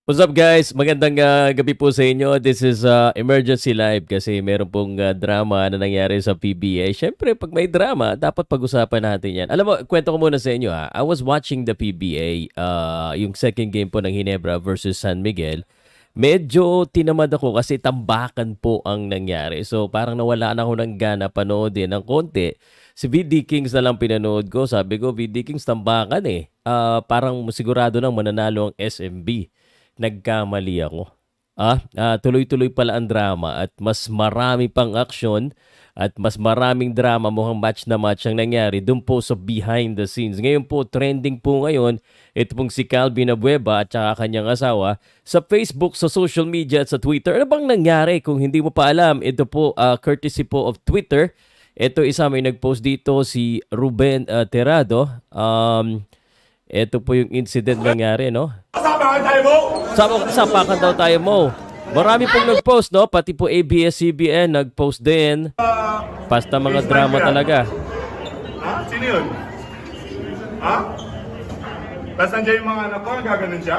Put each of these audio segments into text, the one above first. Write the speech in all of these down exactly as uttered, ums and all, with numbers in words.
What's up guys? Magandang uh, gabi po sa inyo. This is uh, Emergency Live kasi meron pong uh, drama na nangyari sa P B A. Siyempre, pag may drama, dapat pag-usapan natin yan. Alam mo, kwento ko muna sa inyo ha. I was watching the P B A, uh, yung second game po ng Ginebra versus San Miguel. Medyo tinamad ako kasi tambakan po ang nangyari. So parang nawalaan ako ng gana panoodin ng konti. Si V D Kings na lang pinanood ko. Sabi ko, V D Kings tambakan eh. Uh, parang sigurado nang mananalo ang S M B. Nagkamali ako. Ah, ah, tuloy-tuloy pala ang drama at mas marami pang aksyon at mas maraming drama, mukhang match na match ang nangyari doon po sa behind the scenes. Ngayon po, trending po ngayon, ito pong si Calvin Abueva at saka kanyang asawa sa Facebook, sa social media at sa Twitter. Ano bang nangyari? Kung hindi mo pa alam, ito po, uh, courtesy po of Twitter. Ito isa may nag-post dito, si Ruben uh, Terrado. Um... Ito po yung incident nangyari, no? Sapakan tayo mo! Sap- sapakan daw tayo mo. Marami pong nag-post, no? Pati po A B S C B N nag-post din. Basta mga drama talaga. Ha? Sino yun? Ha? Tapos nandiyan yung mga anak ko, nagaganon siya?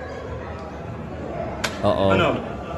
Oo. Ano?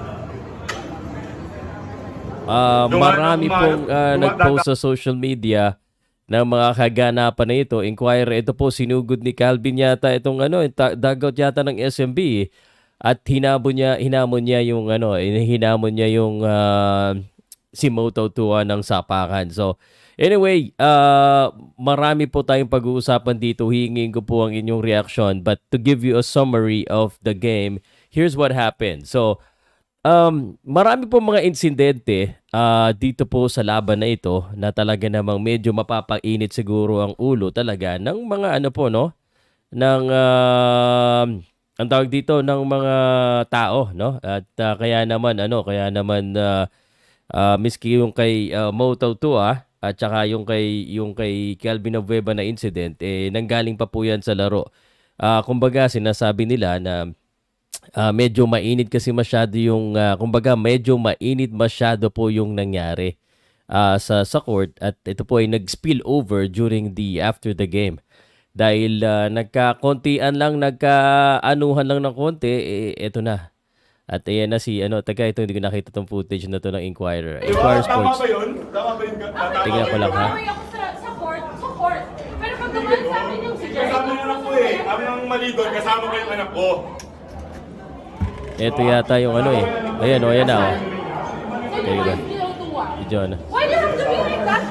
Uh, Duma- marami duma- pong uh, duma- nag-post sa social media ng mga kaganapan na ito. Inquirer, ito po sinugod ni Calvin yata itong ano, dagout yata ng S M B eh. At hinabon niya, hinamon niya yung ano, hinamon niya yung uh, si Moto Tua ng sapakan. So anyway, uh, marami po tayong pag-uusapan dito. Hingin ko po ang inyong reaction. But to give you a summary of the game, here's what happened. So Um, marami po mga insidente uh, dito po sa laban na ito na talaga namang medyo mapapainit siguro ang ulo talaga ng mga ano po, no? Ng uh, ang tawag dito ng mga tao, no? At uh, kaya naman ano, kaya naman uh, uh, miski yung kay uh, Moto Tua at saka yung kay yung kay Calvin Abueva na incident eh nanggaling pa po yan sa laro. Uh, kumbaga sinasabi nila na Uh, medyo mainit kasi masyado yung, uh, kumbaga medyo mainit masyado po yung nangyari uh, sa, sa court at ito po ay nag-spill over during the, after the game. Dahil uh, nagka-kontian lang, nagka-anuhan lang ng konti, eh, ito na. At ayan na si, ano, taga ito, hindi ko nakita itong footage na to ng Inquirer. Inquirer Sports. Tama ba yun? Tama ba yun? Tingnan ko lang ha. ako sa, sa court, sa court. Pero pag naman sa amin yung si Jerry. Kasama yung anak ko eh. Kami ang mali doon, kasama ko yung anak ko. Ito yata yung ano eh. Ayan o, ayan na o. Okay, ba? Video na. Why do you have to be like that?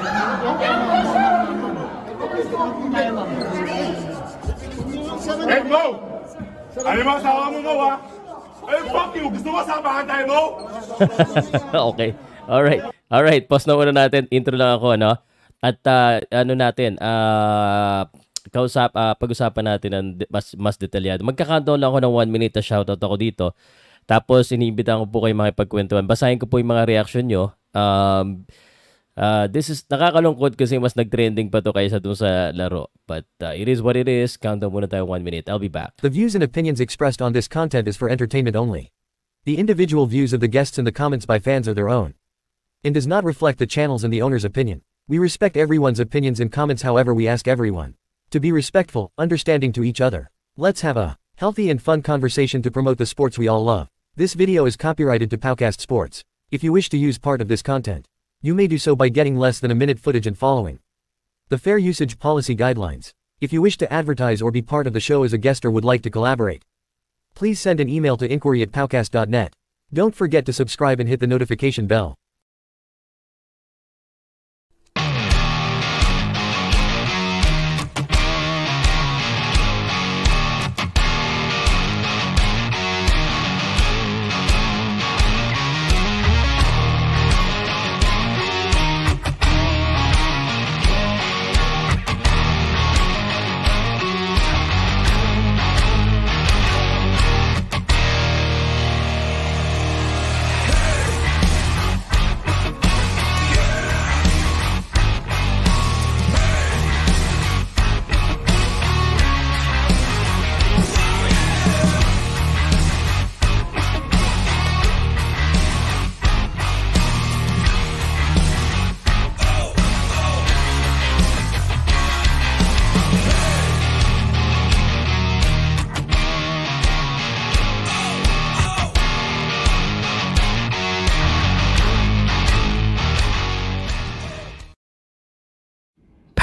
Hey, Mo! Ano yung asawa mo, Mo, ha? Hey, fuck you! Gusto mo sapakan tayo, Mo? Okay. Alright. Alright. Pause na muna natin. Intro lang ako, ano? At uh, ano natin, ah... Uh, kausap, uh, pag-usapan natin ng mas, mas detalyado. Magka-countdown lang ako ng one minute na shoutout ako dito. Tapos, iniimbitahan ko po kayo makipagkwentuhan. Basahin ko po yung mga reaction nyo. Um, uh, this is, nakakalungkot kasi mas nag-trending pa to kaysa dun sa laro. But uh, it is what it is. Countdown muna tayo one minute. I'll be back. The views and opinions expressed on this content is for entertainment only. The individual views of the guests and the comments by fans are their own, and does not reflect the channel's and the owner's opinion. We respect everyone's opinions and comments, however we ask everyone to be respectful, understanding to each other. Let's have a healthy and fun conversation to promote the sports we all love. This video is copyrighted to Powcast Sports. If you wish to use part of this content, you may do so by getting less than a minute footage and following the fair usage policy guidelines. If you wish to advertise or be part of the show as a guest or would like to collaborate, please send an email to inquiry at powcast dot net. Don't forget to subscribe and hit the notification bell.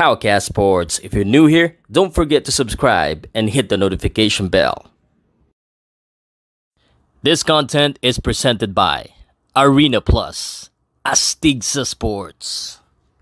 Powercast Sports. If you're new here, don't forget to subscribe and hit the notification bell. This content is presented by Arena Plus, Astig sa Sports.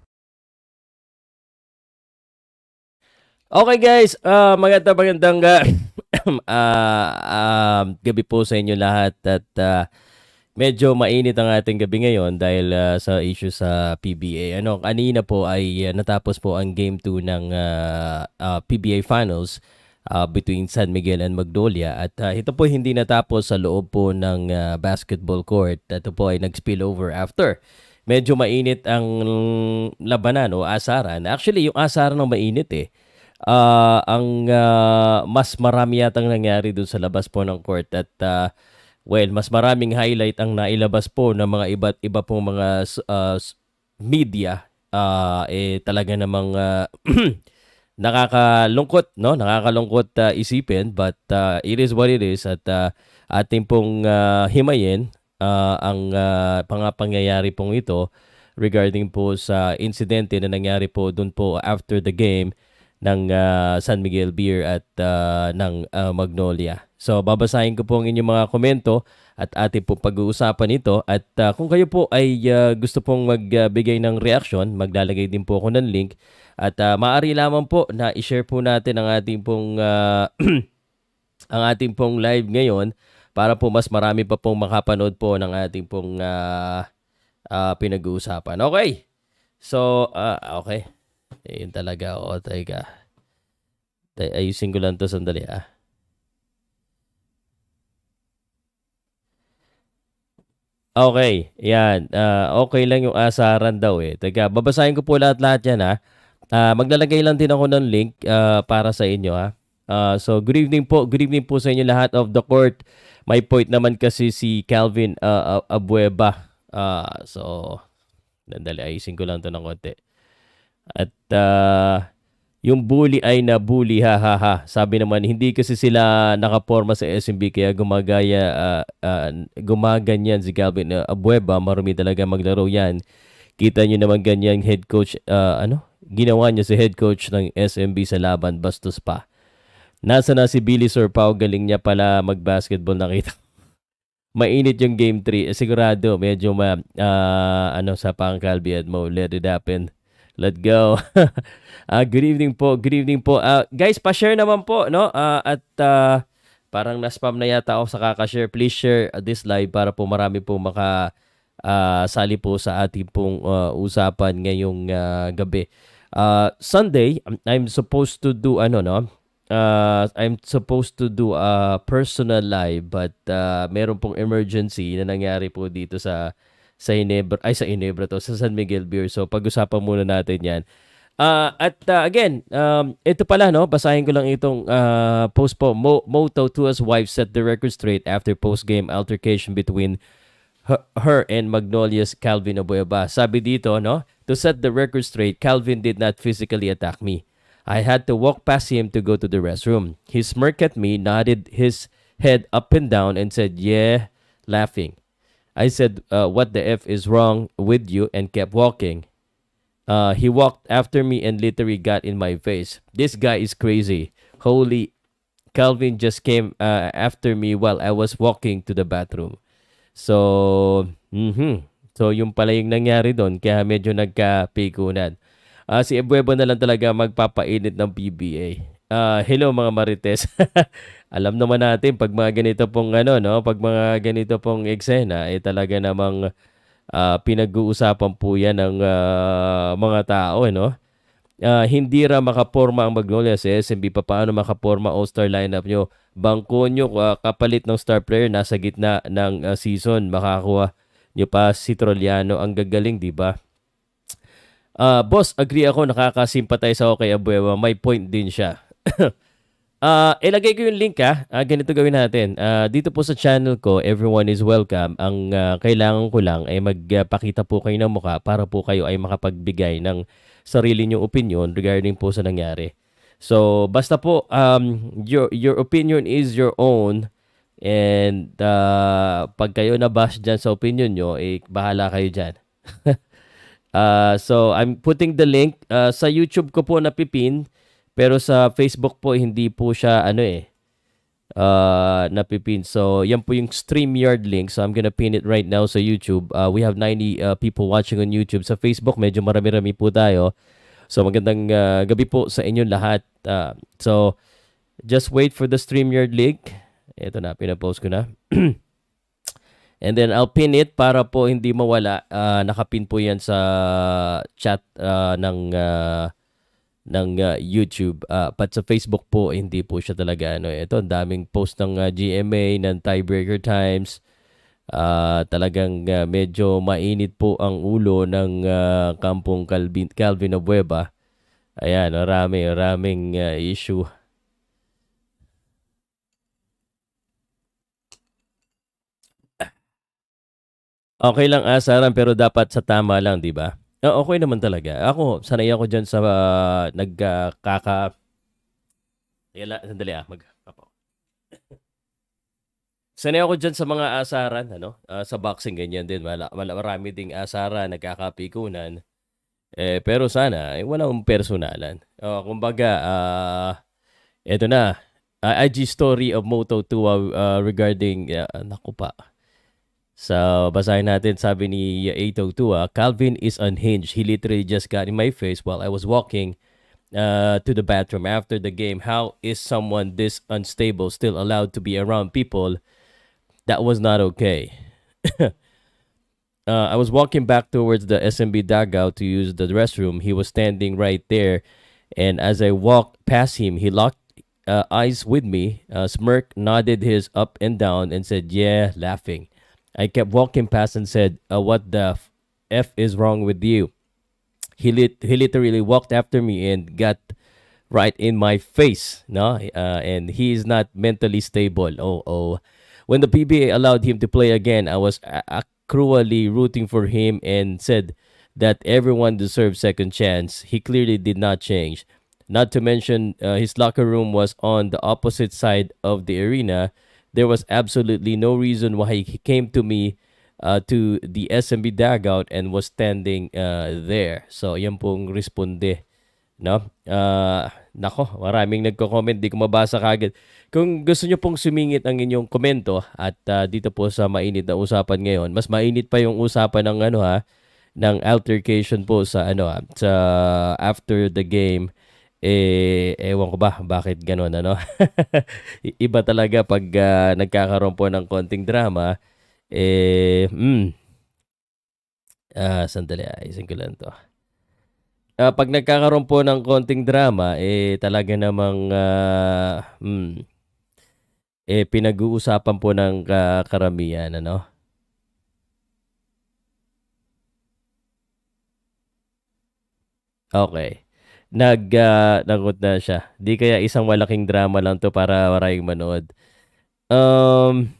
Okay guys, uh, maganda magandang uh, uh, uh, gabi po sa inyo lahat at uh, medyo mainit ang ating gabi ngayon dahil uh, sa issue sa P B A. Ano, kanina po ay uh, natapos po ang game two ng uh, uh, P B A Finals uh, between San Miguel and Magnolia at uh, ito po hindi natapos sa loob po ng uh, basketball court. Ito po ay nag-spill over after. Medyo mainit ang labanan o asaran. Actually, yung asaran ng mainit eh. Uh, ang uh, mas marami yatang nangyari dun sa labas po ng court at uh, well, mas maraming highlight ang nailabas po ng mga iba't iba pong mga uh, media uh, eh talaga namang uh, nakakalungkot, no? Nakakalungkot uh, isipin but uh, it is what it is at uh, ating pong uh, himayin uh, ang uh, pangapangyayari pong ito regarding po sa insidente na nangyari po dun po after the game ng uh, San Miguel Beer at uh, ng uh, Magnolia. So babasahin ko po ang inyong mga komento at ating po pag-uusapan ito at uh, kung kayo po ay uh, gusto pong magbigay ng reaction, maglalagay din po ako ng link at uh, maaari lamang po na i-share po natin ang ating pong uh, ang ating pong live ngayon para po mas marami pa pong makapanood po ng ating pong uh, uh, pinag-uusapan. Okay. So uh, okay. Ayun talaga. O, teka. Ayusin ko lang to sandali ah. Okay. Yan. Uh, okay lang yung asaran daw eh. Teka, babasahin ko po lahat-lahat yan ha. Uh, maglalagay lang din ako ng link uh, para sa inyo ha. Uh, so, good evening po. Good evening po sa inyo lahat of the court. May point naman kasi si Calvin uh, Abueva. Uh, so, sandali. Ayusin ko lang to ng konti. At uh, yung bully ay na-bully, ha ha ha. Sabi naman, hindi kasi sila nakaporma sa S M B kaya gumagaya, uh, uh, gumaganyan si Calvin uh, Abueva. Marumi talaga maglaro yan. Kita nyo naman ganyan head coach, uh, ano? Ginawa niya si head coach ng S M B sa laban, bastos pa. Nasa na si Billy Sorpao, galing niya pala mag-basketball, nakita. Mainit yung game three. Eh, sigurado, medyo ma, uh, ano sa pang Calvi Edmo, let it happen. Let's go. uh, good evening po. Good evening po. Uh, guys, pa-share naman po, no? Uh, at uh, parang na-spam na yata ako sa kaka-share. Please share this live para po marami po maka uh, sali po sa ating pong uh, usapan ngayong uh, gabi. Uh, Sunday, I'm supposed to do ano, no? Uh, I'm supposed to do a personal live but uh, meron pong emergency na nangyari po dito sa sa Ginebra, ay sa Ginebra to, sa San Miguel Beer. So pag-usapan muna natin yan. Uh, at uh, again, um, ito pala, no? Basahin ko lang itong uh, post po. Mo Moto Tua's wife set the record straight after post-game altercation between her, her and Magnolia's Calvin Abueva. Sabi dito, no? To set the record straight, Calvin did not physically attack me. I had to walk past him to go to the restroom. He smirked at me, nodded his head up and down, and said, yeah, laughing. I said, uh, what the F is wrong with you, and kept walking. Uh, he walked after me and literally got in my face. This guy is crazy. Holy, Calvin just came uh, after me while I was walking to the bathroom. So, mm-hmm. So yung pala yung nangyari doon, kaya medyo nagka-pikunan. Uh, si Abueva na lang talaga magpapainit ng P B A. Uh, hello mga Marites. Alam naman natin pag mga ganito pong ano, no, pag mga ganito pong eksena, eh talaga namang uh, pinag-uusapan po yan ng uh, mga tao, eh, no? Uh, hindi ra makaporma ang Magnolia sa S M B. Paano makaporma all-star lineup nyo? Bangko nyo, uh, kapalit ng star player, nasa gitna ng uh, season. Makakuha nyo pa si Troliano. Ang gagaling, di ba? Uh, boss, agree ako, nakakasimpatize ako kay Abueva. May point din siya. uh, ilagay ko yung link ha. Uh, ganito gawin natin. Uh, dito po sa channel ko, everyone is welcome. Ang uh, kailangan ko lang ay magpakita po kayo ng mukha para po kayo ay makapagbigay ng sarili nyong opinion regarding po sa nangyari. So, basta po, um, your, your opinion is your own. And uh, pag kayo nabash dyan sa opinion nyo, eh, bahala kayo dyan. Uh, so I'm putting the link uh, sa YouTube ko po napipin, pero sa Facebook po hindi po siya ano eh uh, napipin. So yan po yung StreamYard link. So I'm gonna pin it right now sa YouTube. Uh, we have ninety uh, people watching on YouTube. Sa Facebook medyo marami-rami po tayo. So magandang uh, gabi po sa inyong lahat. Uh, so just wait for the StreamYard link. Ito na, pinapost ko na. And then I'll pin it para po hindi mawala. Uh, nakapin po yan sa chat uh, ng uh, ng uh, YouTube. Uh, but sa Facebook po, hindi po siya talaga. Ano, ito, ang daming post ng uh, G M A, ng Tiebreaker Times. Uh, talagang uh, medyo mainit po ang ulo ng uh, kampong Calvin, Calvin Abueva. Ayan, marami, maraming uh, issue. Okay lang asaran pero dapat sa tama lang, di ba? Uh, okay naman talaga. Ako, sanay ako dyan sa uh, nagkaka... Uh, sandali ah, mag... Sanay ako dyan sa mga asaran, ano? Uh, sa boxing, ganyan din. Wala, wala, marami ding asaran, nagkakapikunan. Eh, pero sana, eh, wala akong personalan. Uh, kumbaga, uh, eto na. Uh, I G story of Moto two uh, regarding... Uh, naku pa. So, basahin natin, sabi ni eight oh two, uh, Calvin is unhinged. He literally just got in my face while I was walking uh, to the bathroom after the game. How is someone this unstable still allowed to be around people? That was not okay. uh, I was walking back towards the S M B dugout to use the restroom. He was standing right there. And as I walked past him, he locked uh, eyes with me, uh, smirked, nodded his up and down, and said, yeah, laughing. I kept walking past and said, uh, what the F is wrong with you? He lit he literally walked after me and got right in my face. No, uh, and he is not mentally stable. Oh, oh. When the P B A allowed him to play again, I was uh, cruelly rooting for him and said that everyone deserves second chance. He clearly did not change. Not to mention, uh, his locker room was on the opposite side of the arena. There was absolutely no reason why he came to me uh, to the S M B dugout and was standing uh, there. So, yan pong responde. No? Uh, nako, maraming nagko-comment. Di ko mabasa kagad. Kung gusto nyo pong sumingit ang inyong komento at uh, dito po sa mainit na usapan ngayon, mas mainit pa yung usapan ng ano ha, ng altercation po sa ano ha, sa after the game. Eh, ewan ko ba, bakit gano'n, ano? Iba talaga pag uh, nagkakaroon po ng konting drama. Eh, hmm. Ah, sandali, ayusin ko lang to. Uh, pag nagkakaroon po ng konting drama, eh, talaga namang, uh, hmm, eh, pinag-uusapan po ng uh, karamihan, ano? Okay. Nag, uh, nagot na siya. Di kaya isang malaking drama lang to para maraming manood. Um,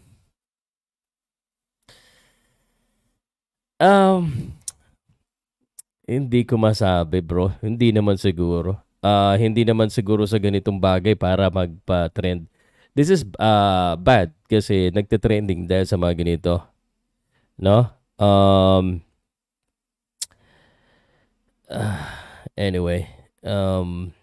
um, hindi ko masabi, bro. Hindi naman siguro. Uh, hindi naman siguro sa ganitong bagay para magpa-trend. This is uh, bad kasi nagte-trending dahil sa mga ganito. No? Um, uh, anyway. Um,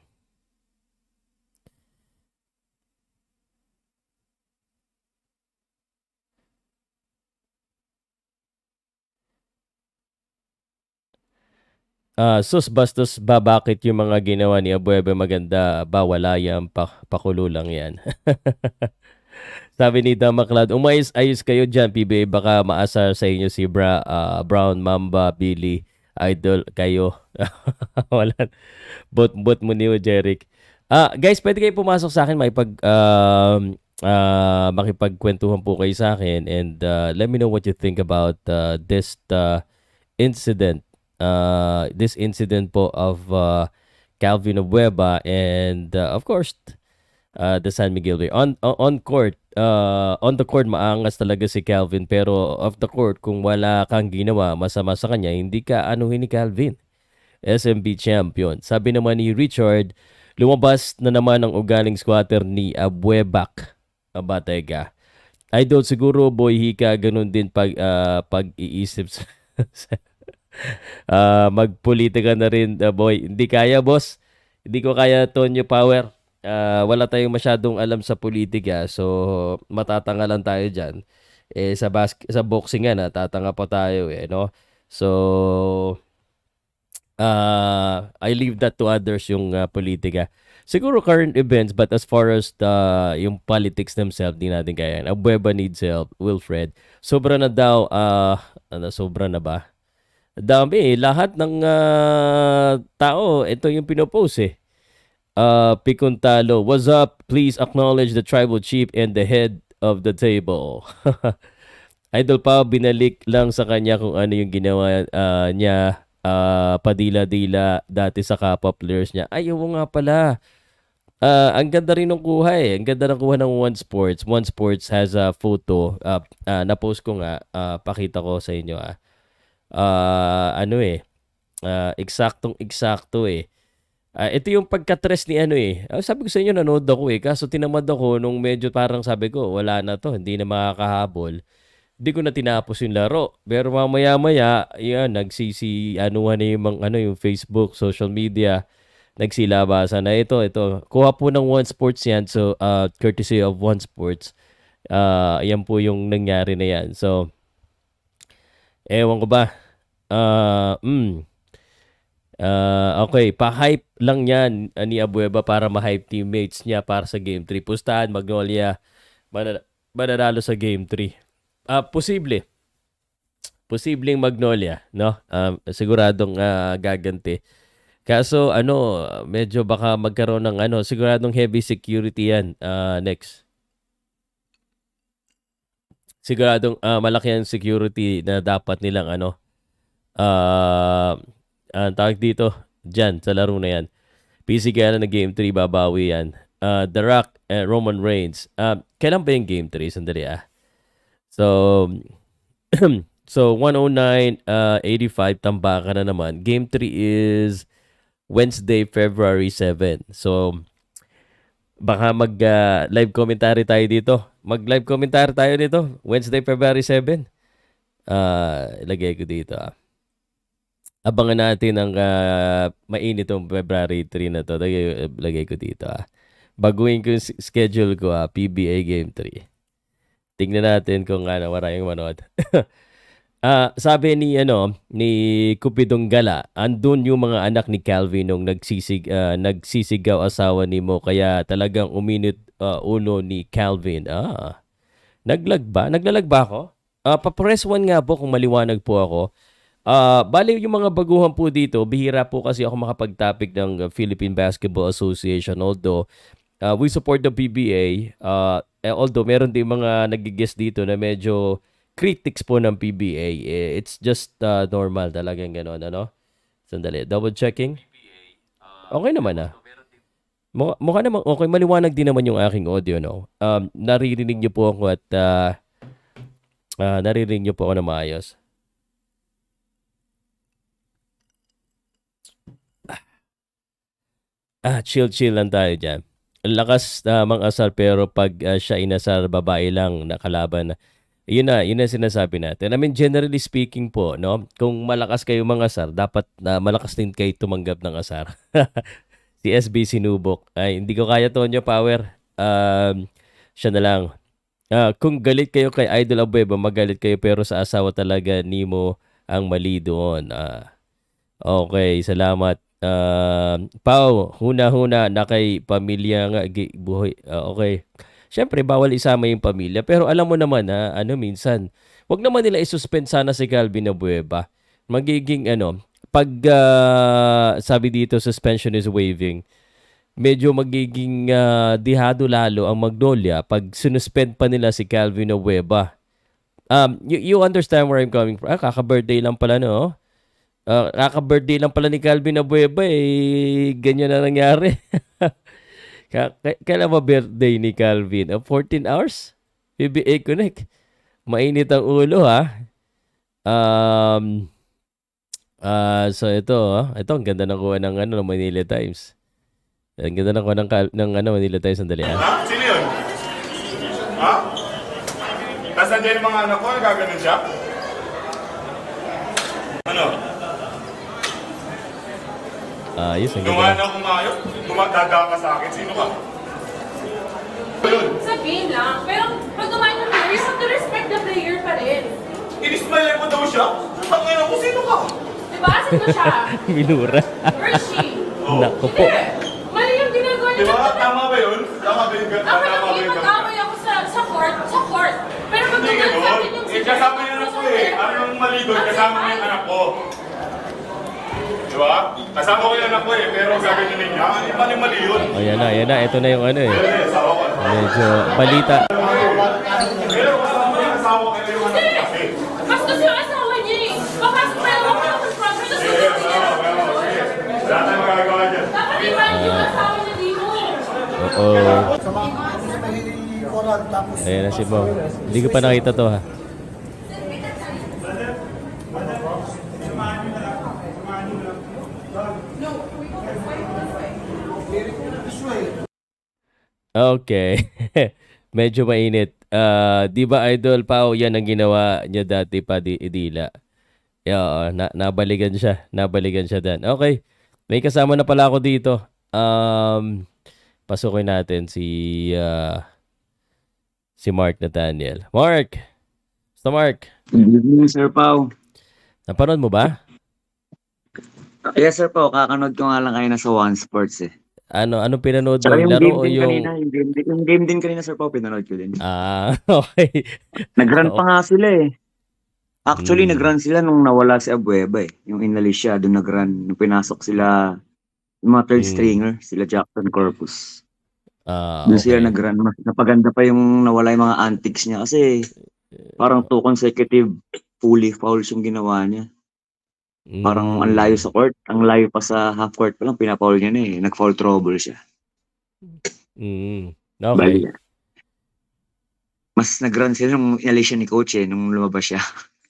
uh, sus bastos ba bakit yung mga ginawa ni Abueva maganda ba wala yan pa, pakulo lang yan. Sabi ni Damaklad, umayos-ayos kayo dyan P B A baka maasar sa inyo si Bra, uh, Brown, Mamba, Billy, idol kayo. Wala. Bot-bot mo niyo, Jeric. Ah, guys, pwede kayo pumasok sa akin, makipag um uh, makipagkwentuhan po kayo sa akin and uh, let me know what you think about uh, this uh, incident. Uh, this incident po of uh, Calvin Abueva and uh, of course uh, the San Miguel Bay. On on court, uh, on the court maangas talaga si Calvin pero off the court kung wala kang ginawa masama sa kanya, hindi ka anuhin ni Calvin. S M B champion. Sabi naman ni Richard, lumabas na naman ang ugaling squatter ni Abuebac. Abatay ka. Idol siguro boy hika ganun din pag uh, pag-iisip sa Ah, magpolitika na rin, ah, boy. Hindi kaya, boss. Hindi ko kaya, Tonyo Power. Ah, wala tayong masyadong alam sa politika. So, matatanga lang tayo dyan. Eh, sa, bas- sa boxing nga, natatanga pa tayo eh, no? So, uh, I leave that to others yung uh, politika. Siguro current events, but as far as the yung politics themselves, di natin kaya. Abueva needs help. Wilfred. Sobra na daw. Uh, ano, sobra na ba? Dami eh. Lahat ng uh, tao, ito yung pinopost eh. Uh, Picontalo, what's up? Please acknowledge the tribal chief and the head of the table. Idol pa, binalik lang sa kanya kung ano yung ginawa uh, niya, uh, padila-dila dati sa kapwa players niya. Ay, oo nga pala. Uh, ang ganda rin ng kuha eh. Ang ganda ng kuha ng One Sports. One Sports has a photo. Uh, uh, na-post ko nga. Uh, pakita ko sa inyo ah. Uh, ano eh. Uh, eksaktong eksakto eh. Uh, ito yung pagkatres ni ano eh. Uh, sabi ko sa inyo, nanood ako eh. Kaso tinamad ako nung medyo parang sabi ko, wala na to. Hindi na makakahabol. Hindi ko na tinapos yung laro. Pero mamaya-maya, yan, nagsisi, anuhan na yung, mga, ano, yung Facebook, social media, nagsilabasa na ito, ito. Kuha po ng One Sports yan. So, uh, courtesy of One Sports. Uh, yan po yung nangyari na yan. So, ewan ko ba. Uh, mm, uh, okay, pa-hype lang yan uh, ni Abueva para ma-hype teammates niya para sa Game three. Pustahan, Magnolia, manana- mananalo sa Game three. Uh, posible. Posibleng Magnolia, no? Um, siguradong uh, gaganti. Kaso ano, medyo baka magkaroon ng ano, siguradong heavy security yan uh, next. Siguradong uh, malaki ang security na dapat nilang ano, uh, uh, tawag dito, dyan, sa laro na yan. P C kaya na Game three, babawi yan. Uh, The Rock, uh, Roman Reigns. Uh, kailan ba yung Game three? Sandali ah. So, so one oh nine, uh, eighty-five, tambakan na naman. Game three is Wednesday, February seventh. So, baka mag-live uh, commentary tayo dito. Mag-live commentary tayo dito. Wednesday, February seventh. Uh, ilagay ko dito. Ah. Abangan natin ang uh, mainit itong February three na to. Lagay, lagay ko dito. Ah. Baguhin ko yung schedule ko. Ah. P B A Game three. Tingnan natin kung ano, maraming manood. Ah, sabi ni ano ni Cupidong Gala, andun yung mga anak ni Calvin nung nagsisig ah, nagsisigaw asawa ni Mo kaya talagang uminit ah, ulo ni Calvin. Ah. Naglag ba? Naglalag ba ako? Ah, pa-press one nga po kung maliwanag po ako. Ah, bali yung mga baguhan po dito, bihira po kasi ako makapag-topic ng uh, Philippine Basketball Association although uh, we support the P B A. Uh, eh, although meron din mga nagigess dito na medyo critics po ng P B A. Eh, it's just uh, normal talagang gano'n, ano? Sandali, double checking. Okay naman ah. Mukha, mukha naman, okay, maliwanag din naman yung aking audio, no? Um, naririnig niyo po ako at uh, uh, naririnig niyo po ako na maayos. Ah, chill-chill lang tayo dyan. Ang lakas uh, mang-asar pero pag uh, siya inasar, babae lang nakalaban na. Yun na, yun na sinasabi natin. I mean, generally speaking po, no? Kung malakas kayo mang-asar, dapat na uh, malakas din kayo tumanggap ng asar. Si S B sinubok. Ay, hindi ko kaya Tonyo Power. Um, siya na lang. Uh, kung galit kayo kay Idol Abueva, magalit kayo pero sa asawa talaga ni mo ang mali doon. Uh, okay, salamat. Uh, Pao, huna-huna na kay pamilya nga buhay. Uh, okay. Siyempre, bawal isama yung pamilya. Pero alam mo naman na, ano minsan, wag naman nila isuspend sana si Calvin Abueva. Magiging, ano, pag uh, sabi dito, suspension is waiving, medyo magiging uh, dihado lalo ang Magnolia pag sinuspend pa nila si Calvin Abueva. Um, you, you understand where I'm coming from? Ah, kaka-birthday lang pala, no? Uh, kaka-birthday lang pala ni Calvin Abueva, eh, ganyan na nangyari. Kailan ba birthday ni Calvin? Uh, fourteen hours? P B A Connect. Mainit ang ulo, ha? Um, uh, so, ito, ha? Ito, ang ganda ng kuha ng, ano, ng Manila Times. Ang ganda ng kuha ng, ng ano, Manila Times. Sandali, ha? Ha? Sino yun? Ha? Tapos nandiyan yung mga anak ko, nagaganon siya? Ano? Ayos, ang ganda. Gumana akong ayos, dumadada ka sa akin, sino ka? Ayun, Sa game lang. Pero pag dumaan yung player, you have to respect the player pa rin. inismile mo daw siya? Ang ina ko, sino ka? Diba? Asan mo siya? Minura. Where is she? Oh. Naku po. Hindi. Mali yung ginagawa niya. Di ba? Tama ba yun? Tama ba yun? Ako Tama lang ba yun? ipag-away ako sa, sa court, sa court. Pero pag Hindi dumaan sa gano'n. akin yung Eh, kasama niyo na po eh. Anong mali doon? Kasama mo yung anak ko. Di ba? Kasama ko yung anak ko eh. Pero gaganyanin niya. Ano yung mali-mali yun? O, yan na, yan na. Ito na yung ano eh. Eh, asawa ko. Medyo balita. Pero kasama mo yung asawa ko yung anak ko kasi. Mas kasi yung asawa niya eh. Papasok na lang ako ng front. Tapos Eh, hindi asawa ko. Wala tayong magagawa dyan. dapat i-mind yung asawa niya dito. Oo. Ayan na si Mo. Hindi ko pa nakita to ha. Okay. Medyo mainit. Ah, di ba Idol Pao, yan ang ginawa niya dati pa di Idila. Yeah, na nabaligan siya. Nabaligan siya dan. Okay. May kasama na pala ako dito. Um, pasukin natin si ah, si Mark Nathaniel. Mark! Basta Mark, Good evening, Sir Pao. napanood mo ba? Yes, Sir Pao. Kakanood ko nga lang kayo na sa One Sports eh. Ano, anong pinanood mo? Tsaka yung Laro game o din yung... kanina, yung game, din, yung game din kanina, Sir Pao, pinanood ko din. Ah, okay. Nag-run pa nga sila eh. Actually, Hmm. nag-run sila nung nawala si Abueva eh. Yung inalis siya, doon nag-run. Nung pinasok sila, yung mga third Hmm. stringer, sila Jackson Corpus. Ah, Doon sila okay. nag-run. Mas napaganda pa yung nawala yung mga antics niya kasi parang two consecutive fully fouls yung ginawa niya. Parang ang layo sa court, ang layo pa sa half court pa lang, pinapaul niya na eh. Nag-foul trouble siya. Mm. Bali. Okay. Mas nag-run sila nung inalis siya ni coach eh, nung lumabas siya.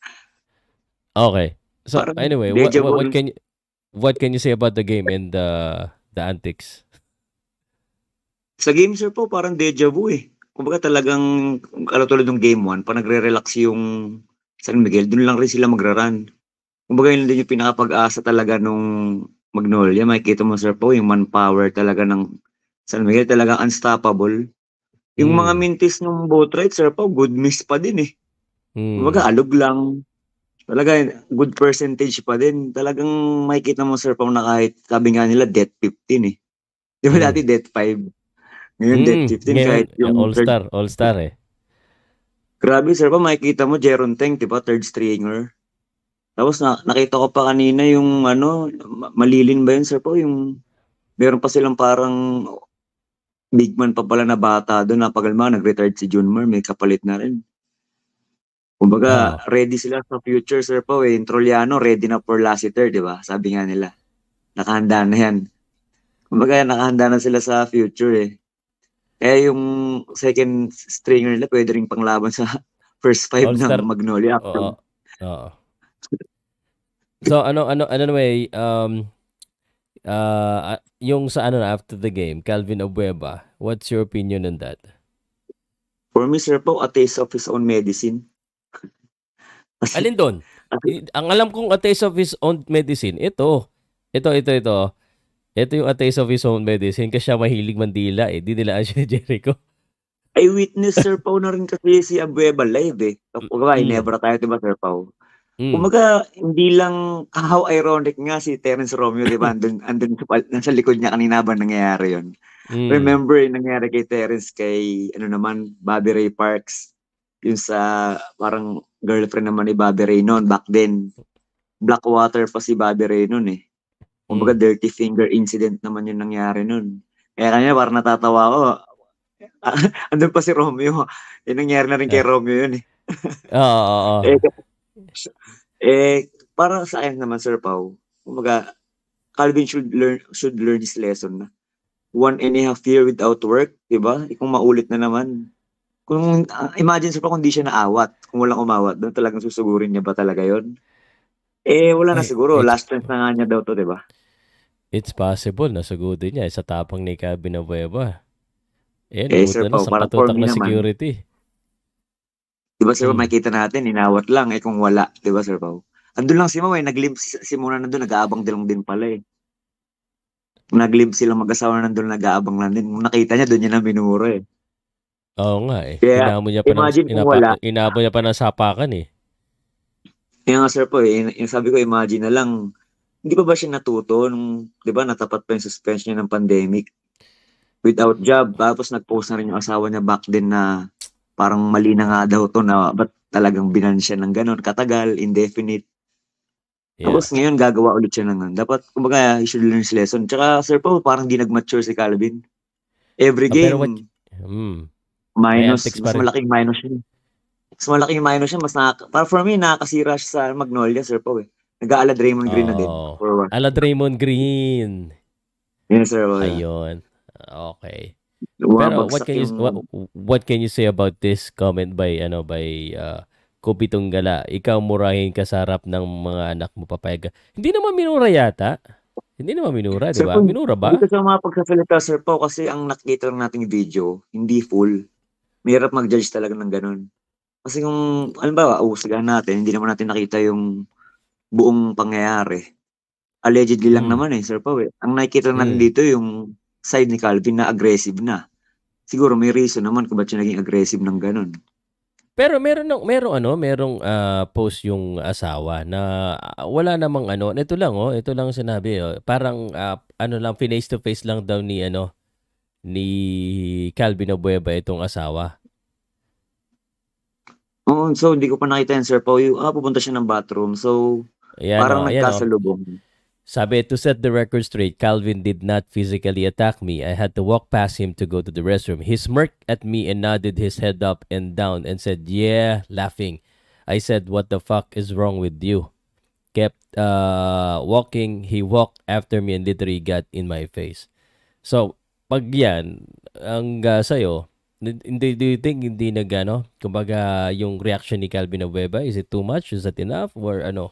Okay. So Parang anyway, what, deja what, what vu. can you, what can you say about the game and the the antics? Sa game, sir po, parang deja vu eh. Kumbaga talagang, ano tulad ng game one, pa nagre-relax yung San Miguel, dun lang rin sila magra-run. Kumbaga yun din yung pinakapag-asa talaga nung Magnolia. Makikita mo, sir po, yung manpower talaga ng San Miguel, talagang unstoppable. Yung Mm. mga mintis ng boat ride, sir po, good miss pa din eh. Mm. Kumbaga alog lang. Talaga, good percentage pa din. Talagang makikita mo, sir po, na kahit sabi nga nila, death fifteen eh. Di ba Mm. dati death five? Ngayon, Mm. death fifteen, Ngayon, kahit yung third. all-star, all-star eh. Grabe, sir pa, makikita mo, Jeron Teng, di ba, third stringer. Tapos na, nakita ko pa kanina yung, ano, ma- malilin ba yun, sir po, yung, meron pa silang parang big man pa pala na bata doon, napagalma, nag-retired si Junmar, may kapalit na rin. Kumbaga, Ah. ready sila sa future, sir po, eh. Yung Troliano, ready na for Lassiter, di ba? Sabi nga nila. Nakahanda na yan. Kumbaga, nakahanda na sila sa future, eh. Kaya yung second stringer nila, pwede rin panglaban sa first five All-star. ng Magnolia. Oo. Oo. So ano ano ano way um uh yung sa ano after the game, Calvin Abueva, what's your opinion on that? For me, sir po, a taste of his own medicine. Kasi, Alin doon? kasi- I- Ang alam kong a taste of his own medicine, ito. Ito, ito, ito. Ito yung a taste of his own medicine kasi siya mahilig mandila eh. Dinilaan siya ni Jericho. I witness, Sir Pao, na rin kasi si Abueva live eh. Kumbaga, Mm. inebra tayo, diba, Sir Pao? Mm. Kumbaga, hindi lang, how ironic nga si Terence Romeo, di ba? Andun, andun sa, pal- nasa likod niya kanina ba nangyayari yun? Mm. Remember yung nangyari kay Terence kay, ano naman, Bobby Ray Parks. Yung sa, parang girlfriend naman ni Bobby Ray noon, back then. Blackwater pa si Bobby Ray noon eh. Kumbaga, dirty finger incident naman yung nangyari noon. Kaya kanya, parang natatawa ko. Andun pa si Romeo. Yung nangyari na rin kay Romeo yun eh. Oo, oo, oo. Eh, eh, para sa akin naman, Sir Pao, kumbaga, Calvin should learn should learn his lesson na. One and a half year without work, di ba? Eh, kung maulit na naman. Kung, ah, imagine, Sir Pao, kung di siya naawat, kung walang umawat, doon talagang susugurin niya ba talaga yon? Eh, wala na Ay, siguro. it's- Last chance na nga niya daw to, di ba? It's possible na sagutin niya eh, sa tapang ni Calvin Abueva. Eh, Eh, lumot Sir na Pao, sa para for patutak me na naman. security. Di ba, Sir Pao, Hmm. makikita natin, inawat lang, eh, kung wala, di ba, Sir Pao? Andun lang si Mama, eh, nag-glimpse si Mona nandun, nag-aabang din lang din pala, eh. nag-live silang mag-asawa nandun nag-aabang lang din. Kung nakita niya, doon niya na minura eh. Oo nga eh. Kaya, Inamo niya pa ng, imagine kung inapa, wala. inabo niya pa ng sapakan eh. Kaya nga sir po eh, yung sabi ko, imagine na lang, hindi pa ba siya natuto nung, di ba, natapat pa yung suspension niya ng pandemic without job. Tapos nag-post na rin yung asawa niya back then na parang mali na nga daw to na ba't talagang binan siya ng ganun, katagal, indefinite. Yeah. Tapos ngayon gagawa ulit siya ng dapat, kumbaga, he should learn his lesson. Tsaka sir po, parang di nag-mature si Calvin. Every Ah, game, pero what, hmm, minus, antics mas pa rin. malaking minus yun. Mas malaking minus siya, mas nakaka, para for me, nakakasira siya sa Magnolia, sir po eh. Nag-aala Draymond Green na din. Oh, For one. ala Draymond Green. Yes, sir. Oh, yeah. Ayun. Okay. Pero what Bumabagsak can you yung- what, what can you say about this comment by ano by uh, Kobe Tunggala? Ikaw murahin ka sa harap ng mga anak mo, papayag ka. Hindi naman minura yata. Hindi naman minura, di Sir, ba? kung- Minura ba? Hindi ko siya mapagsasalita, sir po, kasi ang nakikita lang nating video, hindi full. Mahirap mag-judge talaga ng ganun. Kasi kung, alam ba, uhusgahan natin, hindi naman natin nakita yung buong pangyayari. Allegedly lang Hmm. naman eh, sir po eh. Ang nakikita lang natin Hmm. dito yung side ni Calvin na aggressive na. Siguro may reason naman kung ba't siya naging aggressive ng ganun. Pero meron ng merong ano, merong ah, post yung asawa na ah, wala namang ano, ito lang oh, ito lang sinabi oh. Parang ah, ano lang face to face lang daw ni ano ni Calvin Abueva itong asawa. Oo, so hindi ko pa nakita yan, sir po. Yung, ah, pupunta siya ng bathroom. So, Ayan parang oh, ayan oh. nagkasalubong. Sabi, to set the record straight, Calvin did not physically attack me. I had to walk past him to go to the restroom. He smirked at me and nodded his head up and down and said, yeah, laughing. I said, what the fuck is wrong with you? Kept uh, walking. He walked after me and literally got in my face. So, pag yan, ang uh, sa'yo, hindi, do you think hindi nagano? Kumbaga, yung reaction ni Calvin Abueva, is it too much? Is that enough? Or ano?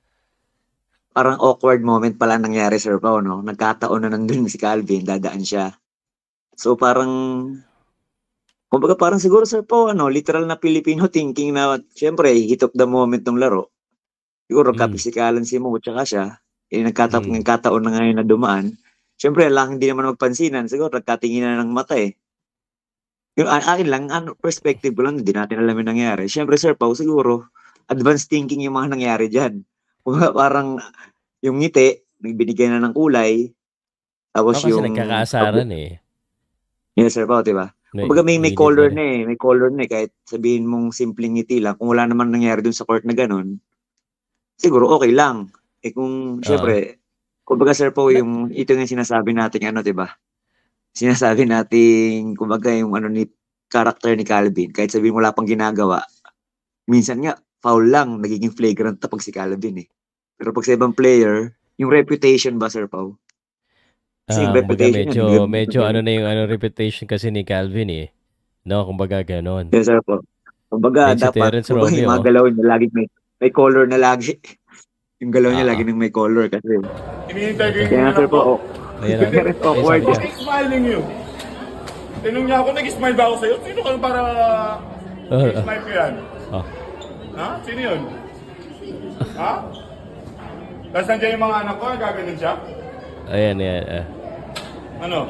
Parang awkward moment pala nangyari, sir Pao, no? Nagkataon na nandun si Calvin, dadaan siya. So parang, kumbaga parang siguro, sir Pao, ano, literal na Filipino thinking na, syempre, hit of the moment ng laro. Siguro, Mm. kapisikalan si Mo, tsaka siya, eh, nagkata- Mm. nagkataon na ngayon na dumaan. Syempre, lang hindi naman magpansinan, siguro, nagkatinginan ng mata eh. Yung a- akin lang, ano, perspective ko lang, hindi natin alam yung nangyari. Syempre, sir Pao, siguro, advanced thinking yung mga nangyari dyan. Kumbaga, parang, yung ngiti, nagbinigay na ng kulay, tapos Oh, kasi yung... nagkakaasaran eh. Yes, sir Pao, diba? Kumbaga may, may color na eh, may color na eh, kahit sabihin mong simpleng ngiti lang, kung wala naman nangyari dun sa court na ganun, siguro okay lang. Eh kung, syempre, kumbaga sir Pao, yung, ito yung sinasabi natin, ano, diba? Sinasabi natin, kumbaga yung ano ni, character ni Calvin, kahit sabihin wala pang ginagawa, minsan nga, foul lang, nagiging flagrant na pag si Calvin eh. Pero pag sa ibang player, yung reputation ba, Sir Pao? Kasi yung Ah, kumbaga reputation medyo, yan, medyo ano na yung ano, reputation kasi ni Calvin eh. No, kumbaga ganon. Yes, Sir Pao. Kumbaga, Medyo dapat, Terence kumbaga, yung Romeo. mga galaw niya, laging may, may color na lagi. Yung galaw niya, Ah. lagi nang may color kasi. Hinihintay ko yung Kaya nga, Sir anak ko. Pao, Ayan na. very awkward Ay, yan. sabi What's smiling you? Tinong niya ako, nag-smile ba ako sa'yo? Sino ka para Uh, smile ko yan? Oh. Ha? Sino yun? Ha? Tapos nandiyan yung mga anak ko, gaganon siya? Ayan, ayan. ah. Ano?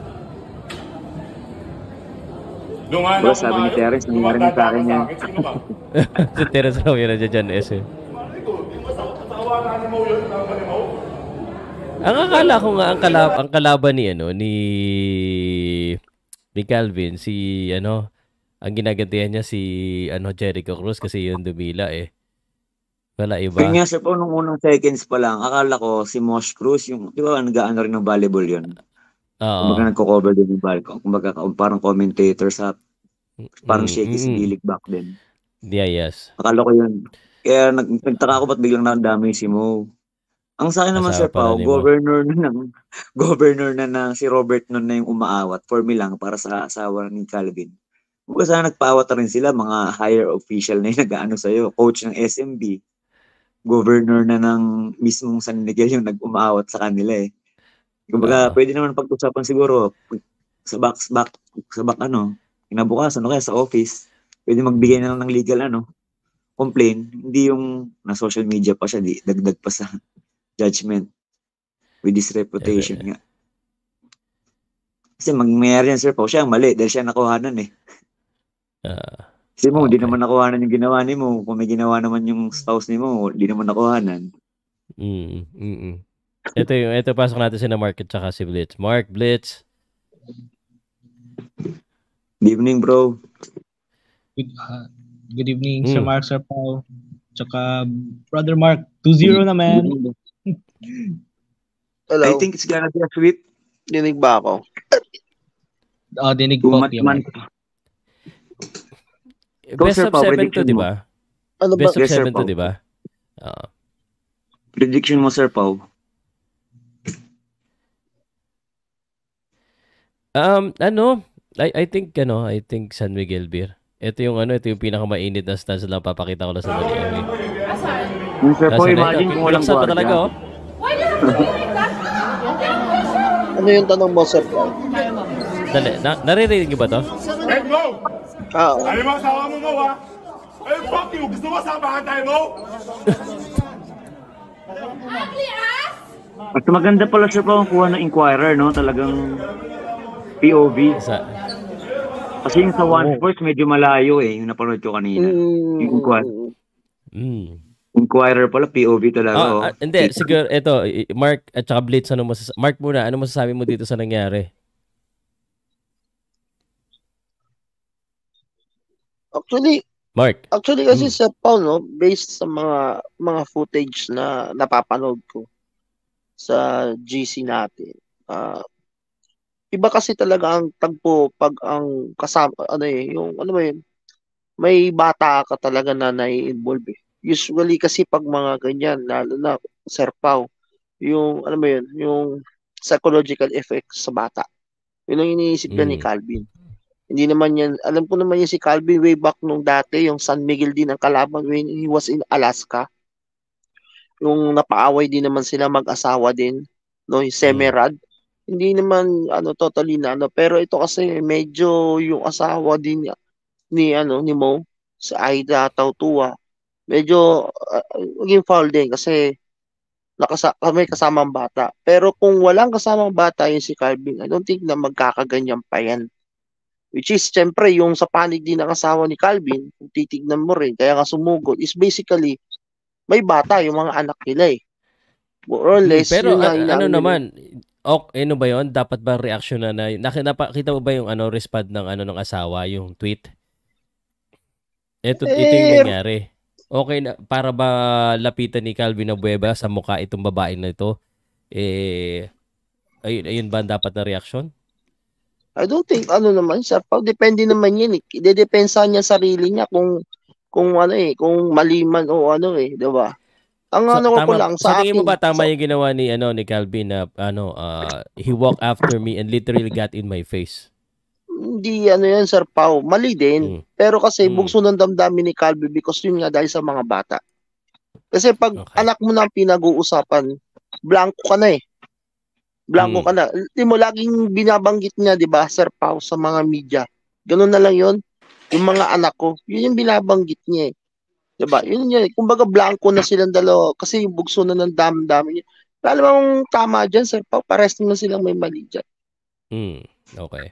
Lumayan Bro, ako sabi ni maayos, Terence, nangyari na sa lumatanda akin ka yan. Sino ka? Si Terence Romeo na dyan, S eh. Malay ko, yung masawa na ni Mo yun, tama ni Mo. Ang akala ko nga ang kalab ang kalaban ni ano ni ni Calvin si ano ang ginagantihan niya si ano Jericho Cruz kasi yun dumila eh. Wala iba. Kaya nga, Sir Pao, nung unang seconds pa lang, akala ko si Mosh Cruz, yung, di ba, nag-ano rin ng volleyball yun. Oo. Kumbaga, nagko-cover din ng volleyball. Kumbaga, parang commentator sa, parang Mm, shaky mm, si mm. Gilik back then. Yeah, yes. Akala ko yun. Kaya nag, nagtaka ako ba't biglang nakadami si Mo. Ang sa akin naman, Asawa Sir pala Pao, ni Mo. governor na ng, governor na ng si Robert nun na yung umaawat for me lang para sa asawa ni Calvin. Kung sana nagpaawat na rin sila, mga higher official na yung nag-ano sa'yo, coach ng S M B, governor na ng mismong San Miguel yung nag-umaawat sa kanila eh. Kumbaga, Oo. pwede naman pag-usapan siguro sa back, sa back, sa back ano, kinabukasan, o kaya sa office, pwede magbigay na lang ng legal ano, complaint, hindi yung na social media pa siya, di, dagdag pa sa judgment with this reputation nga. Kasi magmayari yan, Sir Pao. Siya ang mali dahil siya nakuhanan eh. Ah, Kasi mo, di okay. naman nakuhanan yung ginawa ni mo. Kung may ginawa naman yung spouse ni mo, di naman nakuhanan. Mm, mm, mm. Ito yung, ito pasok natin si na Mark at saka si Blitz. Mark, Blitz. Good evening, bro. Good, uh, good evening, Sir Mm. Mark, Sir Pao. Tsaka, Brother Mark, two zero na, man. I Hello, think it's gonna be a sweep. dinig ba ako? Oh, dinig Two po, months Kuya man. Mark. Ikaw, Best Sir of Pao, seven to, prediction di mo. ba? Ano ba? Best of Yes, Sir seven to, Pao. di ba? Ah. Prediction mo, Sir Pao. Um, ano, I, I think, ano, I think San Miguel Beer. Ito yung, ano, ito yung pinakamainit na stance na papakita ko lang sa Mali. Asan? Yung Sir Pao, Nasaan na ito? imagine kung walang Pinaksan pa talaga, gwardiya. oh. Why do you have to be like that? Don't question. Ano yung tanong mo, Sir Pao? Dali, na, naririnig niyo ba to? Hey, Mo! Ah, oo. Ano mo asawa mo, Mo, ha? Eh, fuck you! Gusto mo sabahan tayo, Mo? Ugly ass! At maganda pala, Sir Pao, ang kuha ng Inquirer, no? Talagang P O V. Sa, Kasi yung sa One Sports, medyo malayo eh. Yung napanood ko kanina. Mm, Yung Inquirer. mm. Inquirer pala, P O V talaga, Ah, oh. ah, hindi, siguro, ito, i- Mark at saka Blitz, ano masas- Mark muna, ano masasabi mo dito sa nangyari? Actually, Mark. actually kasi Mm. Sir Pao, no, based sa mga mga footage na napapanood ko sa G C natin. Ah, iba kasi talaga ang tagpo pag ang kasama ano eh, yung ano ba yun? May bata ka talaga na nai-involve eh. Usually kasi pag mga ganyan, lalo na Sir Pao, yung ano ba yun, yung psychological effects sa bata. Yun ang iniisip niya ni Mm. Calvin. Hindi naman yan, alam ko naman yan si Calvin way back nung dati, yung San Miguel din ang kalaban when he was in Alaska. Yung napaaway din naman sila mag-asawa din, no, yung Semerad. Hindi naman ano totally na ano, pero ito kasi medyo yung asawa din niya, ni ano ni Mo sa Aida Tautua. Medyo uh, naging foul din kasi nakasa may kasamang bata. Pero kung walang kasamang bata yung si Calvin, I don't think na magkakaganyan pa yan. Which is, syempre, yung sa panig din ng asawa ni Calvin, kung titignan mo rin, kaya nga sumugod, is basically, may bata yung mga anak nila eh. More or Hmm, less, pero yun nga a- ano inaano nila. naman, ok, ano ba 'yon? Dapat ba reaction na na naki- napakita mo ba yung ano respond ng ano ng asawa, yung tweet? Ito ito yung Eh, nangyari. Okay na para ba lapitan ni Calvin Abueva sa mukha itong babae na ito? Eh ayun, ayun ba ang dapat na reaction? I don't think, ano naman, Sir Pao, depende naman yun eh. Idedepensa niya sarili niya kung, kung ano eh, kung mali man o ano eh, di ba? Ang So, ano ko tama lang sa sa tingin mo akin, ba tama sa, yung ginawa ni ano ni Calvin na ano ah, he walked after me and literally got in my face? hindi ano yan, Sir Pao, mali din. Mm. Pero kasi Mm. bugso ng damdamin ni Calvin because yun nga dahil sa mga bata. Kasi pag Okay. anak mo na ang pinag-uusapan, blanco ka na eh. Blanco Mm. ka na. Di mo laging binabanggit niya, di ba, Sir Pao, sa mga media. Ganun na lang yun. Yung mga anak ko, yun yung binabanggit niya eh. Di ba? Yun yun. Kumbaga blanco na silang dalawa kasi yung bugso na ng dam-dami niya. Lalo mong tama dyan, Sir Pao. Pares naman silang may mali dyan. Mm. Okay.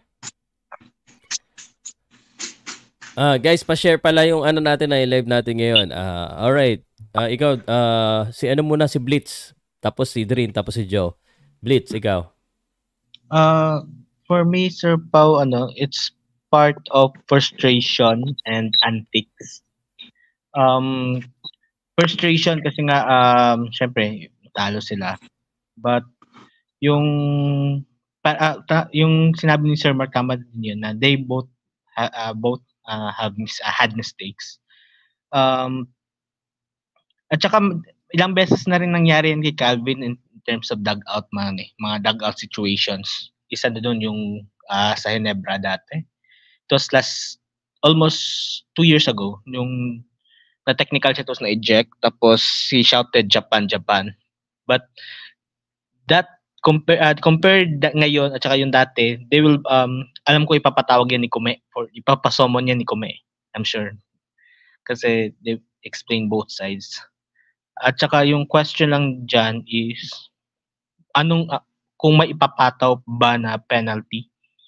Ah, guys, pa-share pala yung ano natin na live natin ngayon. Ah, all right. Ah, ikaw ah si ano muna si Blitz, tapos si Drin, tapos si Joe. Blitz, ikaw. Uh, for me, Sir Pao, ano, it's part of frustration and antics. Um, frustration kasi nga, um, syempre, talo sila. But, yung, pa, ah, ta- yung sinabi ni Sir Mark, tama din yun, na they both, ha, ah, both uh, have mis- uh, had mistakes. Um, at saka, ilang beses na rin nangyari yan kay Calvin in terms of dugout man eh, mga dugout situations. Isa na doon yung uh, sa Ginebra dati. It was last, almost two years ago, yung na technical siya tapos na-eject, tapos he shouted Japan, Japan. But that, compare, uh, compared da- ngayon at saka yung dati, they will, um, alam ko ipapatawag yan ni Kume, or ipapasomon yan ni Kume, I'm sure. Kasi they explain both sides. At saka yung question lang dyan is, anong uh, kung may ipapataw ba na penalty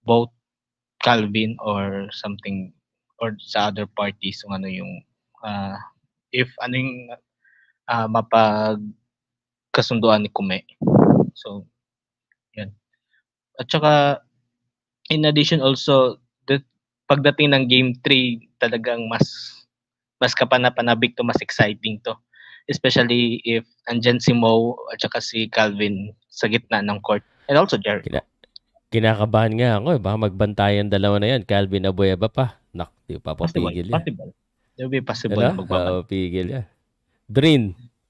both Calvin or something or sa other parties kung ano yung ah, if ano yung ah, mapagkasunduan ni Kume. So, yan. At saka, in addition also, the, pagdating ng game three, talagang mas mas kapanapanabik to, mas exciting to. Especially if andyan si Mo at saka si Calvin sa gitna ng court. And also Jericho. Kina- kinakabahan nga ako eh. Baka magbantayan dalawa na yan. Calvin Abueva pa. Nak, di pa Possible. papigil yan. Possible. There will be possible Ano? na magbaban. Oo, pigil yan. Drin.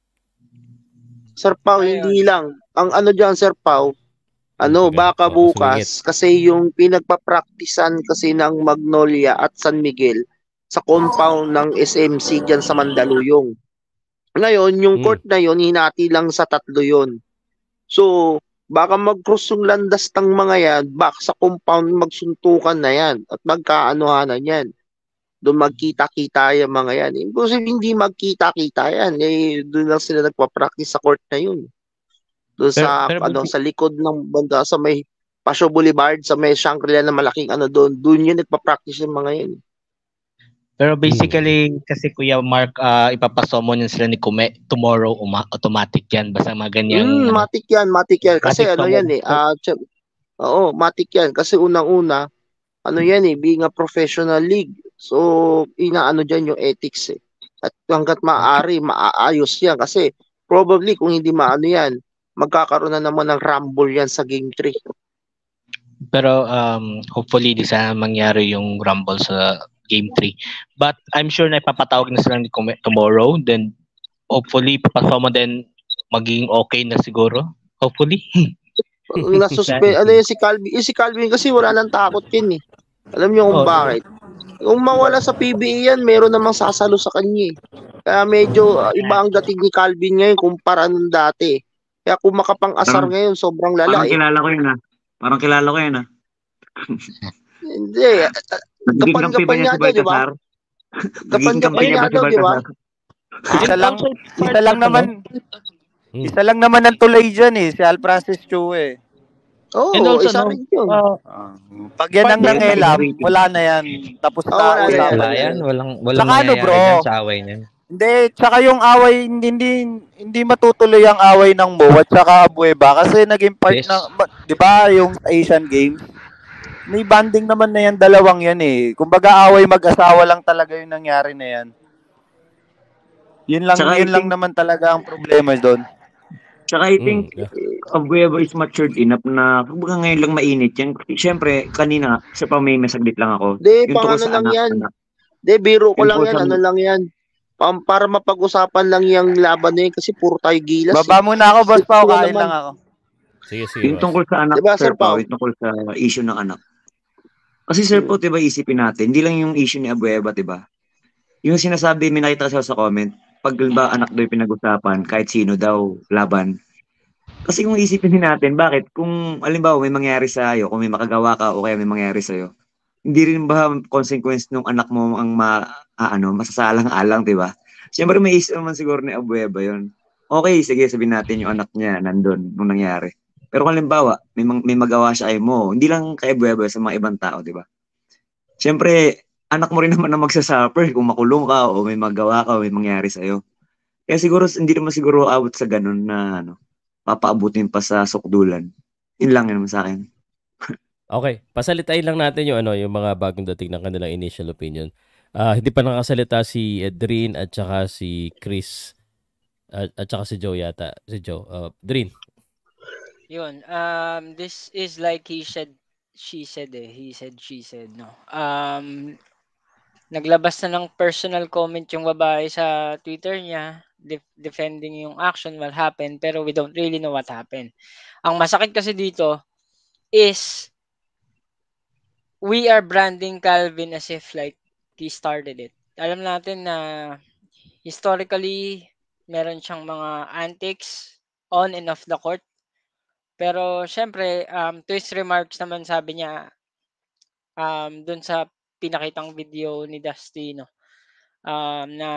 Sir Pao, hindi lang. Ang ano dyan, Sir Pao, ano, Okay. baka Oo, bukas, kasi yung pinagpapraktisan kasi ng Magnolia at San Miguel sa compound ng S M C dyan sa Mandaluyong. Ngayon, yung Mm. court na yon hinati lang sa tatlo yon. So, baka mag-cross yung landas ng mga yan, baka sa compound magsuntukan na yan at magkaanuhanan yan. Doon magkita-kita yung mga yan. Imposible hindi magkita-kita yan. Eh, doon lang sila nagpa-practice sa court na yun. Doon Pero- sa pero ano buti- sa likod ng banda sa may Paseo Boulevard, sa may Shangri-La na malaking ano doon, doon yun nagpa-practice yung mga yan. Pero basically, kasi Kuya Mark, uh, ipapasomon yun sila ni Kume. Tomorrow, uma- automatic yan. Basta mga ganyan. Mm, ano. matik yan, matik yan. Kasi Matik ano summon. yan eh, ah, tsa- oo, matik yan. Kasi unang-una, ano yan eh, being a professional league. So, inaano dyan yung ethics eh. At hanggat maaari, maaayos yan. Kasi, probably, kung hindi maano yan, magkakaroon na naman ng rumble yan sa game three. Pero um, hopefully, di sana mangyari yung rumble sa game three. But I'm sure na ipapatawag na sila ni Kume tomorrow. Then, hopefully, papasoma din magiging okay na siguro. Hopefully. Nasuspe, ano yun si Calvin? Yung si Calvin kasi wala nang takot yun eh. Alam niyo kung Oh. bakit? Kung mawala sa P B A yan, meron namang sasalo sa kanya eh. Kaya medyo uh, iba ang dating ni Calvin ngayon kumpara nung dati. Kaya kung makapang-asar Parang- ngayon, sobrang lala Parang eh. kilala ko yun ah. Parang kilala ko yun ah. Hindi. uh, Nagiging Gapan- kampi ba gapan niya si niya daw, di ba? Baltasar? Nagiging Gapan-gapan kampi niya niya ba si daw, di ba? Baltasar? Isa lang, Also, isa lang naman, Hmm. isa lang naman ang tulay dyan eh, si Al Francis Chu eh. Oo, And also, isa no, rin yun. uh, Ah, pag yan ang Pag- nangilam, wala na yan. Tapos Ah, na wala na yan. usapan Wala yan. yan. Walang, walang Saka ano, mangyayari bro? dyan sa away niyan. Hindi, tsaka yung away, hindi, hindi, hindi matutuloy ang away ng Mo at saka Abueva kasi naging part Yes. ng, ba- di ba, yung Asian Games, may banding naman na yan, dalawang yan eh. Kumbaga away mag-asawa lang talaga yung nangyari na yan. Yun lang, Tsaka I yun lang think- naman talaga ang problema doon. Tsaka I think Mm, yeah. Abueva is matured enough na kumbaga ngayon lang mainit yan. Siyempre, kanina, sa pa may masaglit lang ako. Di, Yung pang tungkol ano sa lang anak, yan. anak. Di, biro ko Yung lang po yan. sa- Ano lang yan. Pam, para mapag-usapan lang yung laban na yun kasi puro tayo gilas. Baba eh. muna ako, boss Pao, Ito kain naman. lang ako. Sige, sige. Yung boss. tungkol sa anak, Diba, Sir Sir Pao? Pao, yung tungkol sa issue ng anak. Kasi Sir Pao, diba isipin natin, hindi lang yung issue ni Abueva, diba? Yung sinasabi, may nakita kasi ako sa comment, pag ba anak daw yung pinag-usapan, kahit sino daw, laban. Kasi kung isipin din natin, bakit? Kung, alimbawa, may mangyari sa iyo, kung may makagawa ka o kaya may mangyari sa iyo, hindi rin ba consequence nung anak mo ang ma, ah, ano, masasalang-alang, diba? Siyempre may isip naman siguro ni Abueva yun. Okay, sige, sabihin natin yung anak niya nandun nung nangyari. Pero kung halimbawa, may, mang- may magawa siya kay mo, hindi lang kay Abueva, sa mga ibang tao, di ba? Siyempre, anak mo rin naman na magsasuffer kung makulong ka o may magawa ka o may mangyari sa'yo. Kaya siguro, hindi naman siguro abot sa ganun na ano, papaabutin pa sa sukdulan. Yun lang yun naman sa akin. Okay, pasalitain lang natin yung ano, yung mga bagong dating ng kanilang initial opinion. Ah, hindi pa nakasalita si Drin at saka si Chris at, at saka si Joe yata. Si Joe. Uh, Drin. Yun, um, this is like he said, she said eh, he said, she said, no. Um, naglabas na ng personal comment yung babae sa Twitter niya, def- defending yung action, what happened, pero we don't really know what happened. Ang masakit kasi dito is we are branding Calvin as if like he started it. Alam natin na historically, meron siyang mga antics on and off the court. Pero syempre, um, to his remarks naman sabi niya, um, dun sa pinakitang video ni Dusty, no, um, na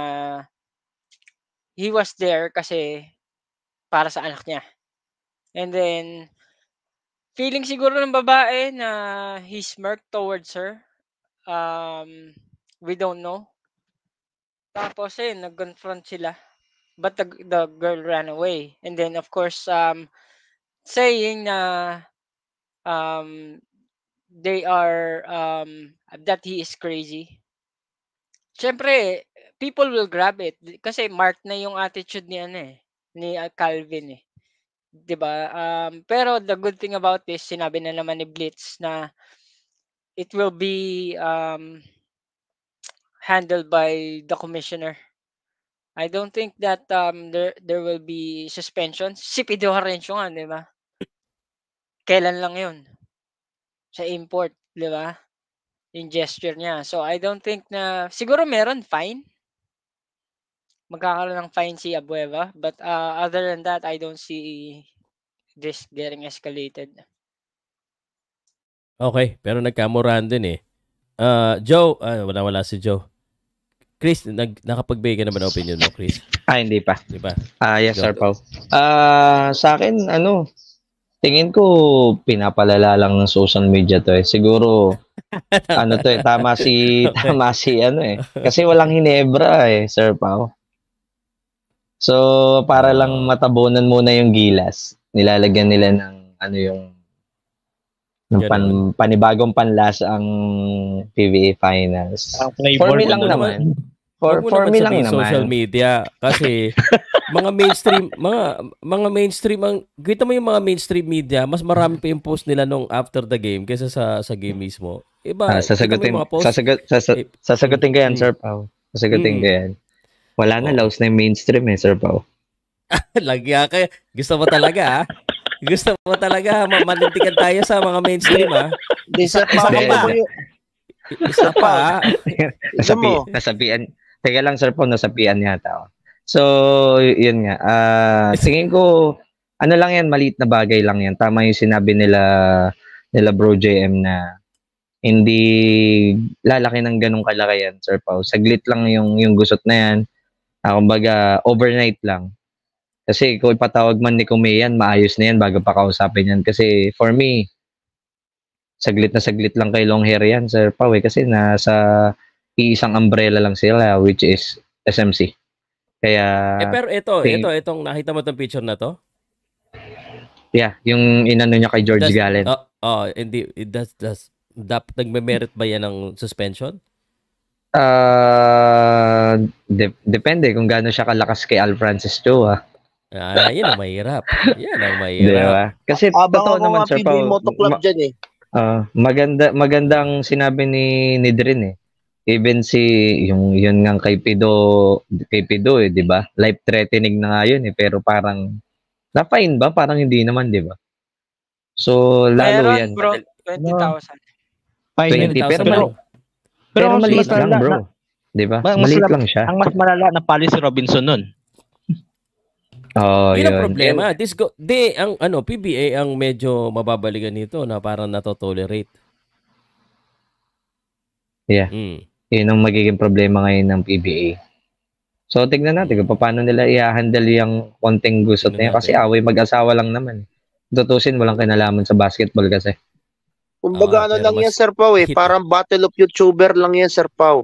he was there kasi para sa anak niya. And then, feeling siguro ng babae na he smirked towards her. Um, we don't know. Tapos eh, nag-confront sila. But the, the girl ran away. And then of course, um, saying na um, they are, um, that he is crazy. Siyempre, people will grab it. Kasi marked na yung attitude ni ano eh, ni uh, Calvin eh. 'Di ba? Um, pero the good thing about this, sinabi na naman ni Blitz na it will be um, handled by the commissioner. I don't think that um, there there will be suspension. Si Pido Harencio nga, 'di ba? Kailan lang 'yun? Sa import, 'di ba? Yung gesture niya. So I don't think na siguro meron fine. Magkakaroon ng fine si Abueva, but uh, other than that, I don't see this getting escalated. Okay, pero nagkamuran din eh. Uh, Joe, ah, wala wala si Joe. Chris, nag nakapagbigay ka na ba ng opinion mo, Chris? Ah, hindi pa. Di ba? Ah, yes, Go. Sir Pao. Ah, sa akin, ano, tingin ko pinapalala lang ng social media to eh. Siguro, ano to eh, tama si, tama si ano eh. Kasi walang hinebra eh, Sir Pao. So, para lang matabunan muna yung gilas, nilalagyan nila ng, ano yung, ng pan, panibagong panlasa ang P B A Finals. Ang flavor For me ko lang na naman. For, Huwag mo for naman me lang sabihin naman. social media kasi mga mainstream mga mga mainstream ang kita mo yung mga mainstream media, mas marami pa yung post nila nung after the game kaysa sa sa game mismo. Iba, Ah, sasagutin, mga post, sasagot, sasa, eh, sasagutin ko yan, mm. Sir Pao. Sasagutin Mm. ko yan. Wala na, Oh. laos na yung mainstream eh, Sir Pao. Lagya ka. Gusto mo talaga, ha? Gusto mo talaga, ma- manintikan tayo sa mga mainstream, ha? Di Sir Isa Pao, ka Hindi, pa. mo yung- Isa pa, ha? Nasabi, mo. nasabihan, teka lang, Sir Pao, nasabihan yata ako. So, y- yun nga. Ah, tingin ko, ano lang yan, maliit na bagay lang yan. Tama yung sinabi nila, nila Bro J M na hindi lalaki ng ganong kalaki yan, Sir Pao. Saglit lang yung, yung gusot na yan. Ah, kumbaga, overnight lang. Kasi kung ipatawag man ni Kume yan, maayos na yan bago pa kausapin yan. Kasi for me, saglit na saglit lang kay long hair yan, Sir Pao. Eh, kasi nasa iisang umbrella lang sila, which is S M C. Kaya, Eh, pero ito, ting- ito, itong nakita mo itong picture na to? yeah, yung inano niya kay George Does- Gallen. Oh, oh, hindi, it does, does, dap, nagme-merit ba yan ng suspension? Ah, de- depende kung gaano siya kalakas kay Al Francis Chua. Ah, yan ang mahirap. Yan ang Di mahirap. ba? Kasi totoo Abangan ko naman, nga Sir P B A Pao. Moto Club ma- dyan eh. ah, maganda magandang sinabi ni ni Drin eh. Even si yung yun nga kay Pido, kay Pido eh, 'di ba? Life threatening na nga yun eh, pero parang na-fine ba? Parang hindi naman, 'di ba? So lalo Meron, yan. bro, twenty thousand. Fine yun. twenty pero lang. pero, Pero mas maliit malala lang, na- bro. 'Di ba? Mas- mas Maliit malala- lang siya. Ang mas malala na pali si Robinson nun. Oh, yun ang yun. problema. This go, di, ang ano, P B A ang medyo mababalikan nito na parang nato-tolerate. Yeah. Mm. Yun ang magiging problema ngayon ng P B A. So, tignan natin kung paano nila i-handle yung konting gusot na yan. Kasi away mag-asawa lang naman. Tutusin, walang kinalaman sa basketball kasi. Kumbaga Ah, ano pero lang mas yan, Sir Pao eh. hit- Parang battle of YouTuber lang yan, Sir Pao.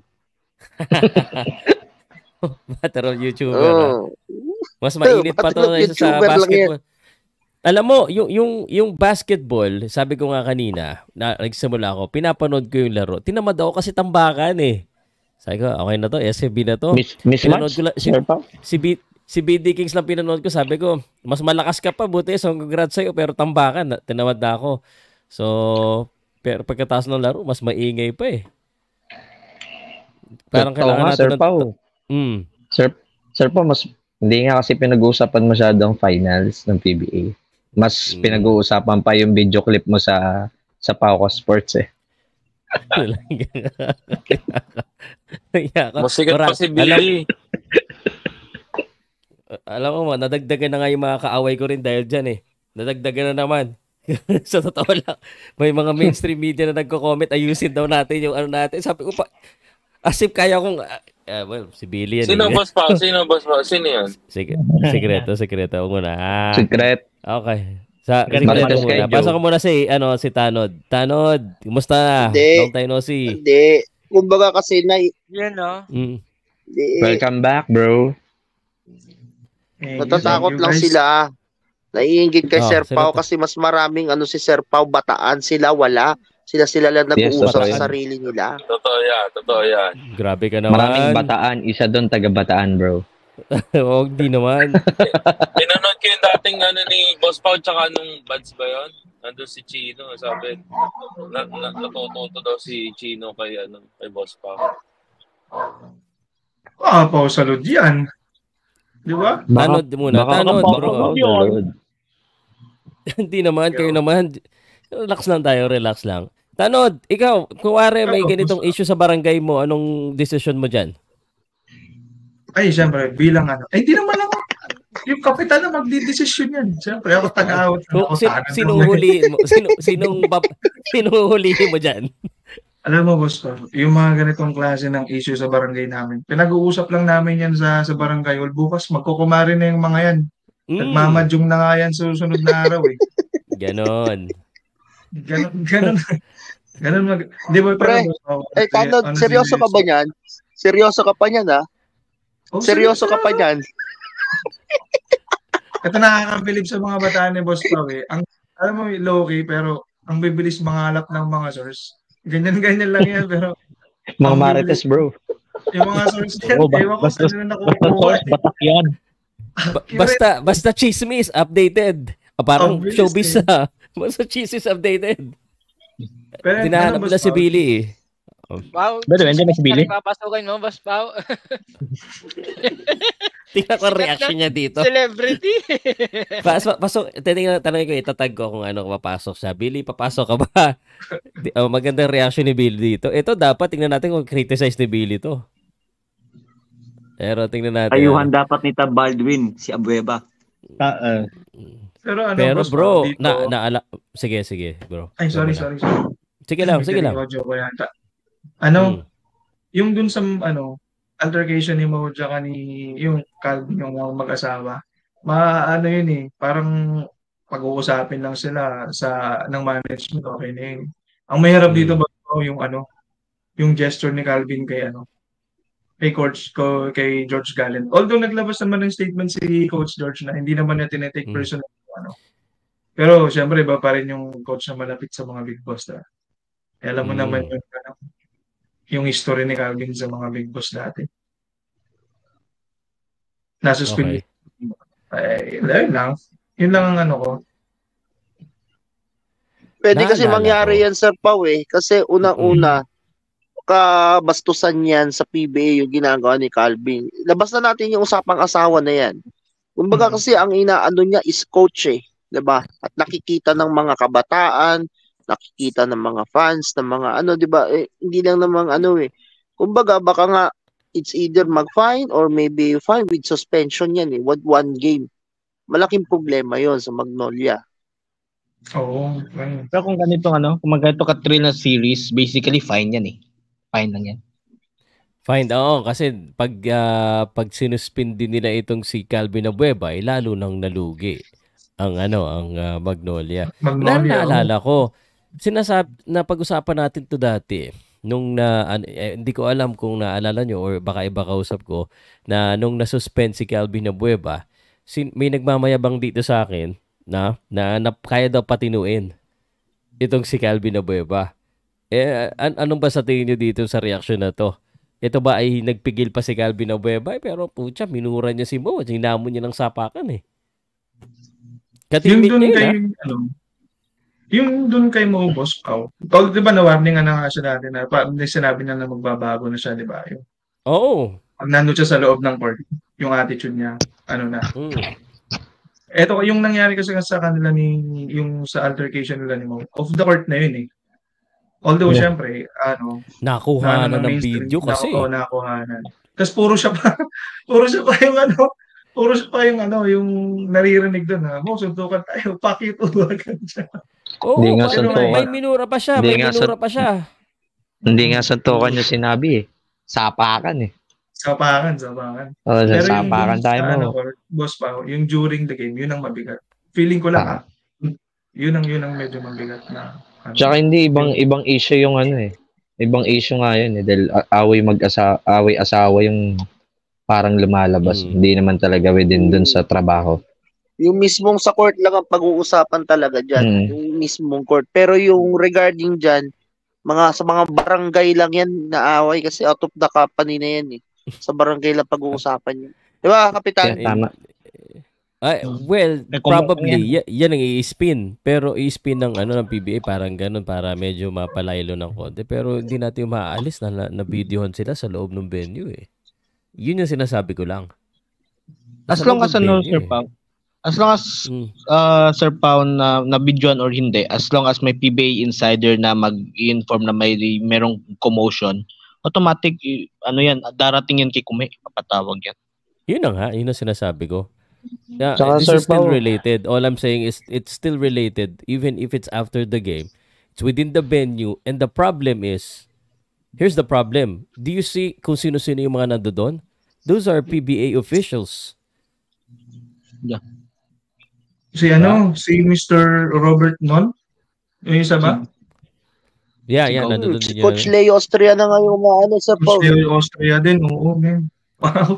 Battle of YouTuber. ah. Oh. Mas mainit pa to Battle of kaysa sa YouTuber lang basketball. Alam mo, yung, yung, yung basketball, sabi ko nga kanina, na nagsimula ako, pinapanood ko yung laro. Tinamad ako kasi tambakan eh. Sabi ko, okay na to, S F B na to. Mis- Pinanood mismatch? ko lang, si, Sir Pao? si, B, si B D Kings lang pinanood ko. Sabi ko, mas malakas ka pa, buti. So, congrats sa'yo, pero tambakan. na- Tinamad na ako. So, pero pagkatapos ng laro, mas maingay pa eh. Parang Oo kailangan nga, natin Sir ng- Pao. Mm. Sir, Sir Pao, mas, hindi nga kasi pinag-uusapan masyadong finals ng P B A. Mas Mm. pinag-uusapan pa yung video clip mo sa sa Pauco Sports eh. Masikat pa si Billy. Alam mo mo, nadagdagan na nga yung mga kaaway ko rin dahil dyan eh. Nadagdagan na naman. Sa totoo lang, may mga mainstream media na nagko-comment, ayusin daw natin yung ano natin. Sabi ko pa, as if kaya kong, uh, well, si Billy yan. Sino eh. boss pa? Sino boss pa? Sino yan? Sige, sekreto, sekreto. Huwag mo na. Ah, Secret. okay. Sa, sige, Maganda ito Marites kay muna. Joe. Pasok ko muna si, ano, si Tanod. Tanod, kumusta? Hindi. Long time no see. Hindi. Kumbaga kasi na, Yan, no? Mm. di, Welcome back, bro. natatakot lang sila. Naiingit kay Oh, Sir sila Pao to. kasi mas maraming ano si Sir Pao bataan, sila wala. Sila sila lang nag-uusap totoo sa yan. sarili nila. Totoo yan, totoo yan. Grabe ka naman. Maraming bataan, isa doon taga-bataan, bro. Oo, di naman. Pinanood ko yung dating ano ni Boss Pao tsaka nung Buds ba yun? Nandun si Chino, sabi, na, na, natututo daw si Chino kay, ano, kay Boss Pao. Ah, Pao Salud yan. Di ba? Tanod muna. baka Tanod, baka bro. baka yun. Hindi naman, kayo naman. Relax lang tayo, relax lang. Tanod, ikaw, kuwari may Oo, ganitong issue sa barangay mo, anong decision mo dyan? Ay, siyempre, bilang ano. Ay, di naman ako. Yung kapitan na magdidesisyon yan. Siyempre, ako taga-awat. So, Ako, sin, tanod sinong naman. huliin mo? Sino, sinong, bab, sinong huliin mo dyan? Alam mo, boss ko, yung mga ganitong klase ng issue sa barangay namin, pinag-uusap lang namin yan sa, sa barangay hall. Bukas, magkukumari na yung mga yan. Mm, Nagmamadyong na nga yan sa susunod na araw eh. ganon. Ganon, ganon. Ganon mag... Di ba, Pre, pero boss ko, Eh, Tanod, ano, seryoso ka ba niyan? Seryoso ka pa niyan, ha? Oh, Seryoso ka pa niyan? Ito nakakabilib sa mga bataan ni Boss Pao eh. Ang, alam mo, low-key, pero ang bibilis mangalap ng mga source. Ganyan-ganyan lang yan, pero Mga ang marites, bibilis- bro. yung mga source yan, Oo, ba- ewan ko basta- saan na Basta nakukuha. source, batak yan. Ba- basta, basta chismis, updated. Ah, parang Ang bilis showbiz eh. ah. Basta chismis, updated. Pero, Tinahanap ano, nila Boss si Pao? Billy eh. Wow. By the way, nandiyan na si Billy? Papasukin mo, Boss Pao. Tingnan ko ang reaction niya dito. Celebrity. Pasok, pasok, titingnan, tanongin ko, itatag ko kung ano papasok siya. Billy, papasok ka ba? Di- oh, magandang reaction ni Billy dito. Ito dapat, tingnan natin kung criticize ni Billy to. Pero tingnan natin. Ayuhan dapat ni Tab Baldwin, si Abueva. Ta- uh, Pero ano, Pero Boss bro, Pao, dito, na, naala, sige, sige bro. ay, sorry, Wala. sorry, sorry. Sige lang, sige lang. Audio ko yata. Ano, Hmm. yung dun sa, ano, altercation ni Mo tsaka ni, yung Calvin, yung mga mag-asawa, ma, ano yun eh, parang pag-uusapin lang sila sa, ng management, okay na yun. Ang mahirap Hmm. dito ba, yung ano, yung gesture ni Calvin kay, ano, kay Coach, ko, kay George Gallant. Although naglabas naman ng statement si Coach George na hindi naman niya tinetake Hmm. personal, ano. Pero, syempre, iba pa rin yung coach na malapit sa mga big boss na. Eh, alam mo Hmm. naman yung, ano, yung history ni Calvin sa mga big boss dati. Nasuspend. Okay. Eh, yun lang. Yun lang ang ano ko. Pwede kasi Naalala mangyari ko. yan, Sir Pao, eh. Kasi una-una, kabastusan yan sa P B A yung ginagawa ni Calvin. Labas na natin yung usapang asawa na yan. Kumbaga Mhm. kasi ang inaano niya is coach eh. 'Di ba? At nakikita ng mga kabataan, nakikita ng mga fans, ng mga ano, 'di ba? Eh, hindi lang namang ano eh. Kumbaga baka nga it's either mag-fine or maybe fine with suspension yan eh. With one game. Malaking problema yon sa Magnolia. Oo. ayun. pero kung ganito, ano, kung magganito ka-thrill na series, basically fine yan eh. Fine lang yan. Fine, oo, kasi pag, ah, pag sinuspend din nila itong si Calvin Abueva, eh, lalo nang nalugi ang ano, ang ah, Magnolia. Na, Magnolia. naalala ko, sinasab na pag-usapan natin to dati, nung na, an- eh, hindi ko alam kung naalala nyo or baka iba kausap ko, na nung nasuspend si Calvin Abueva, sin, may nagmamayabang dito sa akin na, na, na kaya daw patinuin itong si Calvin Abueva. Eh, an- anong ba sa tingin nyo dito sa reaction na to? Ito ba ay nagpigil pa si Calvin Abueva? Eh, pero putya, minura niya si Mo. Hinamon niya ng sapakan eh. Yung Katimit dun niya yun, kay, ah. ano, yung dun kay Mo Boss Pao. Tol, di ba na-warning na nga siya dati na, pa, may sinabi niya na magbabago na siya, di ba? Yung, Oo. pag nandun siya sa loob ng court, yung attitude niya, ano na. Mm. Eto, yung nangyari kasi sa kanila ni, yung sa altercation nila ni Mo, off the court na yun eh. Although, Yeah. syempre, ano, Nakuha na, na ng video kasi. Oo, nakuhanan. Tapos puro siya pa, puro siya pa yung ano, puro siya pa yung ano, yung naririnig doon ha. Mo, suntukan tayo, pakito agad siya. Oo, Hindi nga may- suntukan. may minura pa siya. Hindi May nga minura sun- pa siya. Hindi nga suntukan yung sinabi eh. Sapakan eh. Sapakan, sapakan. O, Pero yung sapakan dun tayo sa, mo. ano, or, boss pa, yung during the game, yun ang mabigat. Feeling ko lang Ah. ah, Yun ang yun ang medyo mabigat na ano. Tsaka hindi ibang ibang issue yung ano eh. Ibang issue nga yun eh dahil a- away mag-asa away asawa yung parang lumalabas. Mm. Hindi naman talaga within dun sa trabaho. Yung mismong sa court lang ang pag-uusapan talaga dyan. Mm. Yung mismong court. Pero yung regarding dyan, mga sa mga barangay lang yan naaway kasi out of the company na yan eh. Sa barangay lang pag-uusapan yan. Di ba, Kapitan? In- Tama. Ay, well, Nagkumo- probably ya- yan ang i-spin. Pero i-spin ng ano ng P B A parang ganun para medyo mapalaylo ng konti. Pero hindi natin maaalis na na, na videohan sila sa loob ng venue eh. Yun yung sinasabi ko lang. As Sa long loob as ng ano, venue Sir eh. Pao, as long as Mm. uh, Sir Pao na na-videoan or hindi, as long as may P B A insider na mag-inform na may merong commotion, automatic y- ano yan, darating yan kay Kume, papatawag yan. Yun na nga, yun ang sinasabi ko. Yeah, Tsaka, this Sir is still Pao- related. All I'm saying is it's still related even if it's after the game. It's within the venue and the problem is, here's the problem. Do you see kung sino-sino yung mga nandoon? Those are P B A officials. Si ano, si Mister Robert Non, yung isa ba? Yeah, yeah, Ikaw. nandoon Si din Coach yun. Leo Austria na nga yung mga ano sa Paul. Mister Austria din, oo, man. Wow.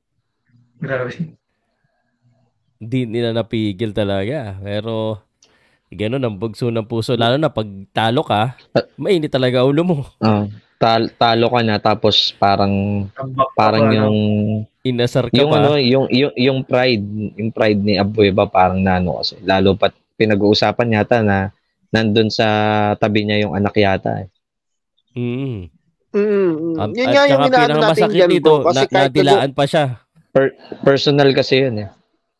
Grabe. Hindi nila napigil talaga. Pero, gano'n ang bugso ng puso. Lalo na pag talo ka, mainit talaga ulo mo. Ah, tal- talo ka na tapos parang Tambak pa parang pa, yung Inasar ka yung pa. ano, yung yung yung pride, yung pride ni Abueva parang nano kasi. Lalo pat pinag-uusapan yata na nandun sa tabi niya yung anak yata eh. Mm. Mm, Um, yun at nga yung saka inaano natin pinakamasakit dyan, dito, bro. Kasi na, kahit nadilaan pa siya. Per- personal kasi yun eh.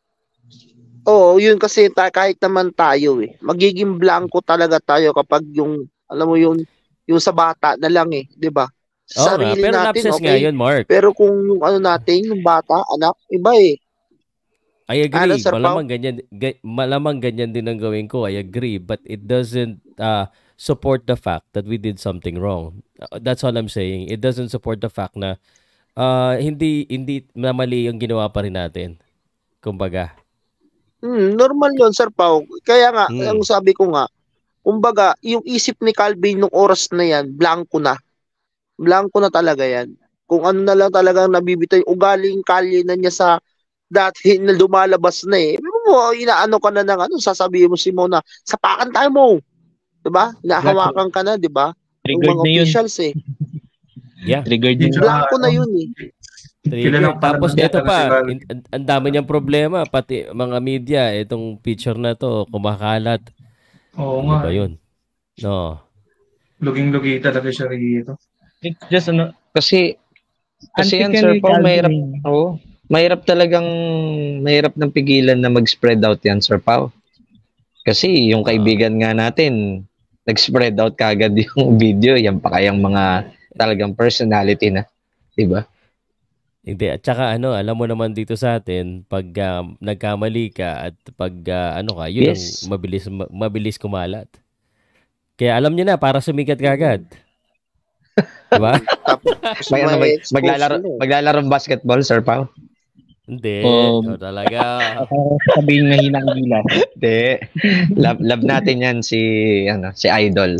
Oo, yun kasi ta- kahit naman tayo eh. Magiging blanco talaga tayo kapag yung, alam mo yun, yung sa bata na lang eh, di ba? Oo Sa nga, sarili pero natin, lapses nga okay. yun, Mark. Pero kung yung ano natin, yung bata, anak, iba eh. I agree. Ano, Sir Pao? Malamang ganyan, ga- malamang ganyan din ang gawin ko. I agree. But it doesn't uh, support the fact that we did something wrong. Uh, That's all I'm saying. It doesn't support the fact na uh, hindi hindi na mali yung ginawa pa rin natin. Kumbaga. Hmm, normal yun, Sir Pao. Kaya nga, Hmm. ang sabi ko nga, kumbaga, yung isip ni Calvin nung oras na yan, blanco na. Blanco na talaga yan. Kung ano na lang talagang nabibitaw, yung ugaling kalye na niya sa dati na lumalabas na eh. Pero mo, inaano ka na ng ano, sasabihin mo si Mona, sapakan tayo mo. Diba? Nahawakan ka na, diba? Yung Triggered mga na yun. officials eh. Yeah. Triggered na Yung yun. sa- Blanco na yun eh. Trigger. Kilala pa Tapos naman ito natin pa, si Val. in- an- ang dami niyang problema. Pati mga media, itong picture na to, kumakalat. Oo Ano nga. ba yun? No. Luging-lugi talaga siya rito. It's just ano, Kasi kasi yan antique Sir ni Pao, Calvin mahirap. eh. Oo. Mahirap talagang mahirap ng pigilan na mag-spread out yan, Sir Pao. Kasi yung kaibigan nga natin, nag-spread out kagad yung video, yan pa kayang mga talagang personality na, 'di ba? Hindi. At saka ano, alam mo naman dito sa atin, pag ah, nagkamali ka at pag ah, ano ka, yun Yes. ang mabilis, ma- mabilis kumalat. Kaya alam niyo na, para sumikat ka agad. Diba? Tapos Mag, ano, mag, ma-expose maglalaro mo eh. maglalarong basketball, Sir Pao? Hindi. Um, Ikaw talaga. Para sabihin na hinang gilas. Hindi. love, love natin yan si ano, si Idol.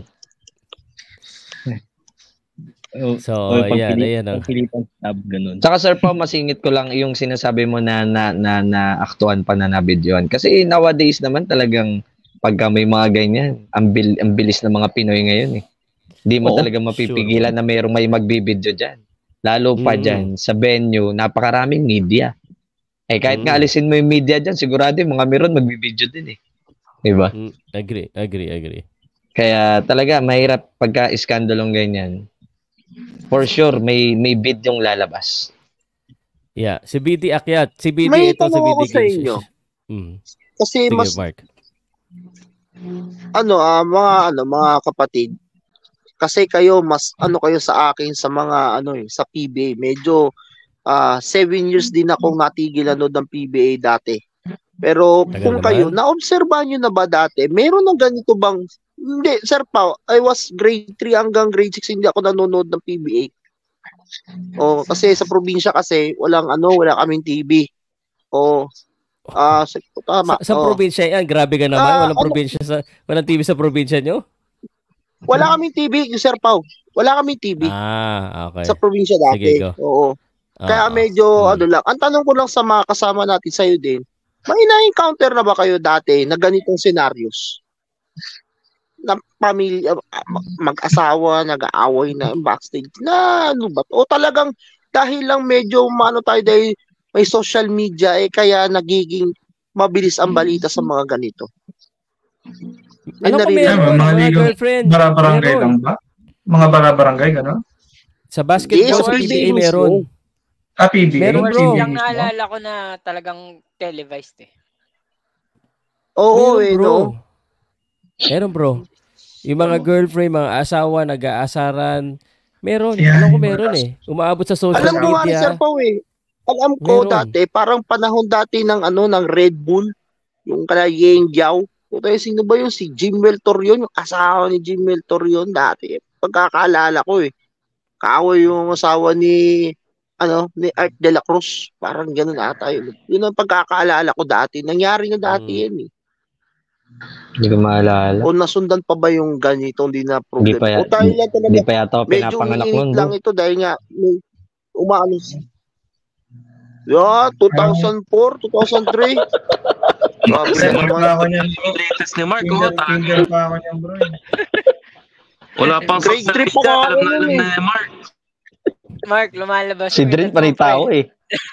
O, So, o, ayan, pagpili- ayan ang- pagpilitan tab, ganun. Saka Sir Pao, masingit ko lang yung sinasabi mo na na na, na aktuan pa na nabidyoan. Kasi nowadays naman talagang pagka may mga ganyan, ang, bil, ang bilis ng mga Pinoy ngayon eh. Hindi mo Oo, talaga mapipigilan na mayroong may magbibidyo dyan. Lalo pa Mm. dyan, sa venue, napakaraming media. Eh kahit nga Mm. alisin mo yung media dyan, sigurado yung mga meron magbibidyo din eh. Diba? Mm, agree, agree, agree. Kaya talaga mahirap pagka iskandalong ganyan. For sure, may may bid yung lalabas. Yeah, si B D Akyat. Si B D May ito, si tanong B D ako sa inyo. Mm. Kasi Sige, mas Mark. ano ah mga ano mga kapatid, kasi kayo mas ano kayo sa akin sa mga ano eh sa P B A. Medyo ah seven years din akong natigil nanood ng P B A dati. Pero Tagal kung naman. kayo, naobserbahan nyo na ba dati, meron ng ganito bang, hindi, Sir Pao, I was grade three hanggang grade six, hindi ako nanonood ng P B A. O, kasi sa probinsya kasi, walang ano, wala kaming T V. O, Ah, sa, tama. Sa, sa oo. probinsya yan, grabe ka naman. Ah, Walang ano? probinsya sa walang T V sa probinsya nyo? Wala kaming T V, Sir Pao. Wala kaming T V Ah, okay. sa probinsya Sige, dati. go. Oo. Kaya Oo. medyo Mm. ano lang. Ang tanong ko lang sa mga kasama natin sa'yo din, may na-encounter na ba kayo dati na ganitong scenarios? Na pamilya, ah, mag-asawa, nag-aaway na backstage na ano ba? O talagang dahil lang medyo maano tayo dahil may social media eh kaya nagiging mabilis ang balita sa mga ganito. May Alam ko naririnig meron, Ano, mga mga ligang girlfriend. bara-barangay Meron. lang ba? Mga bara-barangay, gano'n? Sa Hindi, basketball, sa sa P B A P B A mismo. meron. Ah, P B A? Meron, Worst bro. P B A lang mismo? naalala ko na talagang televised eh. Oo, Meron, eh, bro. no? Meron, bro. Yung mga girlfriend, mga asawa, nag-aasaran. Meron. Yan, Alam ko yung mga meron eh. Umaabot sa social Alam ko nga rin, Sir media. Pao eh. Alam ko Meron. dati, parang panahon dati ng ano ng Red Bull, yung kala Yeng Giao. O tayo, sino ba yun? Si Jim Torion, yung asawa ni Jim Torion dati. Pagkakaalala ko eh. Kaaway yung asawa ni ano ni Art de la Cruz. Parang ganun ata yun. Yun ang pagkakaalala ko dati. Nangyari na dati Mm. yan eh. Hindi ko maalala. O nasundan pa ba yung ganito? Hindi na Hindi pa, problem. ya, O tayo lang talaga. hindi pa yata ako Medyo pinapanganak umiinit nun, bro. lang ito dahil nga may umaano. Yeah, two thousand four, two thousand three. Grabe Kinder naman. pa ako niyan, bro. Yung latest ni Mark, oh, Kinder, tayo. kinder pa ako niyan, bro. eh. Wala pang Grade social three pa media, nga alam ako na alam nun eh. na ni Mark. Mark, lumalabas Si yung Drin edad pa mo, rin pre. tao eh.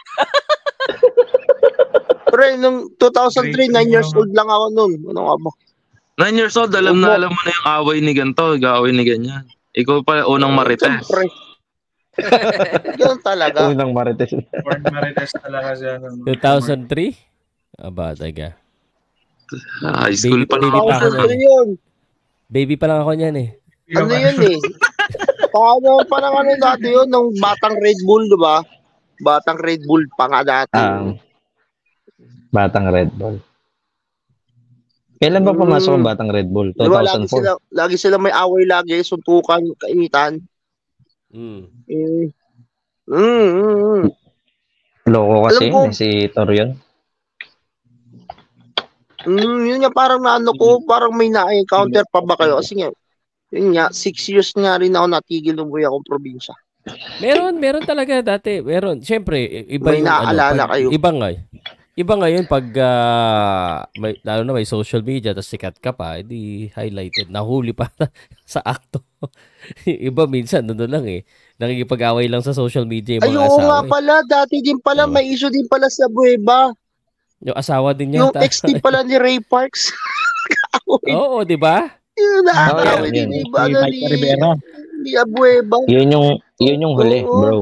Pre, nung two thousand three, Grade nine three years pa old lang ako nun. Ano nga ba? Nine years old, alam Opo. na alam mo na yung away ni ganito, gawin ni ganyan. Ikaw pa unang marites. Siyempre. Ganun talaga. Unang marites. Born Marites talaga siya. Ano, two thousand three? Aba, taga. Ah, high school Baby, pa lang baby ako. pa ako two thousand niyan. three yun. Baby pa lang ako niyan eh. Ano yun eh? Paano, parang ano dati yun, nung batang Red Bull, di ba? Batang Red Bull pa nga dati. Ang batang Red Bull. Kailan ba pumasok ang Mm. batang Red Bull? Di ba, lagi two thousand four. sila, lagi sila may away lagi, suntukan, kainitan. Mm. Eh, mm, mm, mm. Loko kasi Alam ko, yun eh, si Torion. mm, yun nga parang naano ko, parang may na-encounter pa ba kayo? Kasi nga, yun nga, six years nga rin ako natigil nung buhay akong probinsya. Meron, meron talaga dati. Meron. Siyempre, i- iba May yung ano. naaalala Pag, kayo. iba nga. Iba ngayon pag, ah, may, lalo na may social media, tapos sikat ka pa, edi highlighted. Nahuli pa sa akto. Iba minsan, doon lang eh. Nakikipag-away lang sa social media yung Ay, mga oo nga asawa eh. pala, dati din pala, Oo. may issue din pala sa Bueva. Yung asawa din Yung yata. ex din pala ni Ray Parks. Oo, di ba? Yun, Oo, nakakawin yan, din, yan. iba, ano, ni, ni Abueva. Yun yung, yun yung huli, Oo. bro.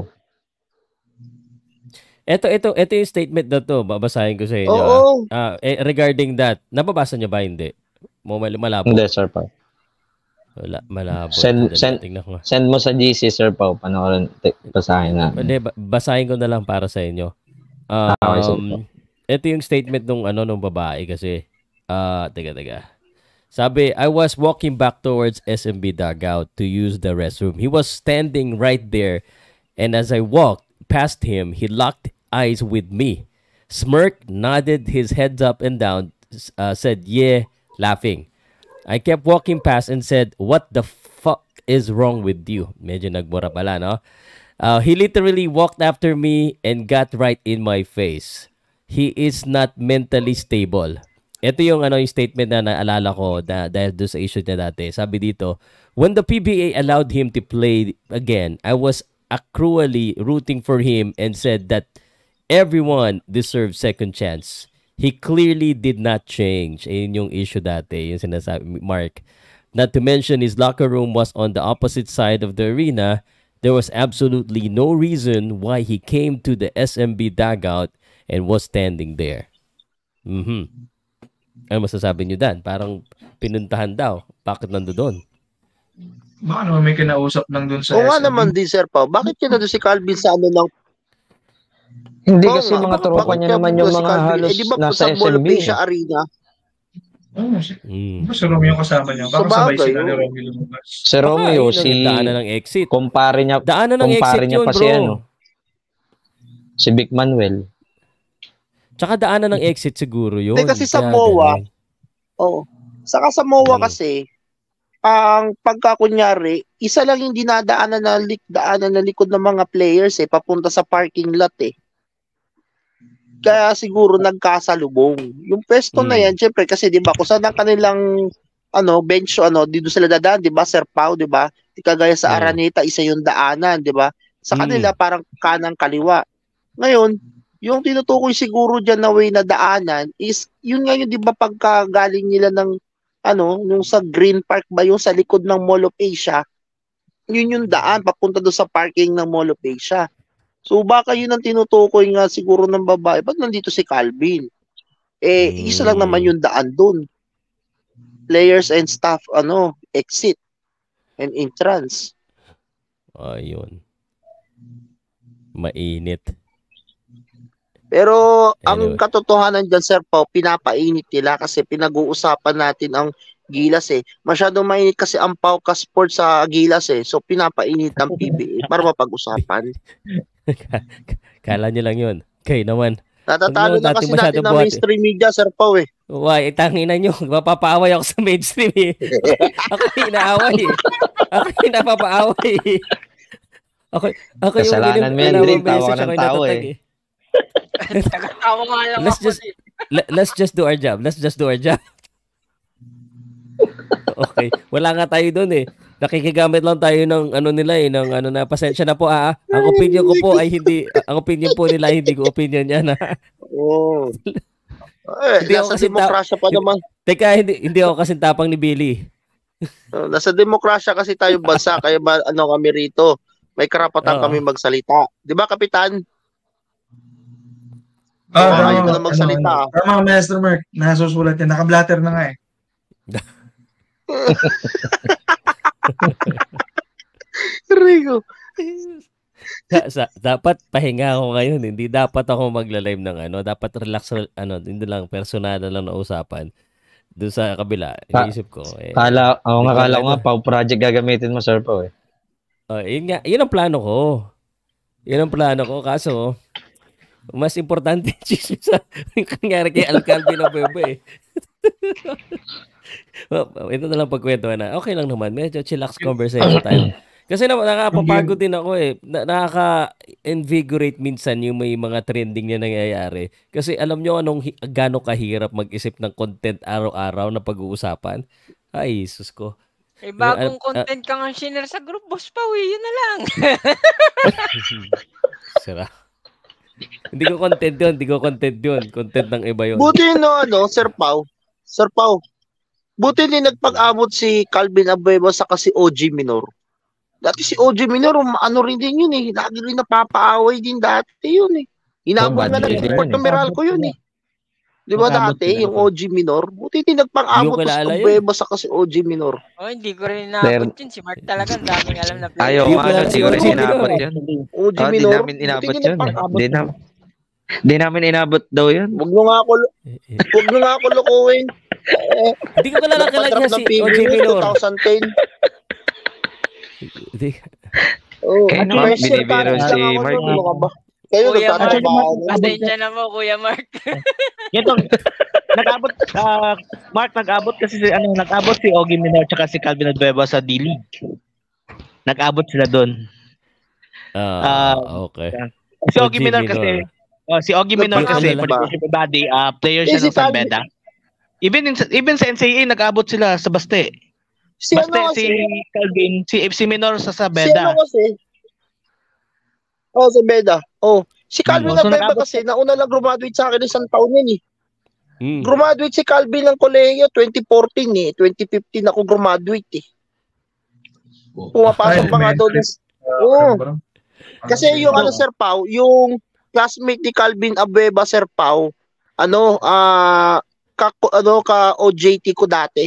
Ito, ito, ito yung statement na to. Babasahin ko sa inyo. Oo. Ah. Ah, eh, regarding that, nababasa niyo ba? Hindi. Mo mal- malabo. Hindi, Sir Pao. Wala, malabo. Send, Ito, send, tingnan ko nga. send mo sa G C, Sir Pao. Panoorin, te- basahin na. Hindi, ba- basahin ko na lang para sa inyo. Ah, okay, sige po. Um, ito yung statement nung ano nung babae kasi. Ah, teka, teka. Sabi, I was walking back towards S M B dugout to use the restroom. He was standing right there, and as I walked past him, he locked eyes with me, smirked, nodded his head up and down, uh, said, yeah, laughing. I kept walking past and said, what the fuck is wrong with you? Medyo nagmura pala, no? Uh, he literally walked after me and got right in my face. He is not mentally stable. Ito yung ano yung statement na naalala ko na, dahil doon sa issue niya dati. Sabi dito, when the P B A allowed him to play again, I was cruelly rooting for him and said that everyone deserves second chance. He clearly did not change. Ayun yung issue dati, yung sinasabi Mark. Not to mention his locker room was on the opposite side of the arena. There was absolutely no reason why he came to the S M B dugout and was standing there. Mhm. Ano masasabi niyo dan? Parang pinuntahan daw. Bakit nando doon? Baka naman may kinausap lang dun sa Oo nga S M B. naman din, Sir Pao. Bakit kaya na doon si Calvin sa ano ng... Hindi Oo kasi nga, mga bakit- tropa bakit niya kaya naman doon yung si mga Calvin? halos Eh, di ba nasa sa S M B. Bolopecia eh. Arena? Oo, si, Mm. ba si Romeo kasama niya? Baka Sabagay, sabay sila ni oo. Romeo lumabas. Si Baka Romeo, yun ang si daanan ng exit. kumpare niya, Daanan ng kumpare exit niya yun, pa bro. si ano, si Vic Manuel. Tsaka daanan ng exit siguro yun. Hindi kasi sa Kaya M O A, ganun. oo. Saka sa M O A Mm. kasi, ang pagka kunyari, isa lang yung dinadaanan na lik, daanan na likod ng mga players eh, papunta sa parking lot eh. Kaya siguro nagkasalubong. Yung pwesto na Mm. yan, syempre kasi 'di ba, kung saan ang kanilang ano, bench ano, dito sila dadaan, 'di ba, Sir Pau, 'di ba? Di kagaya sa Mm. Araneta, isa yung daanan, 'di ba? Sa Mm. kanila parang kanang kaliwa. Ngayon, yung tinutukoy siguro diyan na way na daanan is yun nga yun, 'di ba, pagka galing nila ng ano, yung sa Green Park ba yung sa likod ng Mall of Asia, yun yung daan papunta doon sa parking ng Mall of Asia. So baka yun ang tinutukoy nga siguro ng babae. Ba't nandito si Calvin? Eh, isa lang naman Mm. yung daan doon. Players and staff, ano, exit and entrance. Ayun. Mainit. Pero ang Anyway. katotohanan dyan, Sir Pao, pinapainit nila kasi pinag-uusapan natin ang Gilas eh. Masyadong mainit kasi ang Pauka Sports sa Gilas eh. So pinapainit ang P B A para mapag-usapan. Kala nyo lang yun. Kayo naman. Natatalo Huwag nyo na natin kasi masyado natin na buhatin. mainstream media, Sir Pao eh. Why, itangin na nyo. Mapapaaway ako sa mainstream eh. Ako yung inaaway eh. Ako yung napapaaway eh. Ako, ako yung Kasalanan mo yan, pinawang Drin. Tawa message, ka ako ng yung tao natatag eh. eh. Nakatawa nga lang Let's ako just, din. le- let's just do our job. Let's just do our job. Okay. Wala nga tayo doon eh. Nakikigamit lang tayo ng ano nila eh, ng ano na, pasensya na po ah. Ang opinion ko po ay hindi, ang opinion po nila hindi ko opinion yan ah. Oo. Eh, Hindi ako nasa kasi ta- demokrasya pa naman. Teka, hindi, hindi ako kasing tapang ni Billy. Uh, nasa demokrasya kasi tayo bansa, kaya ba ano kami rito? May karapatan Oo. kami magsalita. 'Di ba, Kapitan? Ah, Oo, tama, ayaw mo na ano, magsalita. ano. Tama, Master Mark. Nasusulat yan. Naka-blatter na nga eh. Rico. Sa, sa, dapat pahinga ako ngayon. Hindi dapat ako magla-live ng ano. Dapat relax, ano, hindi lang, personal lang na usapan. Doon sa kabila, Ka- iniisip ko. Eh, Kala, ako nga di ba, kala ko nga, ano? Pau project gagamitin mo, Sir Pau eh. Oh, yun nga, yun ang plano ko. Yun ang plano ko. Kaso, mas importante sa yung nangyari kay Al Calvin ng Bebe eh. Well, ito na lang pagkwentuhan na. Okay lang naman. Medyo chillax conversation tayo. Kasi na, nakapapagod din ako eh. Na, nakaka-invigorate minsan yung may mga trending na nangyayari. Kasi alam nyo anong hi- gaano kahirap mag-isip ng content araw-araw na pag-uusapan. Ay, sus ko. Eh, bagong Yung, ah, content ka nga share sa group, boss pa, eh. Yun na lang. Sira. Hindi ko content yun. Hindi ko content yun. Content ng iba yun. Buti no ano, Sir Pau. Sir Pau. Buti din nagpag-abot si Calvin Abueva sa kasi O G Minor. Dati si O G Minor, um, ano rin din yun eh. Lagi rin napapaaway din dati yun eh. Inabot Oh, nga bad ng day din report yun ng eh. Meralco yun eh. Di ba Nag-abot dati, sila. yung O G Minor? Buti din nagpang-abot Hindi ko pa si kilala yun. Abueva sa kasi O G Minor. Oh, hindi ko rin inaabot yun. Si Mark talaga, ang daming alam na player. Ayaw Hindi nga, ko ano, kilala di si ko rin O G inabot Minor eh. yun. O G Oh, di Minor. namin Buti inabot din yun. nagpang-abot. Di, nam di namin inabot daw yun. Huwag nyo nga ako, huwag nyo nga ako lukuhin. Eh, Hindi ko kilala kilala nagpa-drop niya ng si P B O G News Minor. twenty ten. Hindi. Oh, Kaya at naman, Marcel binibiro Paris si lang ako Mark doon, eh. ano ka ba? Kayo Kuya Mark, nagtatrabaho. pasensya na mo, Kuya Mark. Ito, nag-abot, ah, Mark, nag-abot kasi si, ano, nag-abot si Ogie Minor tsaka si Calvin Abueva sa D-League. Nag-abot sila doon. Ah, Ah, okay. Si O G Ogie Minor kasi, Minor. oh, si Ogie Minor kasi, Nagpang-abot for the ba? Positive Body, ah, player Eh, siya si ng San Calvin- Beda. Even, in, even sa N C A A, nag-abot sila sa Baste. Si Baste, ano si kasi, Calvin, si F C Minor sa si ano Sabeda. kasi, oh, sa Beda. Oh, si Calvin Hmm. So, Abueva nag-abot- kasi, nauna lang graduate sa akin isang taon yan eh. Hmm. Graduate si Calvin ng kolehiyo twenty fourteen eh. twenty fifteen ako graduate eh. Pumapasok pa nga doon. Oo. Kasi yung ano, Sir Pau, yung classmate ni Calvin Abueva, Sir Pau, ano, ah, ka, ano, ka O J T ko dati.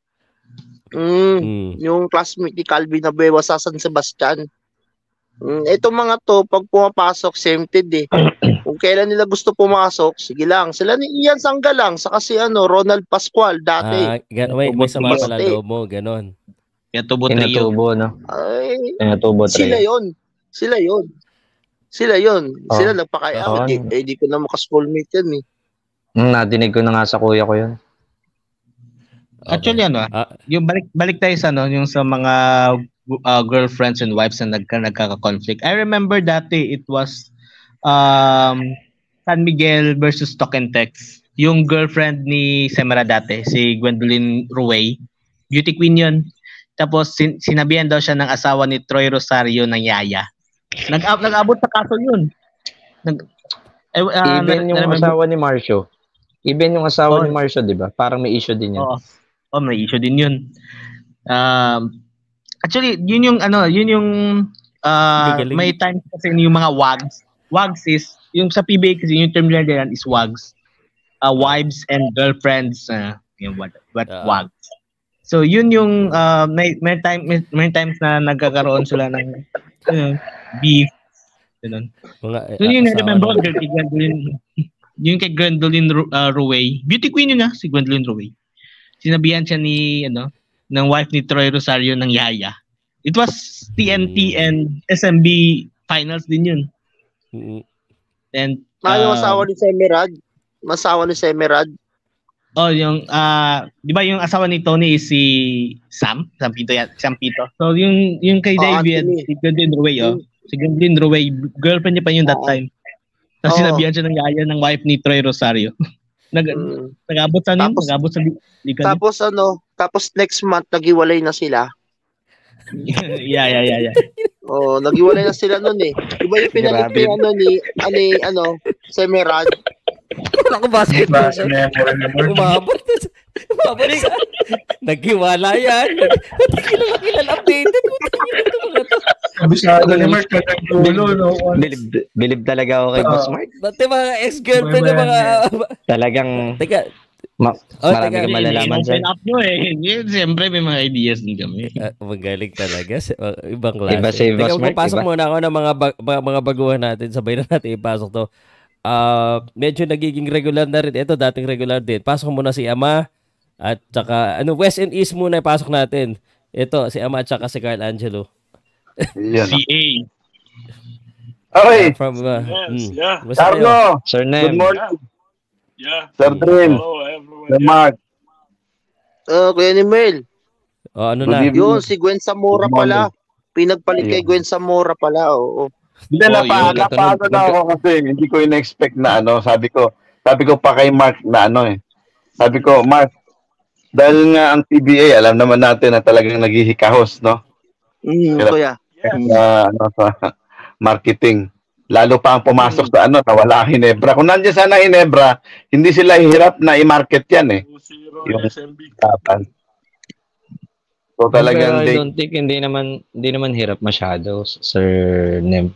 Mm, Hmm. yung classmate ni Calvin Abueva sa San Sebastian. Mm, itong mga to, pag pumapasok, same-tid eh. Kung kailan nila gusto pumasok, sige lang. Sila ni Ian Sangga lang, saka si ano, Ronald Pascual dati. Ah, gan- may, may sama Basta pala eh. loob mo, ganon. Yan, tubo trio. Inatubo, no? Ay, Inatubo sila trio. yon. Sila yon. Sila yon. Oh. Sila nagpakaya. Oo. Eh, di, eh, di ko na makaschoolmate yan eh. Hmm, nadinig ko na nga sa kuya ko yun. Actually, ano, Ah, yung balik balik tayo sa ano, yung sa mga uh, girlfriends and wives na nagka, nagkaka-conflict. I remember dati it was um San Miguel versus Talk and Text. Yung girlfriend ni Semra dati, si Gwendolyn Ruey, beauty queen yun. Tapos sin- sinabihan daw siya ng asawa ni Troy Rosario ng yaya. Nag nag-abot sa kaso yun. Nag eh, uh, Even na- yung na-remember- asawa ni Marcio. Even yung asawa Oh. ni Marcio, di ba? Parang may issue din yun. Oo. Oh, may issue din yun. Um, actually, yun yung ano, yun yung uh, Gagaling. may times kasi yung mga wags. Wags is, yung sa P B A kasi yung term nila dyan is wags. Uh, wives and girlfriends, uh, yung what, what Ah. wags. So, yun yung, uh, may, may, time, may, may times na nagkakaroon sila ng uh, beef. Ganun. Mga, So, yun, asawa remember, ng- kay Gwendolyn, yung kay Gwendolyn Ru- uh, Ruey. Beauty queen yun na, si Gwendolyn Ruey. Sinabihan siya ni, ano, ng wife ni Troy Rosario ng yaya. It was T N T Hmm. and S M B finals din yun. Mm, And, Ah, yung um, asawa ni Semirad. Masawa ni Semirad. oh, yung, ah, di ba yung asawa ni Tony is si Sam? Sam Pito yan, Sam Pito. So, yung, yung kay Oh, David, Anthony. si Gwendolyn Ruey, oh. Si Gwendolyn Ruey, girlfriend niya pa yun that Oo. time. Tapos Oo. sinabihan siya ng yaya ng wife ni Troy Rosario. Nag, Mm. nag-abot sa nin? Tapos- Nag-abot sa li- legal. Tapos ano, tapos next month nagiwalay na sila. yeah, yeah, yeah, yeah. Oh, nagiwalay na sila noon eh. Iba yung pinalit Grabe. ni ano ni ani ano, Semirad. Wala ko basketball. Basta na yan. Umabot. Umabot sa... Naghiwala yan. Hindi kilala kilala updated. Kabisado ni Mark na nagdulo, no? Bilib, bilib talaga ako kay Oo. Boss Mark. Dati mga ex-girlfriend na mga... Talagang Teka. ma- Oh, marami teka. kang malalaman Open dyan. up nyo eh. Yun, siyempre may mga ideas din kami. Ah, magaling talaga. Si- uh, ibang klase. Iba si Boss Teka, Mark, papasok iba. muna ako ng mga, bag- mga, mga baguhan natin. Sabay na natin ipasok to. Ah, medyo nagiging regular na rin. Ito, dating regular din. Pasok muna si Ama. At saka, ano, West and East muna ipasok natin. Ito, si Ama at saka si Carl Angelo. Yan. C A. Okay. From, uh, Yes, mm. yeah. Basta kayo. Carlo, Sir good Nem. morning. Yeah. Sir Dream, Hello, everyone. Sir Yeah. Mark. Uh, Kuya ni Mel. Oh, ano Good na? evening. Yun si Gwen Zamora Good morning. pala. Pinagpalit kay Ayun. Gwen Zamora pala. Oo. Hindi, Oh, napa, yun. napaano na ako kasi hindi ko in-expect na ano. Sabi ko, sabi ko pa kay Mark na ano eh. Sabi ko, Mark, dahil nga ang T B A, alam naman natin na talagang naghihikahos, no? Mm, Kaya- kuya. Sa, ano, sa marketing. Lalo pa ang pumasok sa ano, nawala ang Hinebra. Kung nandiyan sana ang Hinebra, hindi sila hirap na i-market yan eh. two zero Yung S M B. tapan. So Pero talagang I they, don't think hindi naman hindi naman hirap masyado, Sir Nem.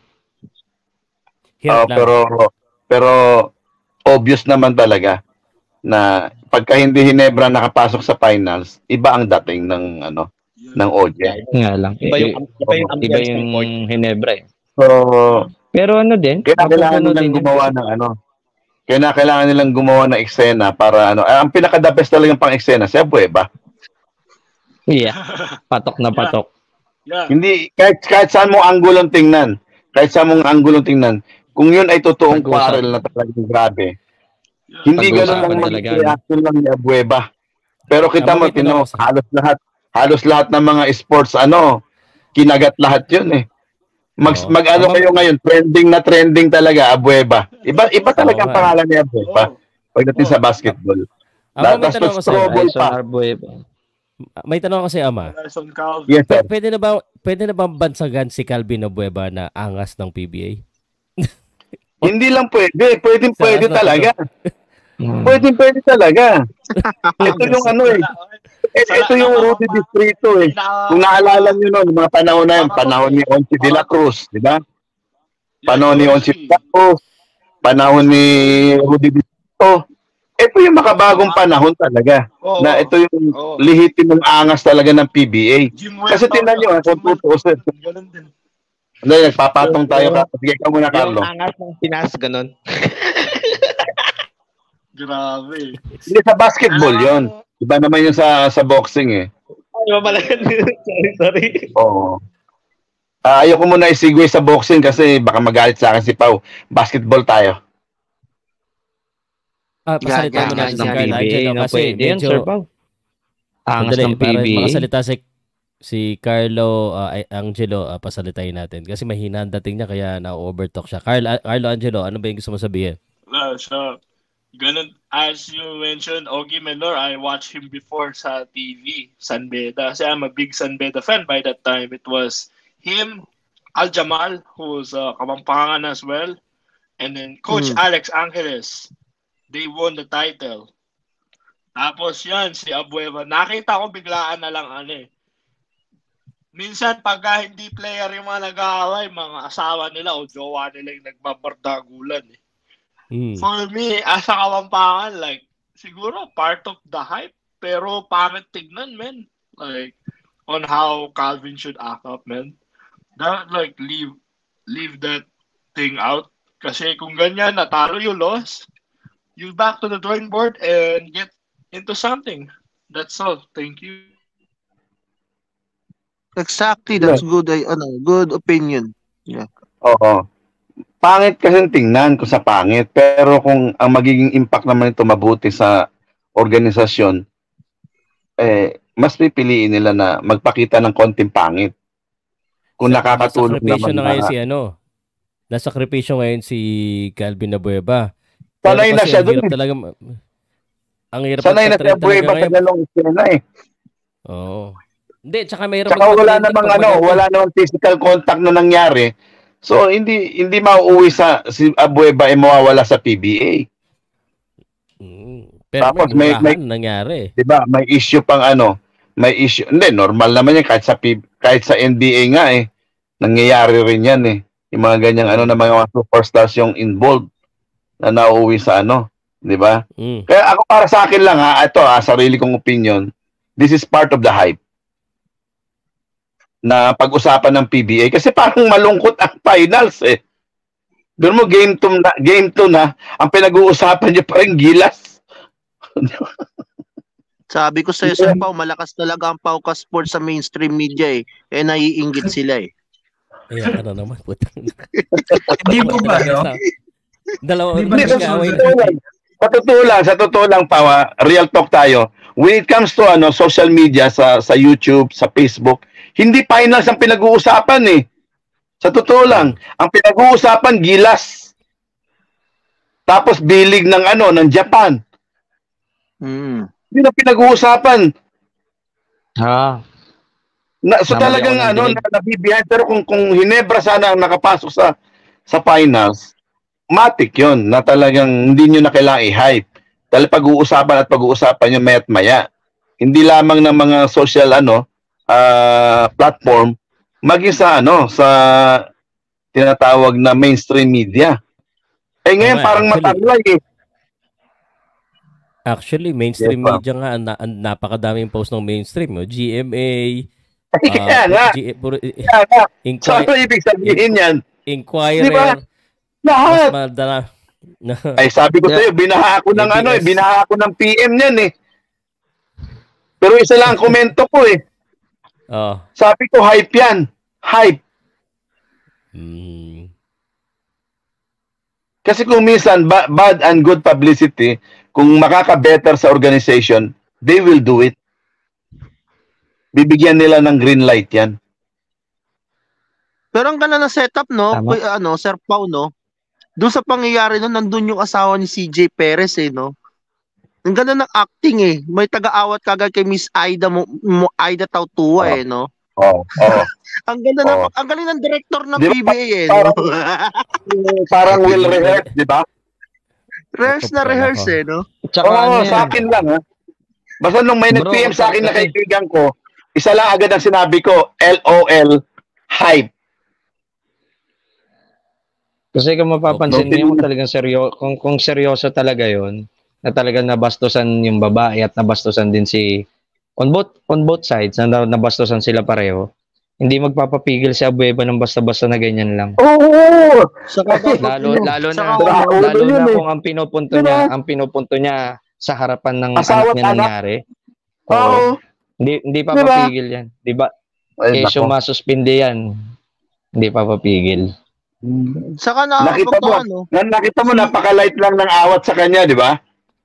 Hirap Oh, lang. pero pero obvious naman talaga na pagka hindi Hinebra nakapasok sa finals, iba ang dating ng ano ng audience. Nga lang. Iba yung, iba yung Iba ambience ng court. yung Hinebra eh. So Pero ano din, kaya kailangan mapupuno nilang din yun. gumawa ng ano. Kaya na kailangan nilang gumawa ng eksena para ano. Eh, ang pinaka-the best talagang pang eksena, siya Bueva. Yeah. Patok na patok. Yeah. Hindi kahit kahit saan mo anggulong tingnan, kahit saan mong anggulong tingnan, kung yun ay totoong Pag-usap. quarrel na talagang grabe. Hindi Pag-usapan ganoon lang talaga, ang reaction lang ni Abueva. Pero kita Tama, mo, may tanong tino, ako sa- halos lahat, halos lahat ng mga sports, ano, kinagat lahat yun eh. Mag, Oo. mag ano Tama. kayo ngayon, trending na trending talaga, Abueva. Iba, iba talaga ang nga. pangalan ni Abueva pagdating sa basketball. Ama, may Tapos tanong ako mas sa'yo. pro ball Alison pa. Arbueva. May tanong ako si Ama. Nelson Calvin. Yes, sir. P- pwede na ba pwede na bang bansagan si Calvin Abueva na angas ng P B A? Hindi lang pwede, pwede Sa pwede ano? talaga. Hmm. Pwede pwede talaga. Ito yung ano eh. Eh, Ito yung Rudy Distrito eh. Kung naalala nyo noon, mga panahon na yun, panahon ni Onsi de la Cruz, di ba? Panahon ni Onsi de la Cruz, panahon ni Rudy Distrito. Ito yung makabagong panahon talaga. Oo. Na ito yung Oo. lihitimong angas talaga ng P B A. Jim Kasi West, tingnan nyo, ah, kung tutuusin. Ganun din. Hindi, nagpapatong tayo ka. Sige ka muna, Carlo. Yung angas ng Pinas, ganun. Grabe. Hindi sa basketball yon. Iba naman yung sa sa boxing eh. Ay, iba pala. sorry, sorry. Oo. Ah, ayoko muna i-segue sa boxing kasi baka magalit sa akin si Pau. Basketball tayo. Ah, Yan, pasalita yan, mo yan, natin si yan. Carl P B A Angelo na kasi pwede yan, medyo Sir Pao. Angas Sandali, ng para P B A. makasalita si si Carlo ah, ay- Angelo, ah, pasalitain natin kasi mahina ang dating niya kaya na-overtalk siya. Carl, ah, Carlo Angelo, ano ba yung gusto mo sabihin? Uh, so, ganun, as you mentioned, Ogie Menor, I watched him before sa T V, San Beda. Kasi I'm a big San Beda fan by that time. It was him, Al Jamal, who was uh, Kapampangan as well, and then Coach Mm. Alex Angeles. They won the title. Tapos yan, si Abueva. Nakita ko biglaan na lang ano eh. Minsan pagka hindi player yung mga nag-aaway, mga asawa nila o jowa nila yung nagbabardagulan eh. Mm. For me, as a Kapampangan, like, siguro part of the hype, pero pangit tignan, man. Like, on how Calvin should act up, man. That, like, leave, leave that thing out. Kasi kung ganyan, natalo yung loss, you back to the drawing board and get into something. That's all. Thank you. Exactly, that's good, ay, ano, good opinion. Yeah. Oo. Pangit kasi tingnan kung sa pangit. Pero kung ang magiging impact naman ito mabuti sa organisasyon, eh, mas pipiliin nila na magpakita ng konting pangit. Kung nakakatulong Nasakripisyo naman na ngayon na... si ano. Nasakripisyo ngayon si Calvin Abueva. Sanay na kasi siya ang dun hirap eh. talaga, ang hirap Sanay na siya magpa-trade buhay talaga pa sa ngayon. ganong eksena eh. Oo. Hindi, tsaka mahirap Tsaka wala magpa-trending namang pag ano, magaling. wala namang physical contact na nangyari. So hindi hindi mauuwi sa si Abueva ay mawawala sa P B A. Mm. Pero Tapos may may, may murahan nangyari. 'di ba? May issue pang ano, may issue. Hindi normal naman yan kahit sa P, kahit sa N B A nga eh. Nangyayari rin yan eh. Yung mga ganyang ano na mga superstars yung involved na nauuwi sa ano, 'di ba? Mm. Kaya ako para sa akin lang ha, ito ha, sarili kong opinion. This is part of the hype na pag-usapan ng P B A kasi parang malungkot ang finals eh. Doon mo game two na, game two na ang pinag-uusapan niyo parang gilas. Sabi ko sa'yo, Sir Pao, malakas talaga ang Pauka Sports sa mainstream media eh. Eh, naiinggit sila eh. Ayan ka na naman, putang. Hindi po ba, no? Dalawa, Hindi ba Hindi, sa nag-aaway na. totoo lang, sa totoo lang, sa totoo lang pa, real talk tayo. When it comes to ano social media sa sa YouTube, sa Facebook, hindi finals ang pinag-uusapan eh. Sa totoo lang, ang pinag-uusapan gilas. Tapos bilig ng ano ng Japan. Mm. Hindi na pinag-uusapan. Ah. Na, so Namali talagang ako ng ano dinig. na nabibiyahe pero kung kung Hinebra sana ang nakapasok sa sa finals, matik 'yon na talagang hindi niyo na kailangan i-hype. Dahil pag-uusapan at pag-uusapan niyo mayat maya. Hindi lamang ng mga social ano uh, platform, maging sa ano sa tinatawag na mainstream media. Eh ngayon Okay, parang actually- matarlay eh. Actually, mainstream Yes, ma'am. media nga, ang na, ang napakadaming post ng mainstream. No? G M A, Kaya nga. G, puro, Kaya nga. So Inquire, ano ibig sabihin yan? Inquirer, Di ba? mas Lahat. madala. Na, Ay sabi ko sa'yo, binaha ako ng A B S. ano eh, binaha ako ng P M niyan eh. Pero isa lang ang komento ko eh. oh, Sabi ko, hype yan. Hype. mm, Kasi kung minsan, ba- bad and good publicity, kung makaka-better sa organization, they will do it. Bibigyan nila ng green light yan. Pero ang ganda ng setup, no? Tama. Kuy- ano, Sir Pao, no? Doon sa pangyayari no, nandun yung asawa ni C J Perez eh, no? Ang ganda ng acting eh. May taga-awat kagad kay Miss Aida mo, mo Aida Tautua Oh. eh, no? Oo. Oh, Ang ganda ng Oh. ang galing ng director ng Di ba, P B A eh, no? parang- Parang will rehearse, di ba? rehearse na rehearse eh, no? Tsaka Oo, ano sa yan. akin lang ha. Basta nung may Bro, nag-P M sa akin na kasi- kaibigan ko, isa lang agad ang sinabi ko, L O L, hype. Kasi kung mapapansin Okay. mo talagang seryo, kung, kung seryoso talaga yon na talagang nabastusan yung babae at nabastusan din si on both on both sides na nabastusan sila pareho, hindi magpapapigil si Abueva ng basta-basta na ganyan lang. Oo! Saka Lalo lalo na Saka- lalo yun na eh. kung ang pinupunto Diba? niya, ang pinupunto niya sa harapan ng Asawa anak niya at anak. nangyari. Oo. Hindi hindi Diba? papapigil yan. 'Di ba? Ay, Kesyo nako. masuspinde yan. Hindi papapigil. Saka Nakita mo, nakakapagtaka, no? na, nakita mo, napaka-light lang ng awat sa kanya, di ba?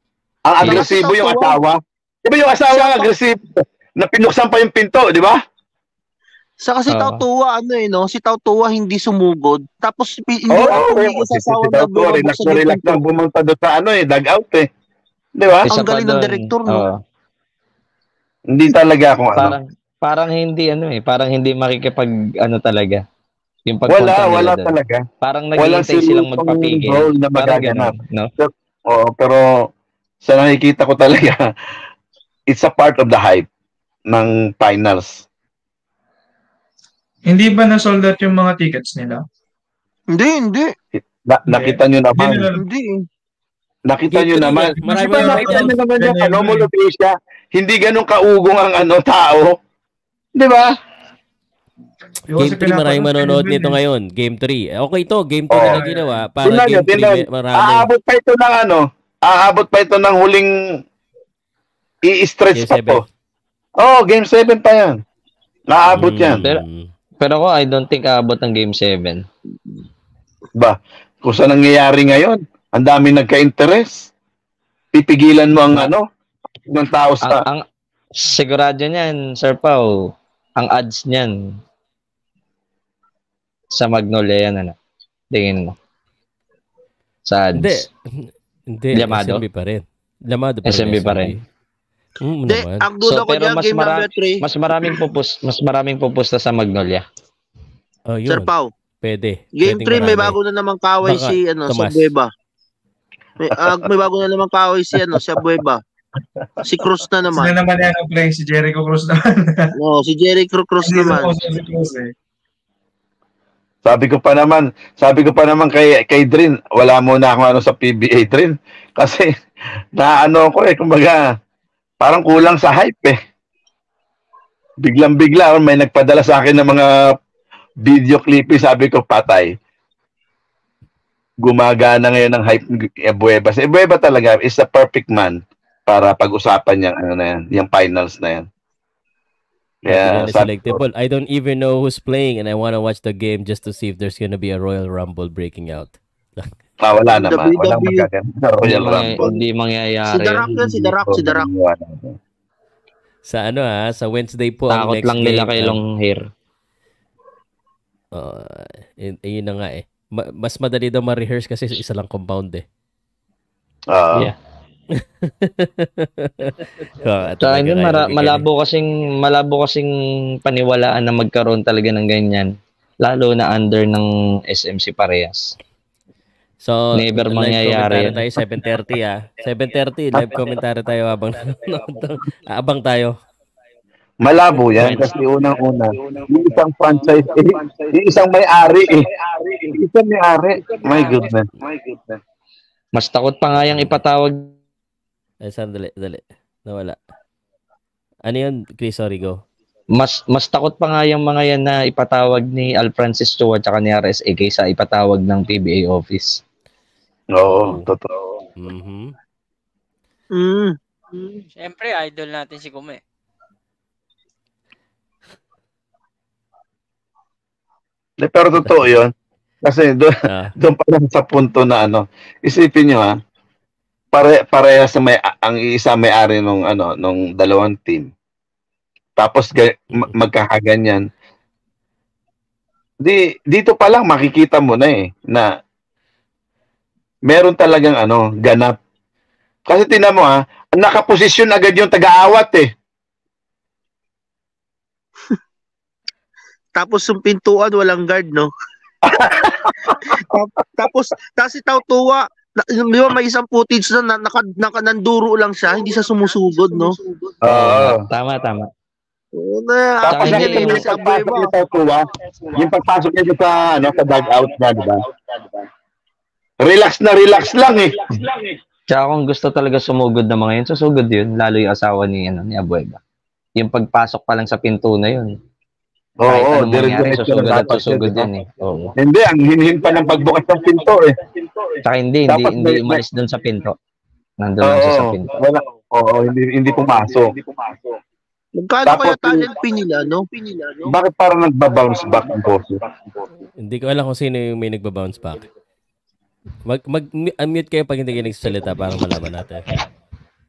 Ang Saka si agresibo yung Tautuan. asawa. Di ba yung asawa Siya ang pa, agresibo? Na pinuksan pa yung pinto, di ba? saka si Oo. Tautuwa, ano eh, no? Si Tautuwa hindi sumugod. Tapos pi- hindi Oo, pa oh, tumigil sa si, si, asawa si na Tautuwa, relax bubuksan na yung relax pinto. lang pumunta doon sa ano eh, dugout eh. Di ba? Ang Isa pa galing ng doon, director, no? oo. Hindi talaga ako ano. Parang parang hindi ano eh, parang hindi makikipag ano talaga. Yung Wala, pagpunta nila wala doon. talaga. Parang Walang naghihintay silang seryousong magpapigil. role na Parang magaganap. gano'n, no? So, oo, pero sa nakikita ko talaga, it's a part of the hype ng finals. Hindi ba na-sold out yung mga tickets nila? Hindi, hindi. Na, Hindi. nakita nyo Hindi naman. nila. Hindi. eh. Nakita Game nyo three naman. nga. Di Marami ba na nakita sold nyo out. naman yung Ganyan ano, yun Mall eh. of Asia? Hindi ganun kaugong ang ano tao. Di ba? Yung Game kasi three, maraming pinapanood manonood ko yun nito eh. ngayon. Game three. Okay to, Game two Oo. nila ginawa. Para Tingnan nyo, Game three, tingnan. may- marami. Aabot pa ito ng ano, aabot pa ito ng huling i-stretch Game pa seven. to. Oh, game seven pa yan. Naabot yan. Pero Mm. pero ako I don't think aabot ng game seven. Ba, kung saan nangyayari ngayon, ang dami nagka-interest. Pipigilan mo ang Ma- ano, ng tao Ang sa... ang sigurado niyan, Sir Pao, ang odds niyan sa Magnolia yan ano. Tingin mo. Sa Hindi. odds. Hindi, Llamado? S M B pa rin. Llamado pa rin. S M B pa rin. Mm, Hindi, naman. ang duda So ko pero dyan, mas game mara- number three. mas maraming pupus mas maraming pupusta sa Magnolia. Oh, Sir yun. Pao, Pwede. game Pwedeng three, may marami. bago na namang kaway Baka, si, ano, Tomas. si Bueva. May, ah, may bago na namang kaway si, ano, si Bueva. Si Cruz na Sila naman. naman yan ang play, si Jericho Cruz naman. No, si Jericho Cruz Hindi naman. na si Cruz eh. Sabi ko pa naman, sabi ko pa naman kay kay Drin, wala muna akong ano sa P B A Drin kasi naano ko eh, kumbaga parang kulang sa hype eh. Biglang-bigla oh, may nagpadala sa akin ng mga video clip, sabi ko patay. Gumagana ngayon ng hype ni Bueva. Si Bueva talaga is a perfect man para pag-usapan yung ano na yan, yung finals na yan. Hindi Kaya na sabi ko, selectable. I don't even know who's playing and I want to watch the game just to see if there's gonna be a Royal Rumble breaking out. ah, wala naman. W W E. Walang magaganda sa Hindi, Royal mangy- Rumble. hindi Si mangyayari The yan. Rock yan, si The Rock, si The Rock. Sa ano ha, sa Wednesday po ang Takot next lang nila game. kay ah. long hair. Uh, yun, yun na nga eh. Ma- mas madali daw ma-rehearse kasi isa lang compound eh. Ah. Yeah. Kaya Sa akin talaga mara- kaya malabo kasing malabo kasing paniwalaan na magkaroon talaga ng ganyan. Lalo na under ng S M C parehas. So, Never live mangyayari commentary yan. tayo seven thirty ah. seven thirty live commentary tayo habang abang tayo. Malabo yan kasi unang-una, yung isang franchise, eh, yung isang may-ari eh. Yung isang may-ari. My goodness. My goodness. Mas takot pa nga yung ipatawag. Ay, sandali, dali. Nawala. Ano yun, Chris? Sorry, go. Mas mas takot pa nga yung mga yan na ipatawag ni Al Francis Chua at ni R S A kaysa ipatawag ng P B A office. Oo, totoo. Mm-hmm. Mm. Siyempre, idol natin si Kume. De, pero totoo yun. Kasi doon Ah. doon pa lang sa punto na ano, isipin nyo ha, pare pareha sa may ang isa may-ari nung ano nung dalawang team. Tapos ga- ma- magkakaganyan. Di dito pa lang makikita mo na eh na meron talagang ano, ganap. Kasi tingnan mo ha, nakaposisyon agad yung taga-awat eh. Tapos yung pintuan, walang guard, no? Tap- tapos, tapos si Tautuwa, na- di ba may isang footage na, na naka, naka, nanduro lang siya, hindi siya sumusugod, no? Oo. Tama, tama. Oo na, Tapos acting Tsaka yan hindi- eh, yung si pagpasok Abueva. niya sa tuwa, yung pagpasok niya sa ano sa dugout na, di ba? Relax na relax lang eh. Tsaka kung gusto talaga sumugod ng mga yun, susugod yun. Lalo yung asawa ni, ano, ni Abueva. Yung pagpasok pa lang sa pinto na yun. Kahit Oo, anong mangyari, dire-diretso susugod na at dapat susugod yun, yan eh. Oo. Hindi, ang hinhin pa ng pagbukas ng pinto eh. Tsaka hindi, hindi, Dapat hindi may- umalis doon sa pinto. Nandun lang siya sa Oo, pinto. wala. Oo, hindi hindi pumasok. Magkano Dapat kaya yung- talent fee nila, no? Bakit parang nagba-bounce back ang boses? Hindi ko alam kung sino yung may nagba-bounce back. Mag, mag, unmute kayo pag hindi kayo nagsasalita para malaman natin.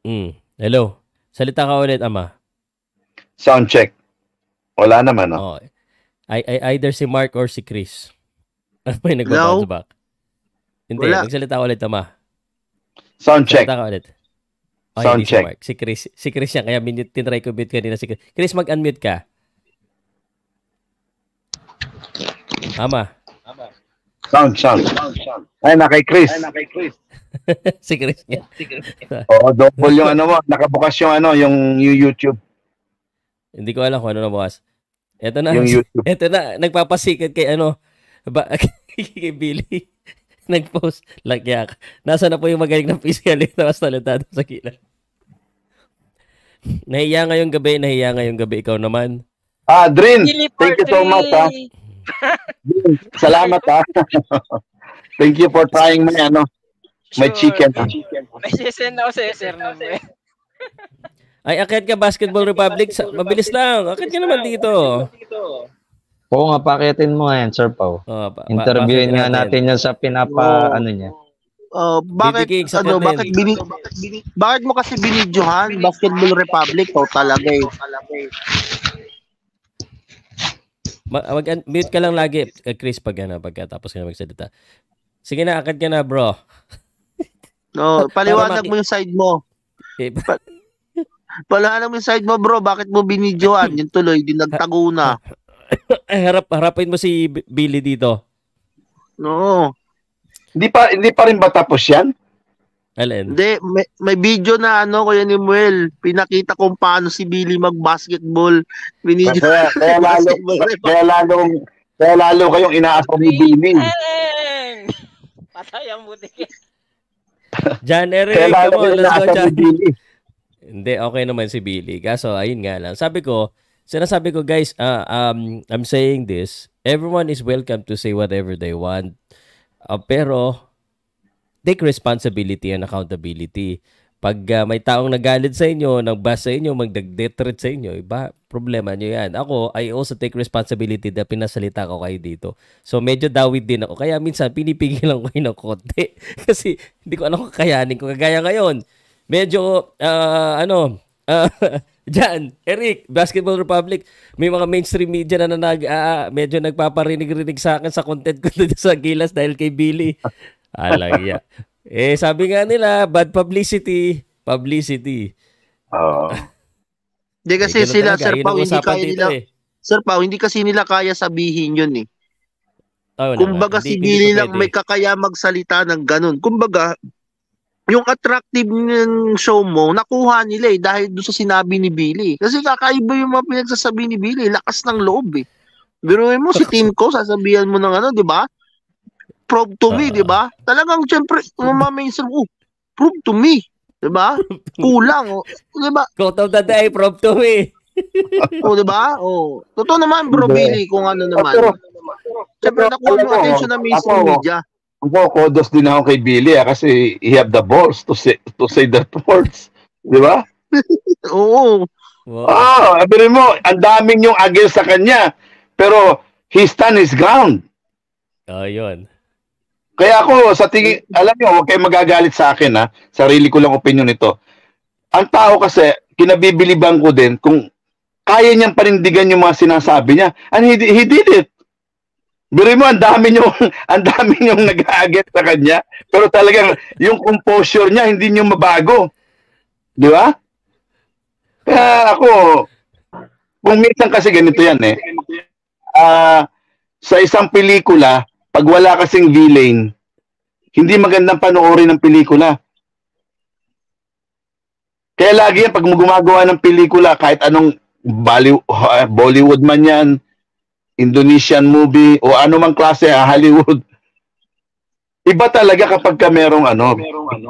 Mm. Hello. Salita ka ulit, Ama. Sound check. Wala naman, no? Oh. I, I, either si Mark or si Chris. May nagbabounce back. Hindi, Wala. magsalita ka ulit, Ama. Sound check. Salita ka ulit. Oh, Sound hindi check. Si Mark. Si Chris. Si Chris yan. Kaya minute, tinry ko mute kanina si Chris. Chris, mag-unmute ka. Ama. Sound, sound. Ay, na kay Chris. Ay, na kay Chris. Si Chris yan. Oo, double yung ano mo. Nakabukas yung ano, yung YouTube. Hindi ko alam kung ano na bukas. Ito na. Yung YouTube. Ito na. Nagpapasikat kay ano. Ba, kay Billy. Nag-post. Lagyak. Nasa na po yung magaling ng physically na mas talentado sa kilala. Nahiya ngayong gabi. Nahiya ngayong gabi. Ikaw naman. Ah, Drin. Thank you so much, ha. Drin, salamat, ha. Thank you for trying my, ano, my chicken, ha. May sisend ako sa S R na mo eh. Ay, akit ka Basketball Republic. Sa- Mabilis lang. Akit ka naman dito. Oo nga, pakitin mo yan, Sir Pao. Oh, pa- Interviewin pakitin nga natin. natin yan sa pinapa, Oo. ano niya. Uh, bakit Bibigay sa ano panel. bakit bini, bakit mo kasi binidyohan Basketball Republic to talaga eh. Ma- mag- mute ka lang lagi, eh, Chris, pag ano, pagkatapos ka na magsalita. Sige na, akit ka na, bro. No, paliwanag maki- mo yung side mo. Eh, Pa- paliwanag mo yung side mo, bro. Bakit mo binidyohan? Yung tuloy, di nagtago na. Eh, harap, harapin mo si B- Billy dito. No. Hindi pa, hindi pa rin ba tapos yan? Alin? Hindi, may, may video na ano, Kuya Nimuel. Pinakita kung paano si Billy mag-basketball. Binidyo. Kaya, kaya lalo, kaya lalo, kaya lalo kayong inaasaw ni Billy. Patay ang buti. John Eric, Kaya lalo come on, kayong let's go, inaasaw ni John. Billy. Hindi, okay naman si Billy. Kaso, ayun nga lang. Sabi ko, sinasabi ko, guys, uh, um, I'm saying this, everyone is welcome to say whatever they want. Uh, pero, take responsibility and accountability. Pag uh, may taong nagalit sa inyo, nag-bash sa inyo, magdag-detrate sa inyo, iba, problema nyo yan. Ako, I also take responsibility na pinasalita ko kayo dito. So, medyo dawit din ako. Kaya minsan, pinipigilan ko kayo ng konti. Kasi, hindi ko alam kung kakayanin ko. Kagaya ngayon, medyo, uh, ano, uh, Jan, Eric, Basketball Republic, may mga mainstream media na, na nag, uh, medyo nagpaparinig-rinig sa akin sa content ko dito sa Gilas dahil kay Billy. Alagya. Eh, sabi nga nila, bad publicity, publicity. Oo. Hindi kasi Eh, ganun sila, talaga. Sir Yun Pao, ang hindi usapan kaya dito nila, eh. Sir Pao, hindi kasi nila kaya sabihin yun eh. Oh, wala Kumbaga nga. si Hindi- Billy hindi pa lang pwede. may kakaya magsalita ng ganun. Kumbaga, yung attractive ng show mo, nakuha nila eh dahil doon sa sinabi ni Billy. Kasi kakaiba yung mga pinagsasabi ni Billy, lakas ng loob eh. Biruin mo si team ko, sasabihan mo ng ano, di ba? Prove to me, di ba? Talagang syempre, mamaminsan, oh, prove to me. Di ba? Kulang, oh. Di ba? Quote of the day, prove to me. Oh, di ba? Oh. Totoo naman, bro, Hindi. Billy, kung ano naman. Pero, Siyempre, nakuha alam mo mo, attention ng mainstream ako, media. Ako, kudos din ako kay Billy, ah, kasi he have the balls to say, to say that words. Di ba? Oo. Wow. Ah, sabihin mo, ang daming yung against sa kanya. Pero, he stand his ground. Oh, yun. Kaya ako, sa tingin, alam niyo, huwag kayong magagalit sa akin, ha. Sarili ko lang opinion nito. Ang tao kasi, kinabibiliban ko din kung kaya niyang panindigan yung mga sinasabi niya. And he, he did it. Biro mo, ang dami niyong, ang dami niyong nag-a-against sa kanya. Pero talagang, yung composure niya, hindi niyo mabago. Di ba? Kaya ako, kung minsan kasi ganito yan eh. Ah, sa isang pelikula, pag wala kasing villain, hindi magandang panoorin ng pelikula. Kaya lagi yan, pag gumagawa ng pelikula, kahit anong Bolly- Bollywood man yan, Indonesian movie, o anumang klase, ah, Hollywood, iba talaga kapag ka merong ano,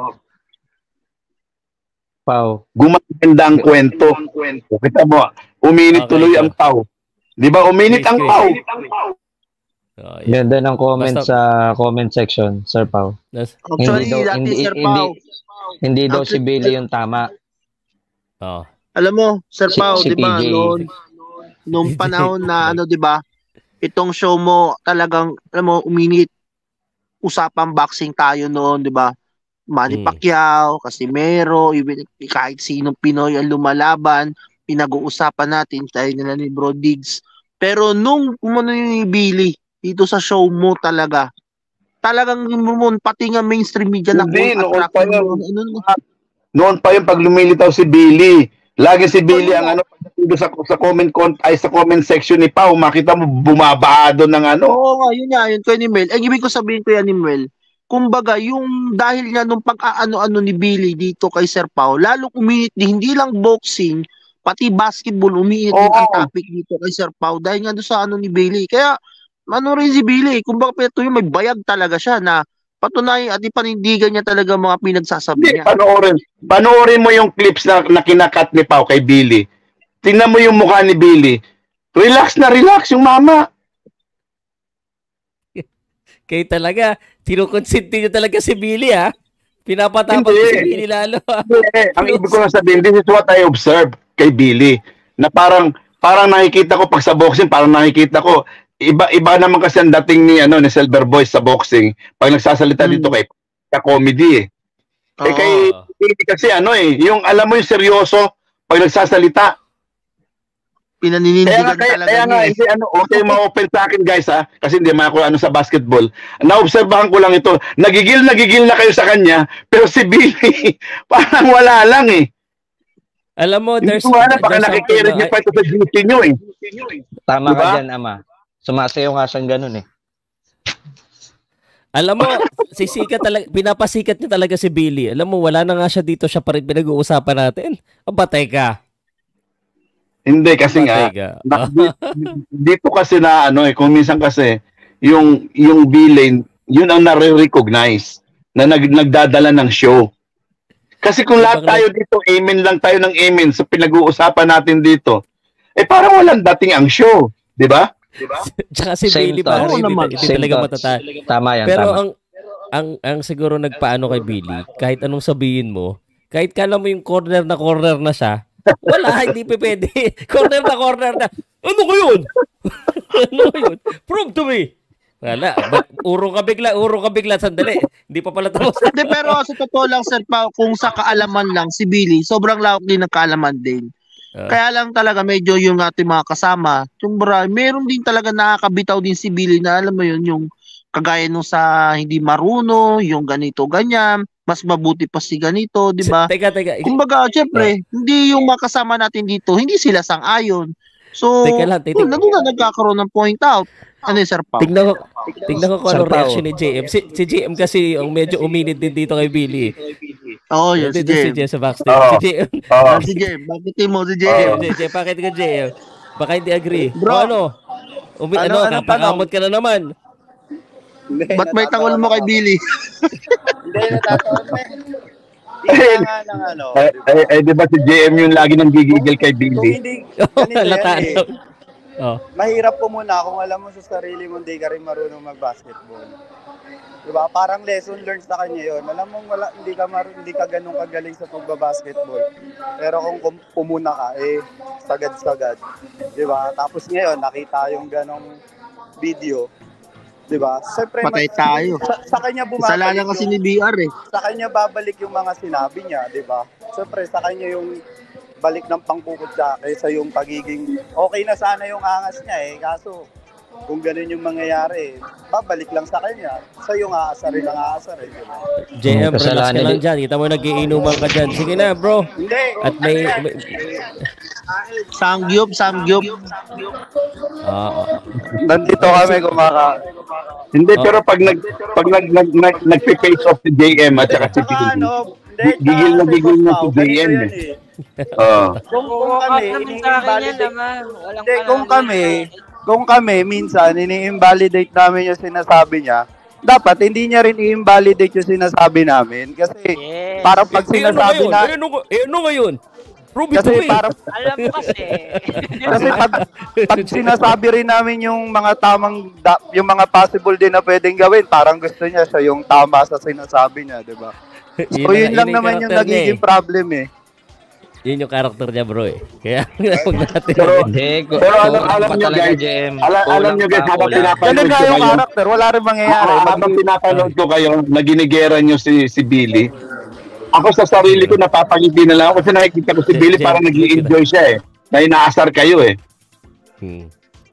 Pao. gumaganda ang kwento. Kita mo, uminit Okay, tuloy so- ang tao. Di ba? Uminit Chris, ang Chris. tao. Oh, yeah. Ganda ng comment Basta- sa comment section, Sir Pao. Nas- Actually, Hindi daw- dati, hindi- Sir hindi- Pao, Hindi daw si Actually, Billy yung tama. Oh. alam mo, Sir Si- Pao, si di ba, P J. noon, nung panahon na, ano, di ba, itong show mo, talagang, alam mo, uminit, usapang boxing tayo noon, di ba? Manny Mm. Pacquiao, Casimero, even kahit sinong Pinoy ang lumalaban, pinag-uusapan natin tayo nila ni Bro Diggs. Pero nung umano yung ni Billy dito sa show mo talaga, talagang mo pati nga mainstream media na Hindi, kung noon pa attraction yun. mo. Ano, ano, Noon pa yung pag lumilitaw si Billy. Lagi si Billy yun ang nga. ano, pagdating doon sa, sa comment con, ay sa comment section ni Pao, makita mo bumabaa doon ng ano. Oo nga, yun nga, yun ko ni Mel. Ang ibig ko sabihin ko yan ni Mel, kumbaga, yung dahil nga nung pag-aano-ano ni Billy dito kay Sir Pao, lalong uminit din, hindi lang boxing, pati basketball, uminit din ang Oo. topic dito kay Sir Pao dahil nga doon sa ano ni Billy. Kaya, ano rin si Billy, kumbaga, ito yung may bayag talaga siya na patunayan at ipanindigan niya talaga mga pinagsasabi Hindi, niya. panoorin. Panoorin mo yung clips na, na kinakat ni Pao kay Billy. Tingnan mo yung mukha ni Billy. Relax na relax yung mama. Kayo talaga, tinukonsinti nyo talaga si Billy, ha? Pinapatapos Hindi. si Billy lalo, ha? Hindi, ang ibig ko lang sabihin, this is what I observe kay Billy. Na parang, parang nakikita ko pag sa boxing, parang nakikita ko, iba iba naman kasi ang dating ni, ano, ni Silver Boys sa boxing. Pag nagsasalita Hmm. dito kay sa comedy, eh. Eh kay Oo. Billy kasi ano eh, yung alam mo yung seryoso pag nagsasalita. Kaya nga, Pinaninindigan kaya, talaga kaya nga, niya eh. hindi, ano, okay, ma-open sa akin guys ha, kasi hindi man ako ano sa basketball. Naobserbahan ko lang ito, nagigil, nagigil na kayo sa kanya, pero si Billy, parang wala lang eh. Alam mo, Hindi there's, ko alam, baka there's something nakikinig na, niya pa ito sa duty nyo eh. Tama Diba? ka dyan, Ama. Sumasayaw nga siyang ganun eh. alam mo, sisikat talaga, pinapasikat niya talaga si Billy. Alam mo, wala na nga siya dito, siya pa rin pinag-uusapan natin. Abatay ka. Hindi kasi nga, Patay ka. na- di- dito kasi na ano eh, kung minsan kasi, yung, yung B-lane, yun ang nare-recognize na nag, nagdadala ng show. Kasi kung lahat Ibang tayo dito, amen lang tayo ng amen sa pinag-uusapan natin dito, eh parang walang dating ang show. Di ba? Tsaka si Same Billy, thoughts. pare, Oo hindi, naman. hindi Same talaga thoughts. matata. Tama yan, Pero tama. ang, ang, ang siguro nagpaano kay Billy, kahit anong sabihin mo, kahit kala mo yung corner na corner na siya, wala, hindi pa pwede. Corner na corner na. Ano ko yun? ano ko yun? Prove to me. Wala. Ba- urong ka bigla, urong ka bigla. Sandali. Hindi pa pala tapos. Hindi, pero sa totoo lang, Sir Pao, kung sa kaalaman lang, si Billy, sobrang lawak din ng kaalaman din. Ah. Kaya lang talaga medyo yung ating mga kasama, yung bra, meron din talaga nakakabitaw din si Billy na alam mo yun, yung kagaya nung sa hindi marunong, yung ganito, ganyan, mas mabuti pa si ganito, di ba? Teka, teka. Kumbaga, syempre, hindi yung mga kasama natin dito, hindi sila sang-ayon. So, Teka lang, titig- yun, nandun na nagkakaroon ng point out. Ano yung Sir Pao? Tignan ko, tignan ko kung Sir ano Pao. reaction ni J M. Si, si J M kasi ang medyo uminit din dito kay Billy. Oo, yun, si Dito si Jem. J M sa backstage. Oo. Si J M. Oo. Ah, si Jem, bakit mo si J M, Jem? J M, bakit ka J M? Baka hindi agree. Bro. O ano? Umi, Ano- ano, anong kapakamot ka na naman. Hindi, Ba't may tangol mo kay Billy? Hindi, natatawa na eh. Hindi nga ng ano. Eh, eh, eh, di ba si J M yung lagi nang gigigil kay Kung Billy? hindi, ganito yan Lataan. eh. Oh. Mahirap po muna kung alam mo sa sarili mo hindi ka rin marunong mag-basketball. Diba? Parang lesson learned sa kanya yun. Alam mo, wala, hindi ka, mar- hindi ka ganun kagaling sa pagbabasketball. Pero kung kum- pumuna ka, eh, sagad-sagad. Diba? Tapos ngayon, nakita yung ganong video. Diba? Siyempre, Patay mas- tayo. Sa, sa kanya bumabalik Kasalanan kasi yung- ni B R eh. sa kanya babalik yung mga sinabi niya, di ba? Siyempre, sa kanya yung balik ng pangkukot siya kaysa yung pagiging okay na sana yung angas niya eh. Kaso, kung ganun yung mangyayari, babalik lang sa kanya. Sa yung aasarin ang aasarin. Di ba? J M, relax ka Kasalanan lang ni- dyan. Kita mo nagiinuman ka dyan. Sige na, bro. Hindi. At may... may Samgyup, samgyup. ah, ah. Nandito kami kumaka. Hindi, Oh. pero pag nag pag nag nag, nag nagpe-face off si J M at saka si Saka Billy, ano, hindi, gigil na sa gigil na si Pao, J M ganito eh. yun Oo. Kung, kung Oo, kami, naman sa akin yan ini-invalidate, naman. Walang hindi, kung panahon. kami, kung kami, minsan, ini-invalidate namin yung sinasabi niya, dapat hindi niya rin i-invalidate yung sinasabi namin. Kasi, Yes. parang pag Eh, ano sinasabi ngayon? na, Eh, ano, eh, ano ngayon? Prove it to kasi me. parang, Alam mo kasi. kasi pag, pag sinasabi rin namin yung mga tamang, da, yung mga possible din na pwedeng gawin, parang gusto niya siya yung tama sa sinasabi niya, di ba? So, na- yun lang ang naman yung karakter niya nagiging eh. problem eh. Yun yung karakter niya, bro eh. Kaya huwag natin. Pero, Hindi, pero alam, kulang alam pa nyo talaga, guys, J M. alam, alam Kulang nyo guys, pa, habang kulang. pinapanood Ganun ko nga yung kayo, character. Wala rin mangyayari. ah, habang pinapanood ko kayo, na ginigera nyo si, si Billy, ako sa sarili ko napapangiti na lang ako kasi nakikita ko si J- Billy J- parang J- nag-i-enjoy siya eh. Na inaasar kayo eh. Hmm.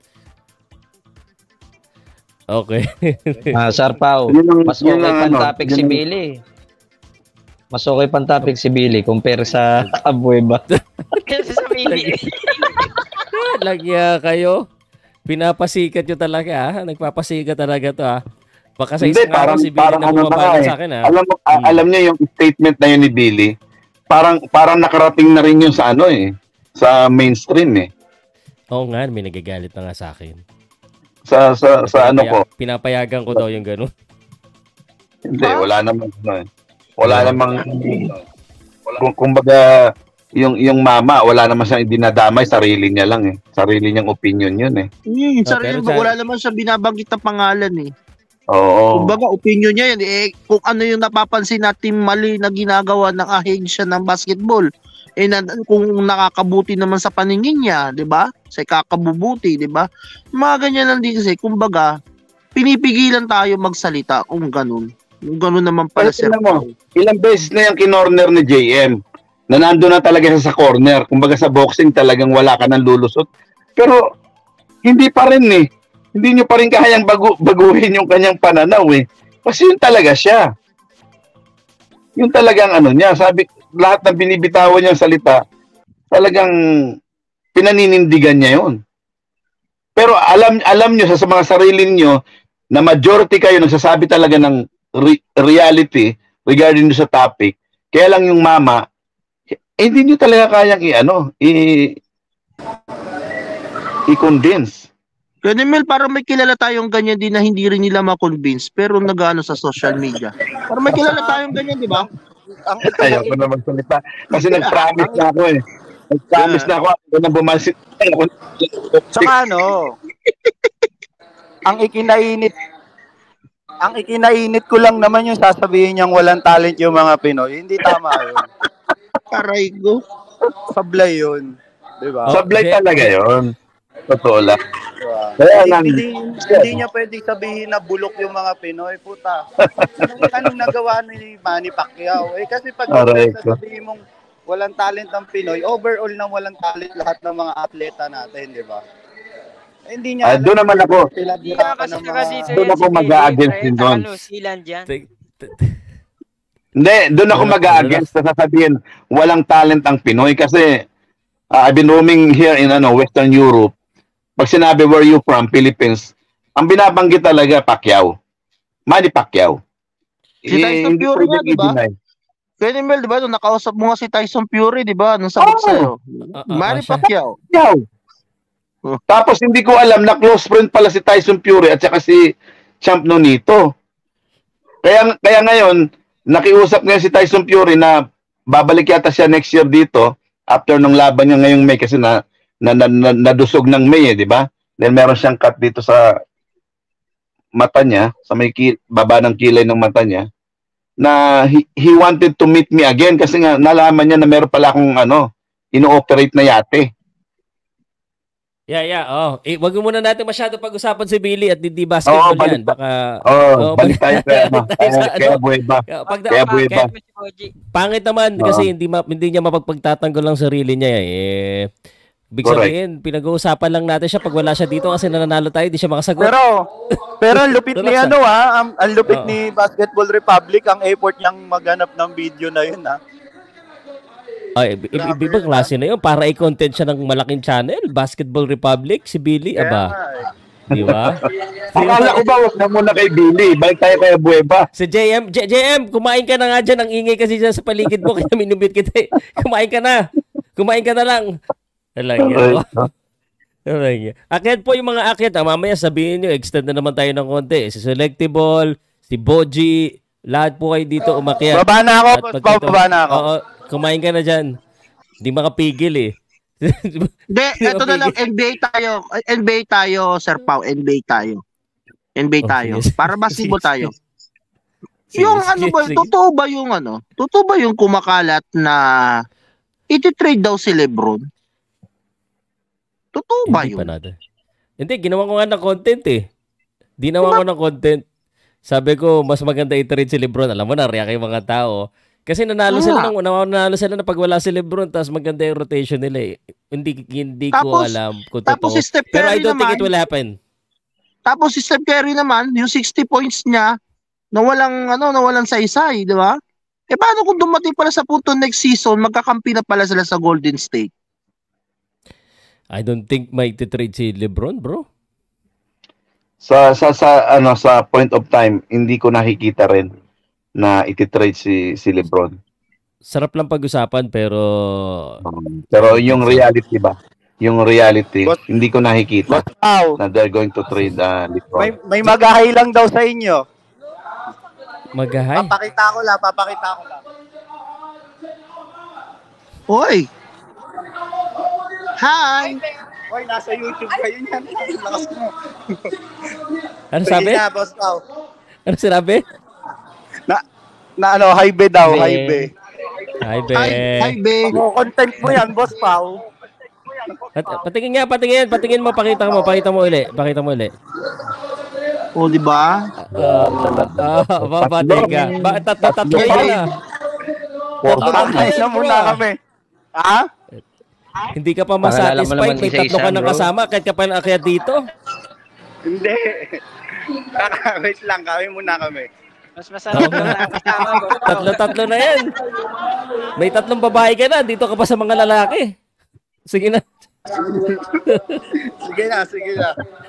Okay. Ah, Sir Pao, Yun ang- mas yun okay ang pang ano, topic yun si ang- Billy. Mas okay pang topic si Billy compare sa Abueva. Kasi sa Billy. Lagya kayo. Pinapasikat nyo talaga ah. Nagpapasikat talaga to ah. Baka sa Hindi, isang araw parang, si Billy parang na ano na nga bumabagal eh. sa akin ah. Alam, mo, a- Hmm. alam niyo yung statement na yun ni Billy, parang parang nakarating na rin yun sa ano eh, sa mainstream eh. Oo nga, may nagagalit na nga sa akin. Sa sa sa ano ko. Pinapaya- Pinapayagan ko daw yung ganun. Hindi, wala namang ano eh. Wala namang kung kumbaga yung yung mama, wala naman siyang dinadamay, sarili niya lang eh. Sarili niyang opinion yun eh. Hmm, Oh, sarili pero mo, sa- wala naman siya binabanggit na pangalan eh. Oo. Kumbaga, opinion niya yan. Eh, kung ano yung napapansin natin mali na ginagawa ng ahensya ng basketball, eh, na, kung nakakabuti naman sa paningin niya, di ba? Sa kakabubuti, di ba? Mga ganyan lang din kasi, kumbaga, pinipigilan tayo magsalita kung ganun. Kung ganun naman pala, Pero Sir tingnan mo, Pao. ilang beses na yung kinorner ni J M na nandun na talaga siya sa corner. Kumbaga sa boxing talagang wala ka ng lulusot. Pero hindi pa rin eh. Hindi nyo pa rin kayang bagu baguhin yung kanyang pananaw eh. Kasi yun talaga siya. Yun talagang ano niya. Sabi, lahat ng binibitawan niyang salita, talagang pinaninindigan niya yun. Pero alam alam nyo sa, sa mga sarili niyo na majority kayo nagsasabi talaga ng re- reality regarding sa topic. Kaya lang yung mama, eh, hindi nyo talaga kayang i-ano, i- i-condense. Kaya Mel, parang may kilala tayong ganyan din na hindi rin nila ma-convince pero nag-ano sa social media. Parang may kilala tayong ganyan, di ba? Ang Ayaw ko na magsalita. Kasi nag-promise na ako eh. Nag-promise na ako. Ako na bumasit. Tsaka ano, ang ikinainit ang ikinainit ko lang naman yung sasabihin niyang walang talent yung mga Pinoy. Hindi tama yun. Aray ko. Sablay yun. Diba? Sablay talaga yun. Totoo lang. Diba? Kaya Hindi, lang, hindi, hindi niya pwedeng sabihin na bulok yung mga Pinoy. Puta. Anong, anong nagawa ni Manny Pacquiao? Eh kasi pag Aray ko. sasabihin mong walang talent ang Pinoy, overall na walang talent lahat ng mga atleta natin, di ba? Eh, hindi niya Ah, doon naman ako. Hindi ka kasi nakasito Doon yan ako si Billy. mag-a-against din doon. New Zealand yan. Hindi, doon ako mag-a-against na sasabihin, walang talent ang Pinoy kasi uh, I've been roaming here in ano, Western Europe. Pag sinabi, where you from? Philippines. Ang binabanggit talaga, Pacquiao. Manny Pacquiao. Si Tyson hindi Fury pwedeng nga, di ba? i-deny. Kaya Mel, di ba? Nung nakausap mo nga si Tyson Fury, di ba? Nung sagot Oo. sa'yo. Ah, ah, Manny ah, siya. Pacquiao. Pacquiao. Tapos hindi ko alam na close friend pala si Tyson Fury at saka si Champ Nonito. Kaya kaya ngayon, nakiusap ngayon si Tyson Fury na babalik yata siya next year dito after nung laban niya ngayong May kasi na, na, na, na nadusog ng May eh, di ba? Then meron siyang cut dito sa mata niya, sa may ki, baba ng kilay ng mata niya, na he, he wanted to meet me again kasi nga nalaman niya na meron pala akong ano, ino-operate na yate. Yeah, yeah. Oh, eh, wag muna natin masyado pag-usapan si Billy at hindi basketball Oo, balik yan. Baka Oh, balik tayo kaya ano, balik tayo sa kaya, kaya ano. buweba. Pag, Kaya buweba. Pangit naman Oo. kasi hindi ma, hindi niya mapagpagtatanggol ang sarili niya eh. Big Correct. sabihin, pinag-uusapan lang natin siya pag wala siya dito kasi nananalo tayo, di siya makasagot. Pero, pero ang lupit ni Relax, ah. ano ha, ang, ang lupit Oo. ni Basketball Republic, ang effort niyang maghanap ng video na yun ha. Ay, i- i- ibang klase na yun para i-content siya ng malaking channel, Basketball Republic, si Billy, Kaya aba. nga eh. Di ba? Akala ko ba, wag na muna kay Billy. Balik tayo kay Buweba. Si J M, J- JM, kumain ka na nga dyan. Ang ingay kasi dyan sa paligid mo, kaya minumit kita eh. Kumain ka na. Kumain ka na lang. Talaga. Talaga. Akyat po yung mga akyat. Ah, mamaya sabihin nyo, extend na naman tayo ng konti. Si Selectable, si Boji, lahat po kayo dito umakyat. Baba na ako, At boss, pag dito- baba na ako. Oo, kumain ka na dyan. Hindi makapigil eh. Hindi, eto na lang, N B A tayo. N B A tayo, Sir Pao. N B A tayo. N B A Oh, tayo. sige. Para basketball Sige, tayo. sige. Yung Sige, ano ba, sige. totoo ba yung ano? Totoo ba yung kumakalat na iti-trade daw si Lebron. Totoo ba Hindi pa yun? natin. Hindi, ginawa ko nga ng content eh. Ginawa ko ng content. Sabi ko, mas maganda i-trade si Lebron. Alam mo na, react yung mga tao. Kasi nanalo Oo sila nga. nung nanalo sila na pag wala si Lebron, tapos maganda yung rotation nila eh. Hindi hindi ko Tapos, alam kung tapos totoo. si Steph Pero I Curry don't think naman, it will happen. tapos si Steph Curry naman, yung sixty points niya, na walang, ano, na walang saysay, di ba? Eh, paano kung dumating pala sa punto next season, magkakampi na pala sila sa Golden State? I don't think may trade si Lebron, bro. Sa sa sa ano sa point of time, hindi ko nakikita rin na iti-trade si si LeBron. Sarap lang pag-usapan pero Um, pero yung reality ba? Yung reality, hindi ko nakikita na they're going to trade uh, LeBron. May, may magahay lang daw sa inyo. Magahay? Papakita ko lang, papakita ko lang. Hoy! Hi! Hoy, nasa YouTube kayo niyan. Lakas mo. Ano Sige sabi? na, Boss Pao. Ano sinabi? Na, na ano, high be daw, Be. high be. Hi, be. Hi, be. Content mo yan, Boss Pao. Pat patingin nga, patingin, patingin mo, pakita mo, pakita mo uli, pakita mo uli. O, di ba? Ah, uh, pating ka. Ba, tatlo, tatlo yan ah. Kakain na muna kami. Ha? Hindi ka pa Pakilala mo masatisfied, naman may isa-isa, tatlo ka nang bro. kasama, kahit ka pa naakyat dito. Hindi. Kaka, wait lang, kami muna kami. Mas masarap na kasama ko. Tatlo-tatlo na yan. May tatlong babae ka na, dito ka pa sa mga lalaki. Sige na. Sige na, sige na.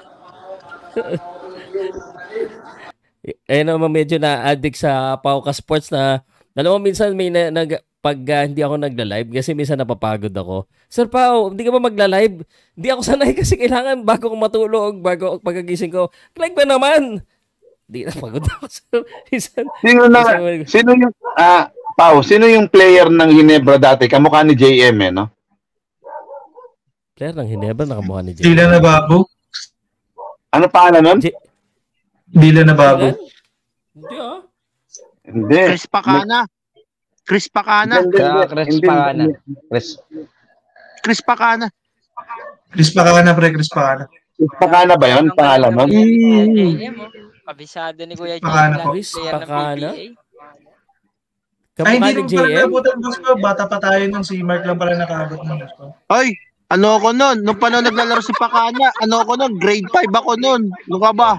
Eh naman medyo na-addict sa Pauka Sports na, alam mo minsan may na, nag, pag uh, hindi ako nagla-live kasi minsan napapagod ako. Sir Pao, hindi ka ba magla-live? Hindi ako sanay kasi kailangan bago ko matulog, bago pagkagising ko, live ba naman? Hindi na pagod ako. Sir. Minsan, Sino na minsan, sino yung ah Pao, sino yung player ng Ginebra dati? Kamukha ni J M eh, no? player ng Ginebra nakamukha ni Jay. Dila na babo. Ano pangalan nun? J- Dila na babo. Hindi ah. Hindi. Chris Pacana. Chris Pacana. Hindi, Kaya hindi, Chris hindi, Pacana. hindi. Chris. Chris Pacana. Chris Pacana, pre, Chris Pacana. Pacana ba yun? Pangalan nun? J M, oh. Kabisado ni Kuya J M. Pakana lahat po. Chris player ng Pacana? P B A. Ay, Kamukha hindi ni nung J pala M? naabutan, boss ko. Bata pa tayo nung si Mark lang pala nakaabot ng boss ko. Ay, ano ako nun? Nung panahon naglalaro si Pacana, ano ako nun? Grade five ako nun. Ano ka ba?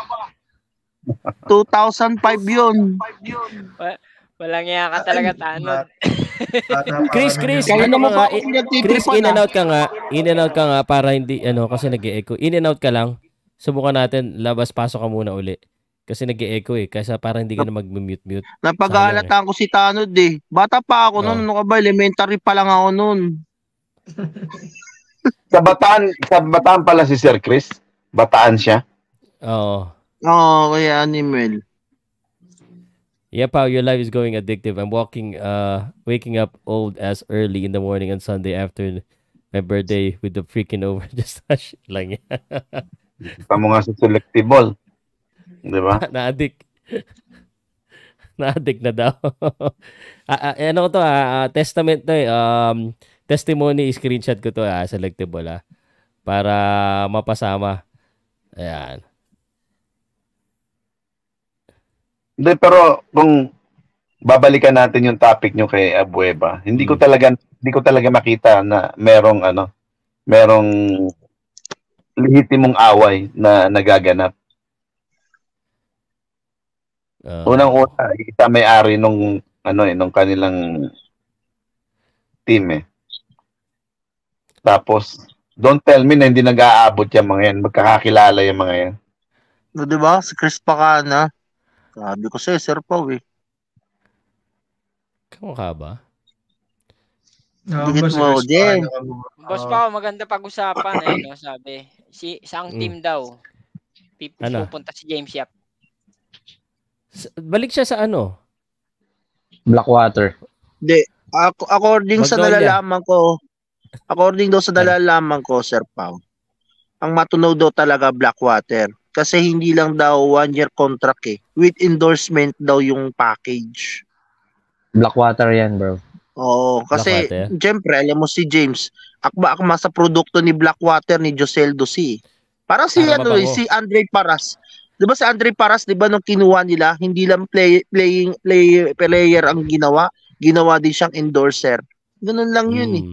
two thousand five yun. Wa- Walang iya ka talaga, Tanod. Chris, Chris, Kaya ano naman ka po nga, ako i- Chris, pinagtitripan in and ah. out ka nga, in and out ka nga para hindi, ano, kasi nag-e-echo. In and out ka lang, subukan natin, labas, pasok ka muna uli. Kasi nag-e-echo eh, kasi para hindi ka na mag-mute-mute. Napag-aalataan ko si Tanod eh. Bata pa ako nun. Oh. Ano ka ba? Elementary pa lang ako nun. Sa Bataan, sa Bataan pala si Sir Chris. Bataan siya. Oo. Oo, kaya animal. Yeah, Pao, your life is going addictive. I'm walking, uh, waking up old as early in the morning on Sunday after my birthday with the freaking over. Just shit lang yan. Kita mo nga sa selectable. Di ba? Na-addict. Na-addict na daw. ah, ah, ano ko to, ah, ah, testament to eh. Um, testimony, screenshot ko to, ah, selectable, ah. Para mapasama. Ayan. Hindi, pero kung babalikan natin yung topic nyo kay Abueva, hindi ko Hmm. talaga hindi ko talaga makita na merong ano, merong lehitimong away na nagaganap. Ah, Unang-una, kita may-ari nung ano eh, nung kanilang team eh. Tapos, don't tell me na hindi nag-aabot yung mga yan. Magkakakilala yung mga yan. No, di ba? Si Chris Pacana. Sabi ko sa'yo, Sir Pao eh. kamukha ba? No, Dikit boss, mo, Chris Jen. Pacana ka mo. Boss Oo. pa, maganda pag-usapan eh, no, sabi. Si saang Mm. team daw. Pip- Ano? Pupunta si James Yap. S- Balik siya sa ano? Blackwater. Hindi. Ac- according sa Magnolia. nalalaman ko, according daw sa nalalaman ko, Sir Pao, ang matunaw daw talaga Blackwater. Kasi hindi lang daw one-year contract eh. With endorsement daw yung package. Blackwater yan, bro. Oo, kasi Blackwater. syempre alam mo si James, akma-akma sa produkto ni Blackwater ni Joseldo C. Parang si Para ano eh, mabango. si Andre Paras. 'Di ba si Andre Paras, 'di ba nung kinuha nila, hindi lang play, playing play, player ang ginawa, ginawa din siyang endorser. Ganun lang 'yun eh. Mm.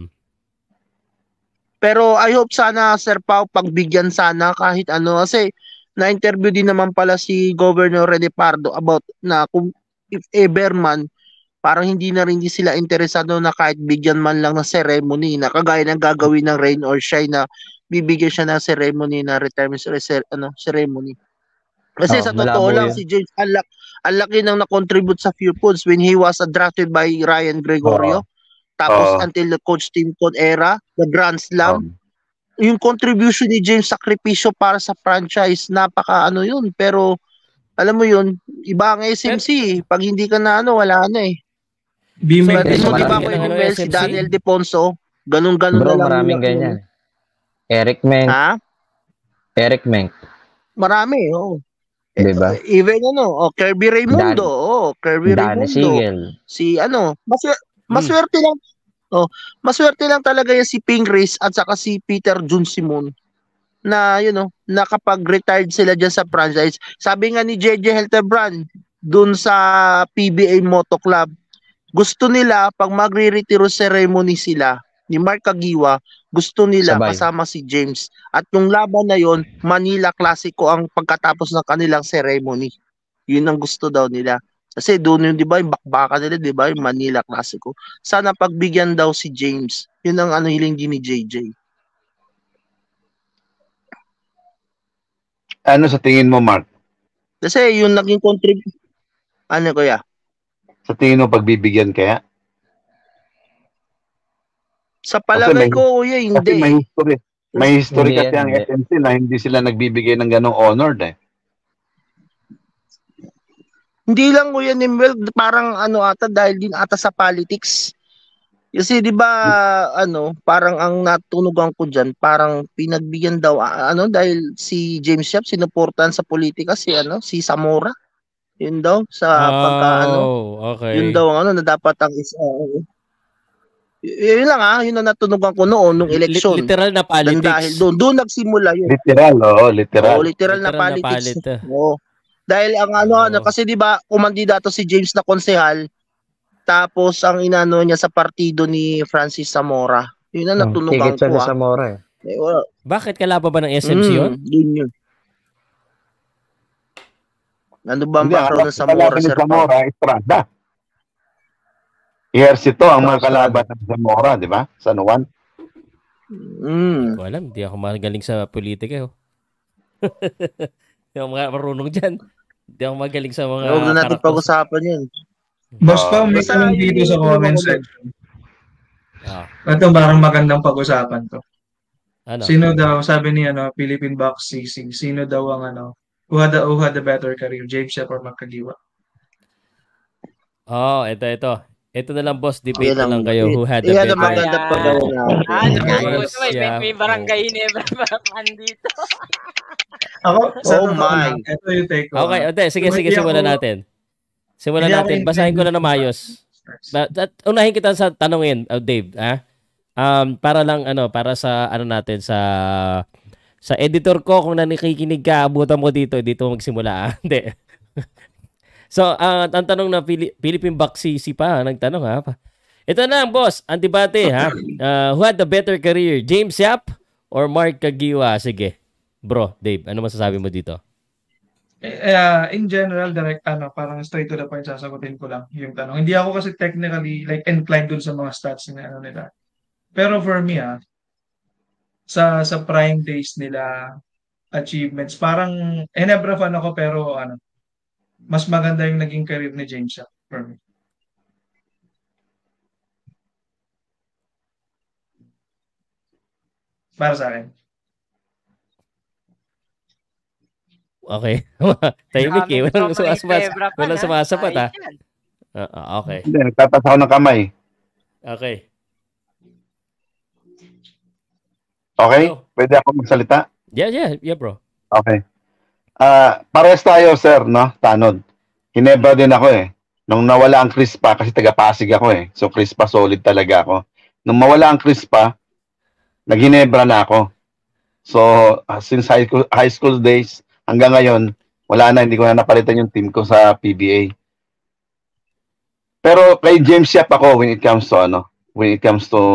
Pero I hope sana Sir Pao pagbigyan sana kahit ano kasi na-interview din naman pala si Governor Rene Pardo about na kung if ever man parang hindi na rin sila interesado na kahit bigyan man lang ng ceremony na kagaya ng gagawin ng Rain or Shine na bibigyan siya ng ceremony na retirement cer- ano, ceremony. Kasi Oh, sa totoo malabo lang yun. si James ang lak- ang laki nang na-contribute sa Few Foods when he was uh, drafted by Ryan Gregorio. Oo. Tapos Oo. until the Coach Tim Con era, the Grand Slam, Um, yung contribution ni James sakripisyo para sa franchise, napaka ano yun. Pero alam mo yun, iba ang S M C. Pag hindi ka na ano, wala na eh. Beaming Pwede Yes, mo, di ba, marami. Kuya Ng ano, Mel, si S M C? Daniel Deponso, ganun-ganun Bro, na lang maraming nila. ganyan. Eric Menk. Ha? Eric Menk. Marami, oo. Di ba? Even ano, oh, Kirby Raimundo, Dan- oh, Kirby Danny Raimundo. Siegel. Si ano, maswer- Hmm. maswerte lang. Oh, maswerte lang talaga yan si Ping Reis at saka si Peter Jun Simon na you know, na kapag retired sila diyan sa franchise. Sabi nga ni J J Heltebrand dun sa P B A Moto Club, gusto nila pag magre-retiro ceremony sila ni Mark Kagiwa, gusto nila Sabay. kasama si James. At yung laban na yon, Manila Classico ang pagkatapos ng kanilang ceremony. Yun ang gusto daw nila. Kasi doon yung, di ba, yung bakbaka nila, di ba, yung Manila Classico. Sana pagbigyan daw si James. Yun ang ano hiling din ni J J. ano sa tingin mo, Mark? Kasi yung naging contribute, ano kuya? Sa tingin mo pagbibigyan kaya? Sa Kasi palagay may, ko, kuya, kasi hindi. may history. May history Hindi kasi yan, ang hindi. S M C na hindi sila nagbibigay ng ganong honored eh. Hindi lang kuya Nimwell, parang ano ata dahil din ata sa politics. Kasi 'di ba ano, parang ang natunugan ko diyan, parang pinagbigyan daw ah, ano dahil si James Yap sinuportahan sa politika si ano, si Zamora. Yun daw sa pagka ano, Oh, yun okay. daw ang ano na dapat ang is uh, y- yun lang ah, yun ang natunugan ko noon nung Li- eleksyon. literal na Dan dahil politics. doon, doon nagsimula yun. Literal, oo, literal. Oo, literal na Literal na politics. palit. ah. Oo. Dahil ang ano, ano Oo. kasi 'di ba, kumandidato si James na konsehal, tapos ang inano niya sa partido ni Francis Zamora. Yun ang Hmm, natunugan Higit siya ko ni ah. Zamora eh. Eh, wala. Bakit kalaban ba ng S M C yun? Mm, yun yun. Ano ba ang Hindi, background alam ng ko Zamora, kalaban ni Sir Pao? Zamora, Estrada. Ejercito ang mga Estrada. kalaban ng Zamora, di ba? San Juan. Mm. Ko alam, hindi ako magaling sa politika. Oh. Hindi ako mga marunong dyan. Hindi ako magaling sa mga Huwag na natin karakter. pag-usapan yun. Boss Oo. pa, may Basta tanong yun dito yung sa tinutukan comment ko doon. section. Ah, Ito parang magandang pag-usapan to. ano? Sino daw, sabi ni ano, Philippine Box C C, sino daw ang ano, who had the, who had the better career, James Yap or Makagiwa? Oh, ito, ito. Ito na lang, boss. Debate Yan na ang, lang kayo. Who had the yan ang better? maganda Ayan. pag-gawin natin. Ah, naku, James may, may, may Yap. barangay Ginebra pa dito. Ako, sa Oh totoo my. lang, ito yung take ko. Okay, ah. ate. Sige, sige. Hindi Simulan ako- natin. Simulan hindi ako natin. Basahin ko na na inclined maayos. Ba- at unahin kita sa tanongin, oh, Dave. Ah? Um, para lang, ano, para sa, ano natin, sa sa editor ko, kung nakikinig ka, abutan mo dito, dito magsimula. Ah? Hindi. So, ah, ang tanong na Pili- Philippine Box C C pa, nagtanong ha. Ito na lang, boss. Ang debate, ha? Uh, who had the better career? James Yap or Mark Kagiwa? Sige. Bro, Dave, ano masasabi mo dito? Eh, uh, in general, direct, ano, parang straight to the point, sasagutin ko lang yung tanong. Hindi ako kasi technically, like, inclined dun sa mga stats na ano nila. Pero for me, ah, sa, sa prime days nila, achievements, parang, Ginebra fan ako, pero, ano, mas maganda yung naging career ni James Yap for me. Para sa akin. Okay. Tahimik eh. Daming Walang, sobrang sumasabas, Ginebra fan, walang ha? sumasapat ha. Ayos yan. Ah, ah, okay. Hindi, nagtatas ako ng kamay. Okay. Okay? Go. Pwede ako magsalita? Yeah, yeah, yeah, bro. Okay. Ah, pares tayo, sir, no? Tanod. Ginebra din ako eh. Nung nawala ang Crispa, kasi taga-Pasig ako eh. So Crispa solid talaga ako. Nung mawala ang Crispa, nag-Ginebra na ako. So uh, since high school, high school days hanggang ngayon, wala na, hindi ko na napalitan yung team ko sa P B A. Pero kay James Yap ako when it comes to ano, when it comes to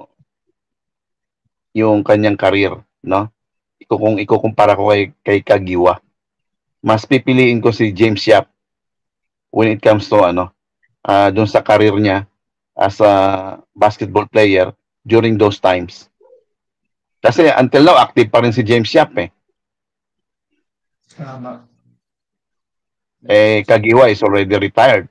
yung kanyang career, no? Iko kung ikukumpara ko kay kay Kagiwa, mas pipiliin ko si James Yap when it comes to ano, uh, dun sa career niya as a basketball player during those times. Kasi until now active pa rin si James Yap eh. Tama. Eh Kagiwa is already retired.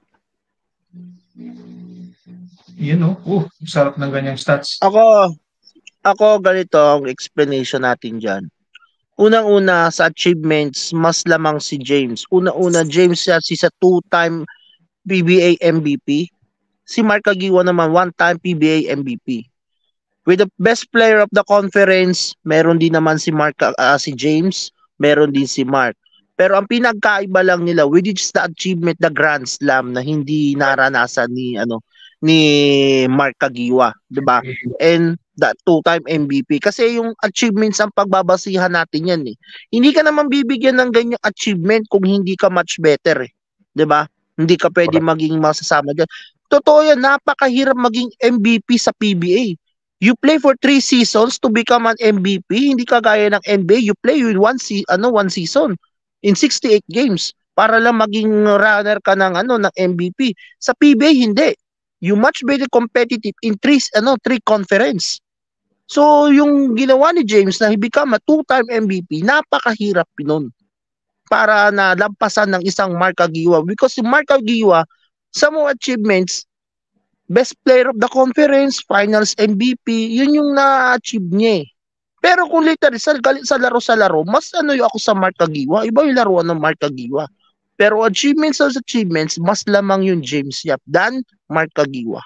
Yun know, uh, sarap ng ganyang stats. Ako, ako ganito ang explanation natin dyan. Unang-una sa achievements, mas lamang si James. Una-una, James is a two-time P B A M V P. Si Mark Kagiwa naman, one-time P B A M V P. With the best player of the conference, meron din naman si Mark, uh, si James, meron din si Mark. Pero ang pinagkaiba lang nila, with each the achievement, the Grand Slam na hindi naranasan ni ano ni Mark Kagiwa, 'di ba? And that two-time M V P kasi yung achievements ang pagbabasihan natin yan eh. Hindi ka naman bibigyan ng ganyang achievement kung hindi ka much better eh. 'Di ba? Hindi ka pwede maging masasama diyan. Totoo yan, napakahirap maging M V P sa P B A. You play for three seasons to become an M V P, hindi kagaya ng N B A, you play with one se- ano one season in sixty-eight games para lang maging runner ka ng ano ng M V P. Sa P B A hindi. You much better competitive in three ano three conference. So yung ginawa ni James na become a two-time M V P, napakahirap nun para na lampasan ng isang Mark Kagiwa because si Mark Kagiwa sa mga achievements, best player of the conference, finals M V P, yun yung na-achieve niya eh. Pero kung literally sa, sa laro sa laro, mas ano yung ako sa Mark Kagiwa, iba yung laruan ng Mark Kagiwa. Pero achievements as achievements, mas lamang yung James Yap than Mark Kagiwa.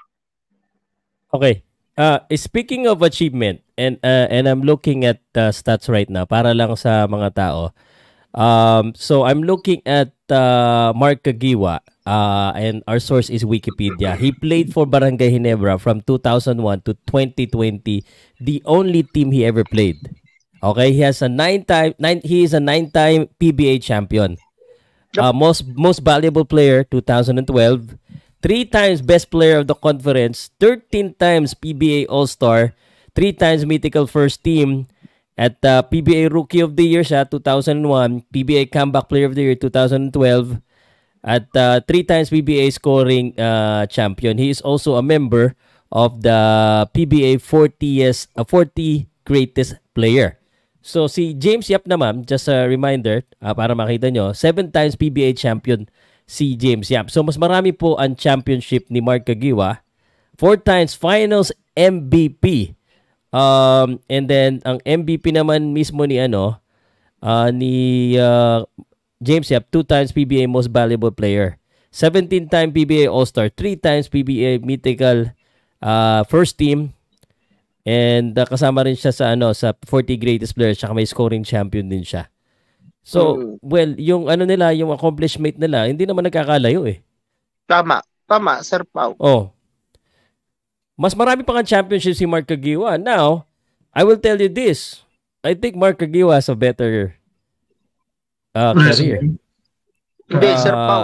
Okay. Uh, speaking of achievement, and uh, and I'm looking at uh, stats right now para lang sa mga tao. Um, so I'm looking at uh, Mark Kagiwa, uh, and our source is Wikipedia. He played for Barangay Ginebra from two thousand one to twenty twenty, the only team he ever played. Okay, he has a nine-time, nine, he is a nine-time P B A champion. Uh, most most valuable player two thousand twelve, three times best player of the conference, thirteen times P B A All-Star, three times mythical first team, at uh, P B A Rookie of the Year siya two thousand one, P B A Comeback Player of the Year two thousand twelve, at uh, three times P B A scoring uh, champion. He is also a member of the P B A fortieth, uh, forty greatest player. So si James Yap naman, just a reminder uh, para makita nyo, seven times P B A champion si James Yap. So mas marami po ang championship ni Mark Kagiwa. Four times finals M V P. Um, and then ang M V P naman mismo ni ano uh, ni uh, James Yap, two times P B A most valuable player. seventeen time P B A All-Star, three times P B A mythical uh, first team. And uh, kasama rin siya sa ano sa forty greatest players, tsaka may scoring champion din siya. So, mm. well, yung ano nila, yung accomplishment nila, hindi naman nagkakalayo eh. Tama, tama, Sir Pao. Oh. Mas marami pa kang championship si Mark Kagiwa. Now, I will tell you this. I think Mark Kagiwa has a better uh, career. Hindi, uh, Sir Pao.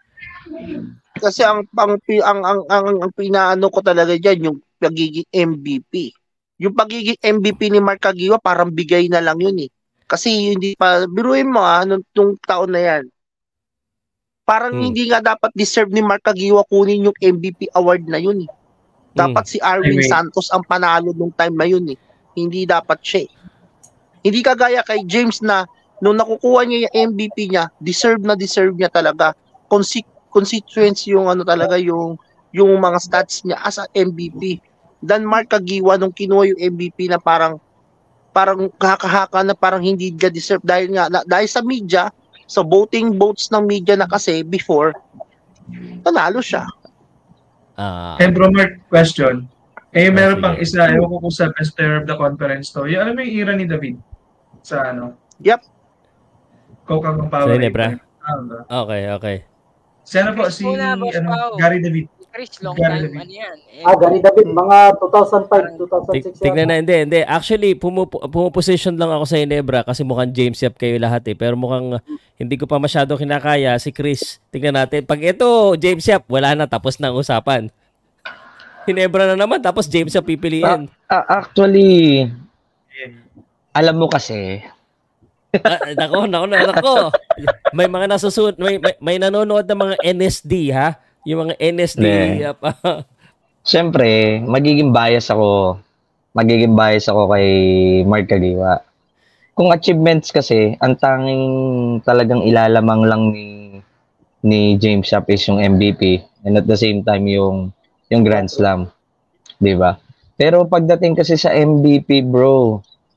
Kasi ang ang ang ang, ang, ang pinaano ko talaga diyan yung pagiging M V P. Yung pagiging M V P ni Mark Kagiwa parang bigay na lang yun eh. Kasi hindi pa, biruin mo ah, nung, nung taon na yan. Parang hmm. hindi nga dapat deserve ni Mark Kagiwa kunin yung M V P award na yun eh. Dapat hmm. si Arwin anyway. Santos ang panalo nung time na yun eh. Hindi dapat siya eh. Hindi kagaya kay James na nung nakukuha niya yung M V P niya, deserve na deserve niya talaga. Consi- constituents yung ano talaga yung yung mga stats niya as a M V P. Dan Mark Kagiwa nung kinuha yung M V P na parang parang haka-haka na parang hindi niya deserve dahil nga na, dahil sa media, sa voting votes ng media na kasi before panalo siya. Uh, And bro, Mark, question. Eh, meron pang isa, ewan ko kung sa best player of the conference to. Yung, alam mo yung era ni David? Sa ano? Yep. Coca ng Power. Sa Ginebra? Okay, okay. Si ano po, Chris si muna, Boss ano, Pao. Gary David. Si Chris, long Gary time, David. ano yan. Eh, Ah, Gary David, mga two thousand five, two thousand Tig- six tignan yata. na, hindi, hindi. Actually, pumupo, pumuposition lang ako sa Inebra kasi mukhang James Yap kayo lahat eh. Pero mukhang hindi ko pa masyado kinakaya si Chris. Tignan natin. Pag ito, James Yap, wala na. Tapos na ang usapan. Inebra na naman. Tapos James Yap pipiliin. Ah, actually, alam mo kasi, Ah, nako, nako, nako. May mga nasusunod, may, may, may nanonood ng mga N S D, ha? Yung mga N S D. Ne. Yap. syempre, magiging bias ako. Magiging bias ako kay Mark Kagiwa. Kung achievements kasi, ang tanging talagang ilalamang lang ni ni James Yap is yung M V P and at the same time yung yung Grand Slam, 'di ba? Pero pagdating kasi sa M V P, bro,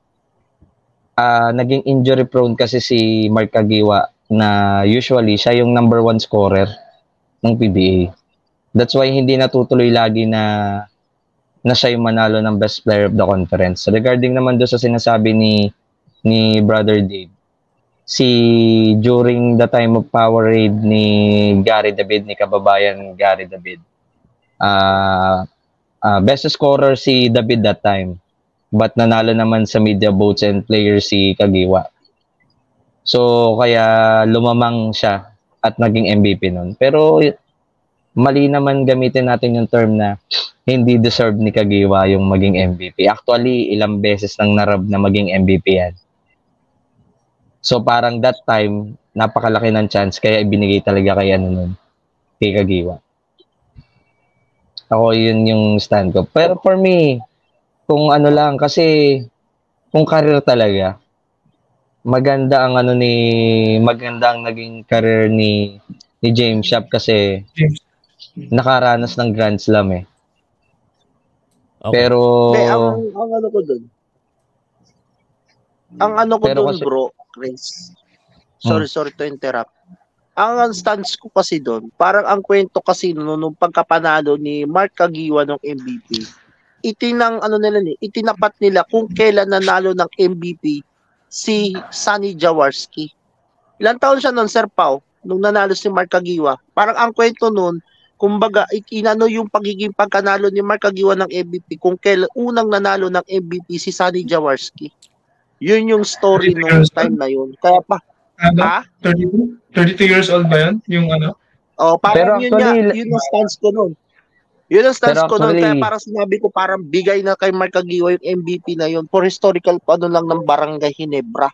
ah naging injury prone kasi si Mark Kagiwa na usually siya yung number one scorer ng P B A. That's why hindi natutuloy lagi na na siya yung manalo ng best player of the conference. Regarding naman doon sa sinasabi ni ni Brother Dave, si during the time of power raid ni Gary David, ni kababayan Gary David, ah uh, best scorer si David that time, but nanalo naman sa media votes and players si Kagiwa. So kaya lumamang siya at naging M V P nun. Pero mali naman gamitin natin yung term na hindi deserve ni Kagiwa yung maging M V P. Actually, ilang beses nang narab na maging M V P yan. So parang that time, napakalaki ng chance kaya ibinigay talaga kay ano nun, kay Kagiwa. Ako yun yung stand ko. Pero for me, kung ano lang, kasi kung career talaga, maganda ang ano ni, maganda ang naging career ni ni James Yap kasi nakaranas ng Grand Slam eh. Okay. Pero Hindi, ang, ang ano ko dun, ang ano ko Pero dun kasi- bro, Chris, sorry, sorry to interrupt. Ang ang stance ko kasi doon, parang ang kwento kasi no, nung pagkapanalo ni Mark Kagiwa ng M V P, itinang ano nila ni, itinapat nila kung kailan nanalo ng M V P si Sonny Jaworski. Ilang taon siya noon, Sir Pau, nung nanalo si Mark Kagiwa. Parang ang kwento noon, kumbaga, inano yung pagiging pagkanalo ni Mark Kagiwa ng M V P kung kailan unang nanalo ng M V P si Sonny Jaworski. Yun yung story nung time na yun. Kaya pa, Ano? ha? thirty-two? thirty-two years old ba yun? Yung ano? Oh, parang Pero yun actually, nga, yun ang stance ko nun. Yun ang stance Pero ko nun, kaya actually- parang sinabi ko parang bigay na kay Mark Kagiwa yung M V P na yun for historical pa ano lang ng Barangay Ginebra.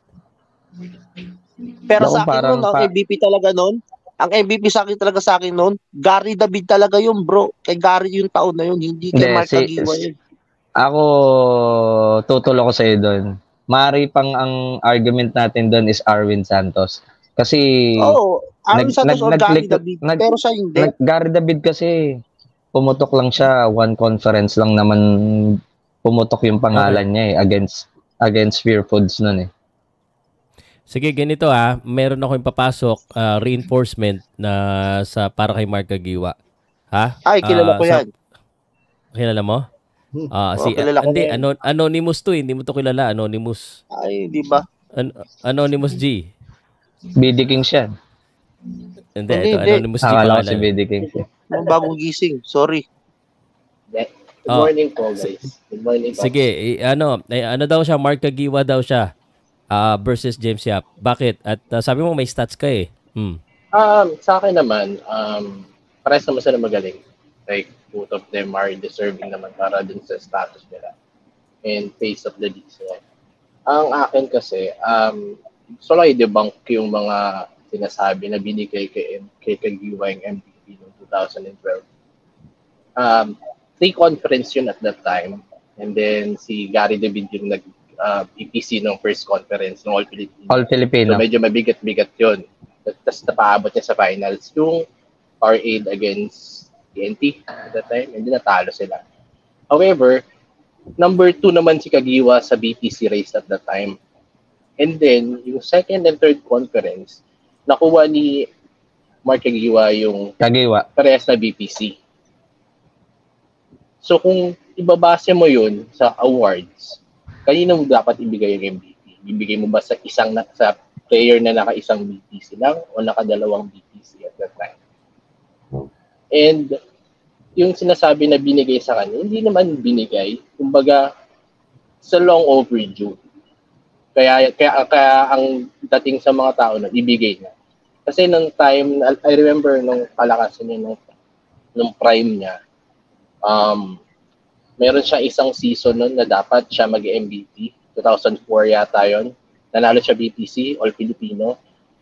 Pero Naku, sa akin parang nun, ang pa- M V P talaga nun, ang M V P sa akin talaga sa akin nun, Gary David talaga yun, bro. Kay Gary yung taon na yun, hindi kay Hindi, Mark si- Kagiwa yun. Ako, tutulo ko sa'yo doon. Mari pang ang argument natin doon is Arwin Santos. Kasi, Oo, Arwin nag- Santos nag- or Gary nag-click- David, nag- pero siya hindi. nag- Gary David kasi, pumutok lang siya. One conference lang naman pumutok yung pangalan niya eh, against against Fear Foods nun eh. Sige, ganito ah. Meron ako yung papasok ah, reinforcement na sa para kay Mark Kagiwa. Ha? Ay, kilala Ah, ko sa- yan. Kilala mo? Ah, Oo, si kilala ko hindi yan. ano, anonymous to, eh. Hindi mo to kilala, anonymous. Ay, di ba? An- anonymous G. B D King siya. Hindi, Hindi, ito hindi. anonymous G Akala ko si pangalan. B D King siya. Ang bagong gising, sorry. Good Oh. morning po, guys. Good morning po. Sige, eh, ano, eh, ano daw siya, Mark Kagiwa daw siya. ah, versus James Yap. Bakit? At ah, sabi mo may stats ka eh. Hmm. Um, sa akin naman, um, parehas naman sila magaling. Like, both of them are deserving naman para dun sa status nila and face of the league sila. Ang akin kasi, um, gusto lang i-debunk yung mga sinasabi na binigay kay, kay Kagiwa yung M V P noong twenty twelve. Um, three conference yun at that time. And then si Gary David yung nag uh, P P C ng first conference ng All Filipino. All Filipino. So medyo mabigat-bigat yun. Tapos napaabot niya sa finals yung R eight against T N T at that time, and then natalo sila. However, number two naman si Kagiwa sa B P C race at that time. And then, yung second and third conference, nakuha ni Mark Kagiwa yung Kagiwa. parehas na B P C. So kung ibabase mo yun sa awards, kanino mo dapat ibigay yung M V P? Ibigay mo ba sa isang na, sa player na naka-isang B T C lang o naka-dalawang B T C at that time. And yung sinasabi na binigay sa kanya, hindi naman binigay. Kumbaga, sa long overdue. Kaya, kaya, kaya ang dating sa mga tao na ibigay na. Kasi nung time, I remember nung palakasan niya, nung, nung prime niya, um, meron siya isang season nun na dapat siya mag-M V P. two thousand four yata yun. Nanalo siya B T C, All Filipino.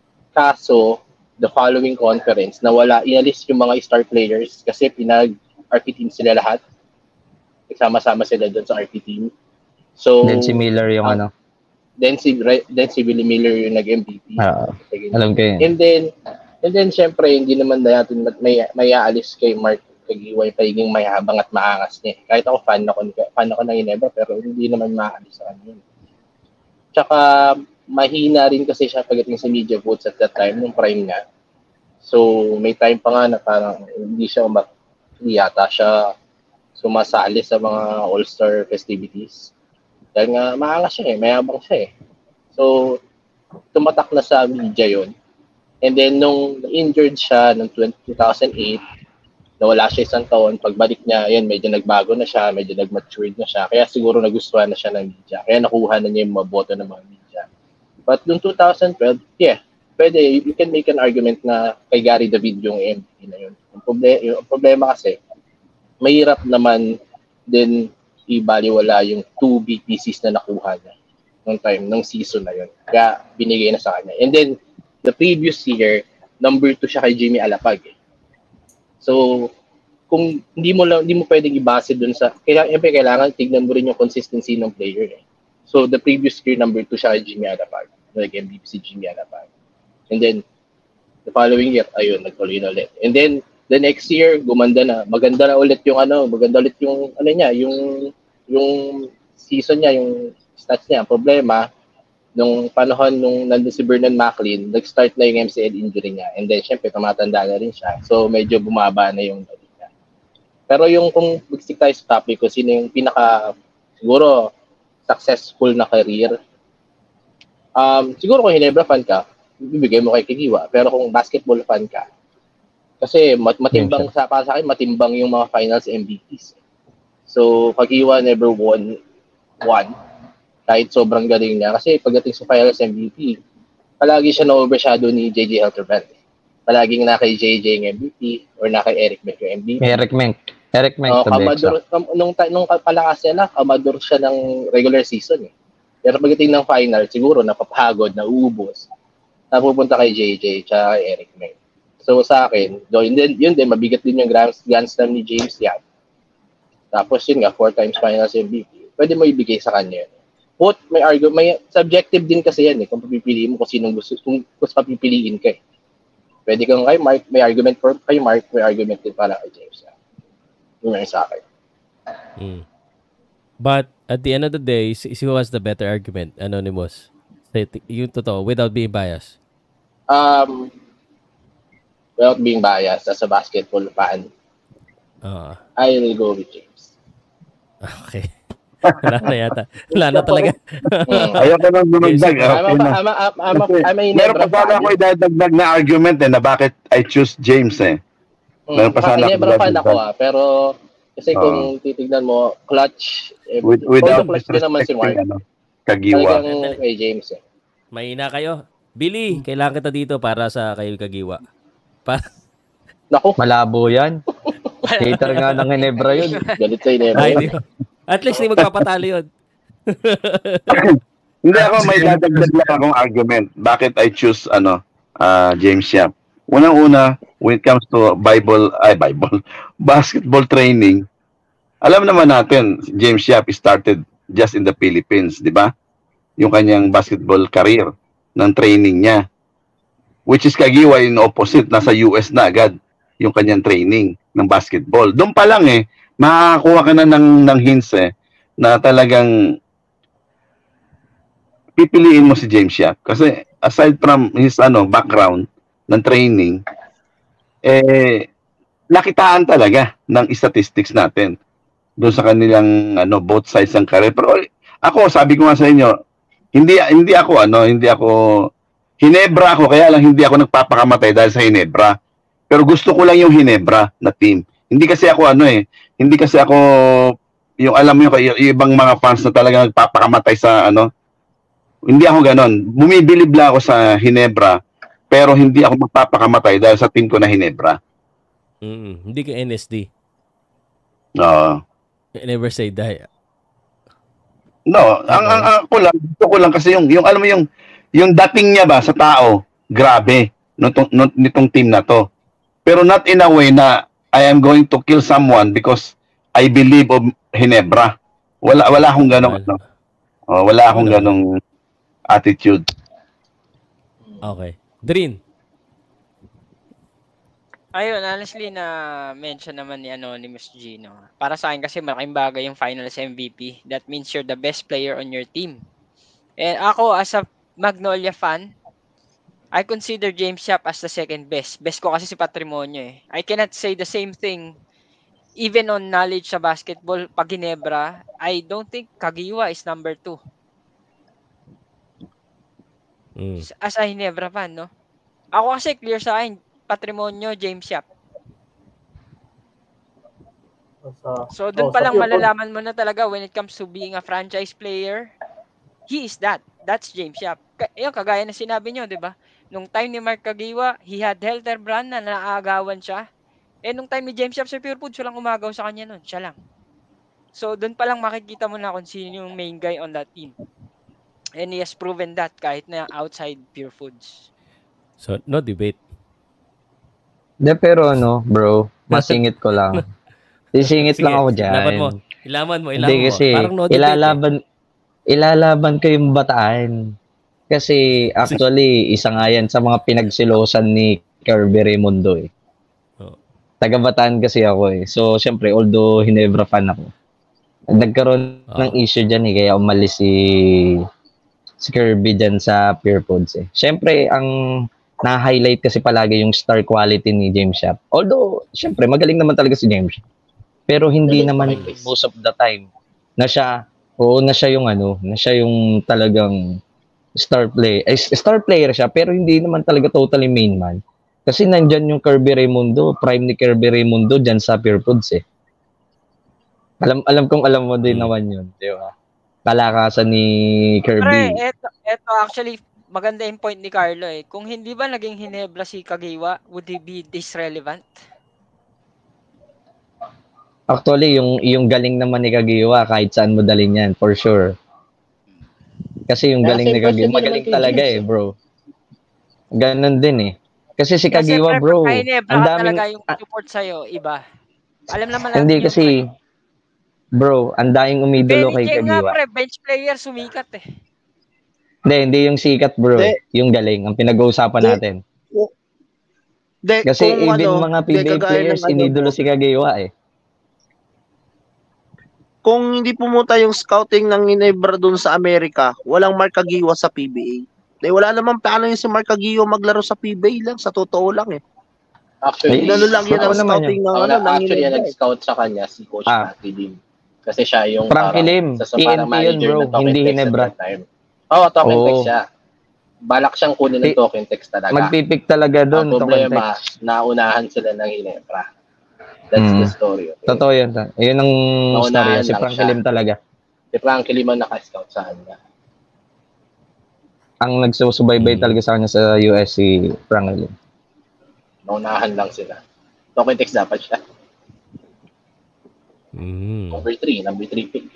Kaso, the following conference, nawala, inalis yung mga star players kasi pinag-R P team sila lahat. Nagsama-sama sila doon sa R P team. So, Then si Miller yung uh, ano. Then si, then si Billy Miller yung nag-M V P. Uh, alam ko yun. And then, and then syempre, hindi naman natin may, may aalis kay Mark Kagiway pagiging mayabang at maangas niya. Kahit ako fan ako, fan ako ng Ginebra, pero hindi naman maalis sa kanya. Tsaka, mahina rin kasi siya pagdating sa media votes at that time, nung prime niya. So, may time pa nga na parang hindi siya umak, hindi yata siya sumasali sa mga all-star festivities. Dahil nga, maangas siya eh, mayabang siya eh. So, tumatak na sa media yon. And then, nung injured siya noong two thousand eight, nawala siya isang taon, pagbalik niya, yun, medyo nagbago na siya, medyo nag-matured na siya. Kaya siguro nagustuhan na siya ng media. Kaya nakuha na niya yung mga boto ng mga media. But noong two thousand twelve, yeah, pwede, you can make an argument na kay Gary David yung M V P na yun. Yung problema, yung problema kasi, mahirap naman din ibaliwala yung two B T Cs na nakuha niya nung time, nung season na yun. Kaya binigay na sa kanya. And then, the previous year, number two siya kay Jimmy Alapag. Eh. So, kung hindi mo lang, hindi mo pwedeng ibase dun sa, kaya kailangan tignan mo rin yung consistency ng player. Eh. So, the previous year, number two siya kay Jimmy Alapag. Nag-M V P si Jimmy Alapag. And then, the following year, ayun, nagtuloy na ulit. And then, the next year, gumanda na. Maganda na ulit yung ano, maganda ulit yung, ano niya, yung, yung season niya, yung stats niya. Ang problema, nung panahon nung nandun si Vernon Maclean, nag-start na yung M C L injury niya. And then, syempre, tumatanda na rin siya. So, medyo bumaba na yung ulit niya. Pero yung, kung mag-stick tayo sa topic ko, sino yung pinaka, siguro, successful na career, Um, siguro kung Ginebra fan ka, bibigay mo kay Kagiwa. Pero kung basketball fan ka, kasi mat matimbang sa, para sa akin, matimbang yung mga finals M V Ps. So, Kagiwa never won one. Kahit sobrang galing niya. Kasi pagdating sa finals M V P, palagi siya na-overshadow ni J J Helterbrand. Palaging na kay J J yung M V P or na kay Eric Menk yung M V P. Eric Menk. Eric Menk. Uh, kamador, kam, nung, nung palakas niya na, kamador siya ng regular season eh. Pero pagdating ng final, siguro napapagod, nauubos. Napupunta kay J J tsaka kay Eric Menk. So sa akin, yun din, yun din mabigat din yung Grand, Grand Slam ni James Yap. Tapos yun nga, four times finals M V P. Pwede mo ibigay sa kanya. Both may argument, may subjective din kasi yan eh, kung papipiliin mo kung sinong gusto, kung gusto papipiliin ka eh. Pwede kang kay Mark, may argument for kay Mark, may argument din para kay James Yap. Yun yung sa akin. Hmm. But at the end of the day, see who has the better argument, Anonymous. Yung totoo, without being biased. Um, without being biased as a basketball fan, uh, I will go with James. Okay. Wala na yata. Wala na talaga. Ayaw ko nang dumagdag. Meron pa sana ako idadagdag na argument eh, na bakit I choose James eh. Meron pa sana ako fan ako ah, pero kasi uh, kung titignan mo, clutch, eh, with, without clutch din naman si Mark. Ano, Kagiwa. Talagang kay James eh. Mahina kayo. Billy, kailangan kita dito para sa kay Kagiwa. Pa Naku. Malabo yan. Hater nga ng Ginebra yun. Galit sa Ginebra. At least hindi magpapatalo yun. Hindi ako, may dadagdag lang akong argument. Bakit I choose ano uh, James Yap? Unang-una, when it comes to Bible, ay Bible, basketball training, alam naman natin, James Yap started just in the Philippines, di ba? Yung kanyang basketball career, ng training niya. Which is Kagiwa in opposite, nasa U S na agad yung kanyang training ng basketball. Doon pa lang eh, makakakuha ka na ng, ng hints eh, na talagang pipiliin mo si James Yap. Kasi aside from his ano background, ng training, eh, nakitaan talaga ng statistics natin doon sa kanilang ano both sides ng career. Pero ako, sabi ko nga sa inyo, hindi hindi ako ano, hindi ako Hinebra ako, kaya lang hindi ako nagpapakamatay dahil sa Hinebra. Pero gusto ko lang yung Hinebra na team. Hindi kasi ako ano eh, hindi kasi ako, yung alam mo yung, yung ibang mga fans na talaga nagpapakamatay sa ano, hindi ako ganon. Bumibilib lang ako sa Hinebra, pero hindi ako magpapakamatay dahil sa team ko na Hinebra. Mm, hindi ka N S D. Oo. Never say die. No, ang, ang, ang ako lang, gusto ko lang kasi yung, yung alam mo yung, yung dating niya ba sa tao, grabe, nitong, nitong team na to. Pero not in a way na I am going to kill someone because I believe of Hinebra. Wala, wala akong ganong, ano, oh, wala akong ganong attitude. Okay. Drin. Ayun, honestly na mention naman ni Anonymous Gino. Para sa akin kasi malaking bagay yung Finals M V P. That means you're the best player on your team. And ako as a Magnolia fan, I consider James Yap as the second best. Best ko kasi si Patrimonio eh. I cannot say the same thing even on knowledge sa basketball. Pag Ginebra, I don't think Kagiwa is number two. Mm. As a Ginebra fan, no? Ako kasi clear sa akin, Patrimonio, James Yap. So, doon oh, pa sa lang Pure malalaman mo na talaga when it comes to being a franchise player, he is that. That's James Yap. K- yung kagaya na sinabi nyo, di ba? Nung time ni Mark Kagiwa, he had Helter Brand na naaagawan siya. Eh, nung time ni James Yap sa Pure Foods, siya lang umagaw sa kanya nun. Siya lang. So, doon pa lang makikita mo na kung sino yung main guy on that team. And he has proven that kahit na outside Pure Foods. So, no debate. De, pero ano, bro, masingit ko lang. Sisingit Sige, lang ako dyan. ilaban mo. Ilaman mo, ilaman Hindi mo. kasi, Parang no debate. ilalaban, ilalaban ko yung bataan. Kasi, actually, isa nga yan sa mga pinagsilosan ni Kirby Raimundo eh. Oh. Taga-Bataan kasi ako eh. So, syempre, although Hinebra fan ako, nagkaroon Oh. ng issue dyan eh, kaya umalis si si Kirby dyan sa Pure Foods eh. Syempre, ang na-highlight kasi palagi yung star quality ni James Yap. Although, syempre, magaling naman talaga si James Yap. Pero hindi Galing naman pa rin, most of the time na siya, oo, na siya yung ano, na siya yung talagang star player. Eh, star player siya, pero hindi naman talaga totally main man. Kasi nandyan yung Kirby Raimundo, prime ni Kirby Raimundo dyan sa Pure Foods eh. Alam alam kong alam mo din Hmm. naman yun, di ba? Kalakasan ni Pre, Kirby. eto, eto actually, maganda yung point ni Carlo eh. Kung hindi ba naging Hinebra si Kagiwa, would he be this relevant? Actually, yung yung galing naman ni Kagiwa, kahit saan mo dalhin yan, for sure. Kasi yung Kaya galing ni same Kagiwa, question din magaling naman kay talaga James, eh, bro. Ganon din eh. Kasi si Kasi Kagiwa, pre, bro, pagka Hinebra ang ka daming, talaga yung support sa'yo, iba. Alam naman natin hindi yun, pre. kasi, bro, ang daing umidolo Benny kay J nga Kagiwa. pre, bench player, sumikat eh. Hindi, hindi yung sikat, bro. De, Yung galing, ang pinag-uusapan de, natin. de, Kasi kung even ano, mga P de, B A kagaya players, ng ano inidolo mo, si Kagiwa eh. kung hindi pumunta yung scouting ng Ginebra doon sa Amerika, walang Mark Kagiwa sa P B A. De, wala naman paano yung si Mark Kagiwa maglaro sa P B A lang, sa totoo lang eh. Actually, Inano lang yan Totoo ang naman scouting yun. ng ako ano na, ng actually, ang Ginebra. eh. nag-scout sa kanya si Coach Ah, Frankie Lim. Kasi siya yung Frankie parang, Lim, sa, sa T N parang T yun, manager bro. ng Talk Hindi and Text at Hinebra. that time. Oo, oh, Talk and Text Oo. siya. Balak siyang kunin ng Ti- Talk and Text talaga. Magpipik talaga Ang doon, to problema, context. naunahan sila ng Ginebra. That's the Mm. story. Okay? Totoo yun. ta- Yun ang storya. Naunahan Si lang Frankie siya. Lim talaga. Si Frankie Lim ang naka-scout sa kanya. Ang nagsusubaybay Hmm. talaga sa kanya sa U S si Frankie Lim. Naunahan lang sila. Talk and Text dapat siya. Mm. Number three, number three pick.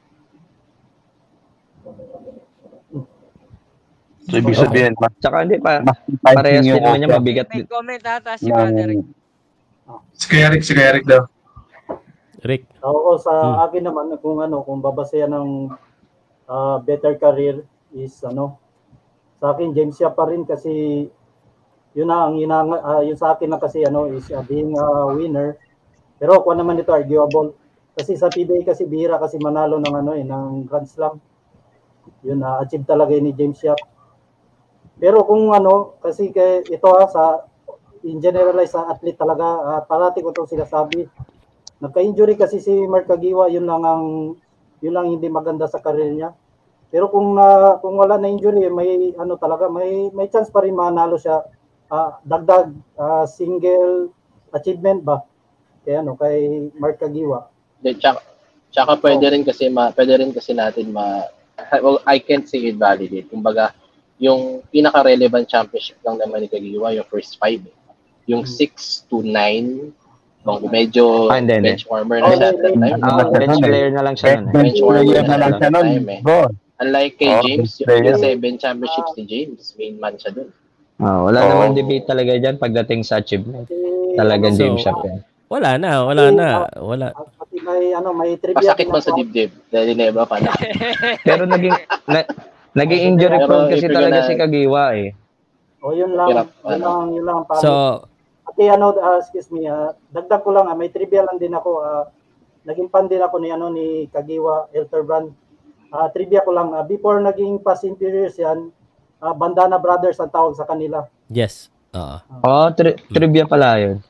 So, ibig sabihin, mas, Tsaka hindi pa, mas parehas enticing din yung naman niya offer mabigat May din. comment ata si ng, Brother Rick. Si Kuya Rick, si Kuya Rick daw. Rick. Ako sa Hmm. akin naman kung ano kung babasehan ng ah, better career is ano sa akin James Yap pa rin kasi yun na ang inanga ah, yun sa akin na kasi ano is ah, being a winner. Pero ako naman ito arguable kasi sa P B A kasi bihira kasi manalo ng ano eh ng Grand Slam. Yun na achieve talaga yun ni James Yap. Pero kung ano kasi kay ito ah, sa in generalize sa athlete talaga ah, parati ko itong sinasabi. Nagka-injury kasi si Mark Kagiwa, yun lang ang yun lang hindi maganda sa career niya. Pero kung na kung wala na injury, may ano talaga, may may chance pa rin manalo siya. Ah, dagdag ah, single achievement ba? Kaya ano, kay Mark Kagiwa. De, tsaka, tsaka pwede rin kasi ma, pwede rin kasi natin ma well, I can't say it validate. Kumbaga, yung pinaka-relevant championship lang naman ni Kagiwa, yung first five. Eh. Yung six to nine, kung medyo Ah, hindi, hindi. bench warmer na siya at that time. Ah, bench player na lang siya nun eh. Bench warmer na lang siya siya at that nun, time eh. bro. Unlike kay Oh, James, bench player. yung seven championships ni James, main man siya dun. Ah, wala Oo. namang debate talaga dyan pagdating sa achievement. Talagang So, James Shop yan. Wala na, wala na. Wala. Pati may ano, may trivia Masakit din man sa ako. dibdib, dahil never pa na. Pero naging na, naging injury Pero prone if kasi you're talaga gonna- si Kagiwa eh. O yun lang, Hirap, yun ano. lang, yun lang. Pangit. So, Pati ano, ah, excuse me, ah, dagdag ko lang, ah, may trivia lang din ako. ah, naging fan din ako ni ano ni Kagiwa Elterbrand. Ah, trivia ko lang, ah, before naging Fast and Furious yan, ah, Bandana Brothers ang tawag sa kanila. yes. Oo. Oh, tri- trivia pala yun.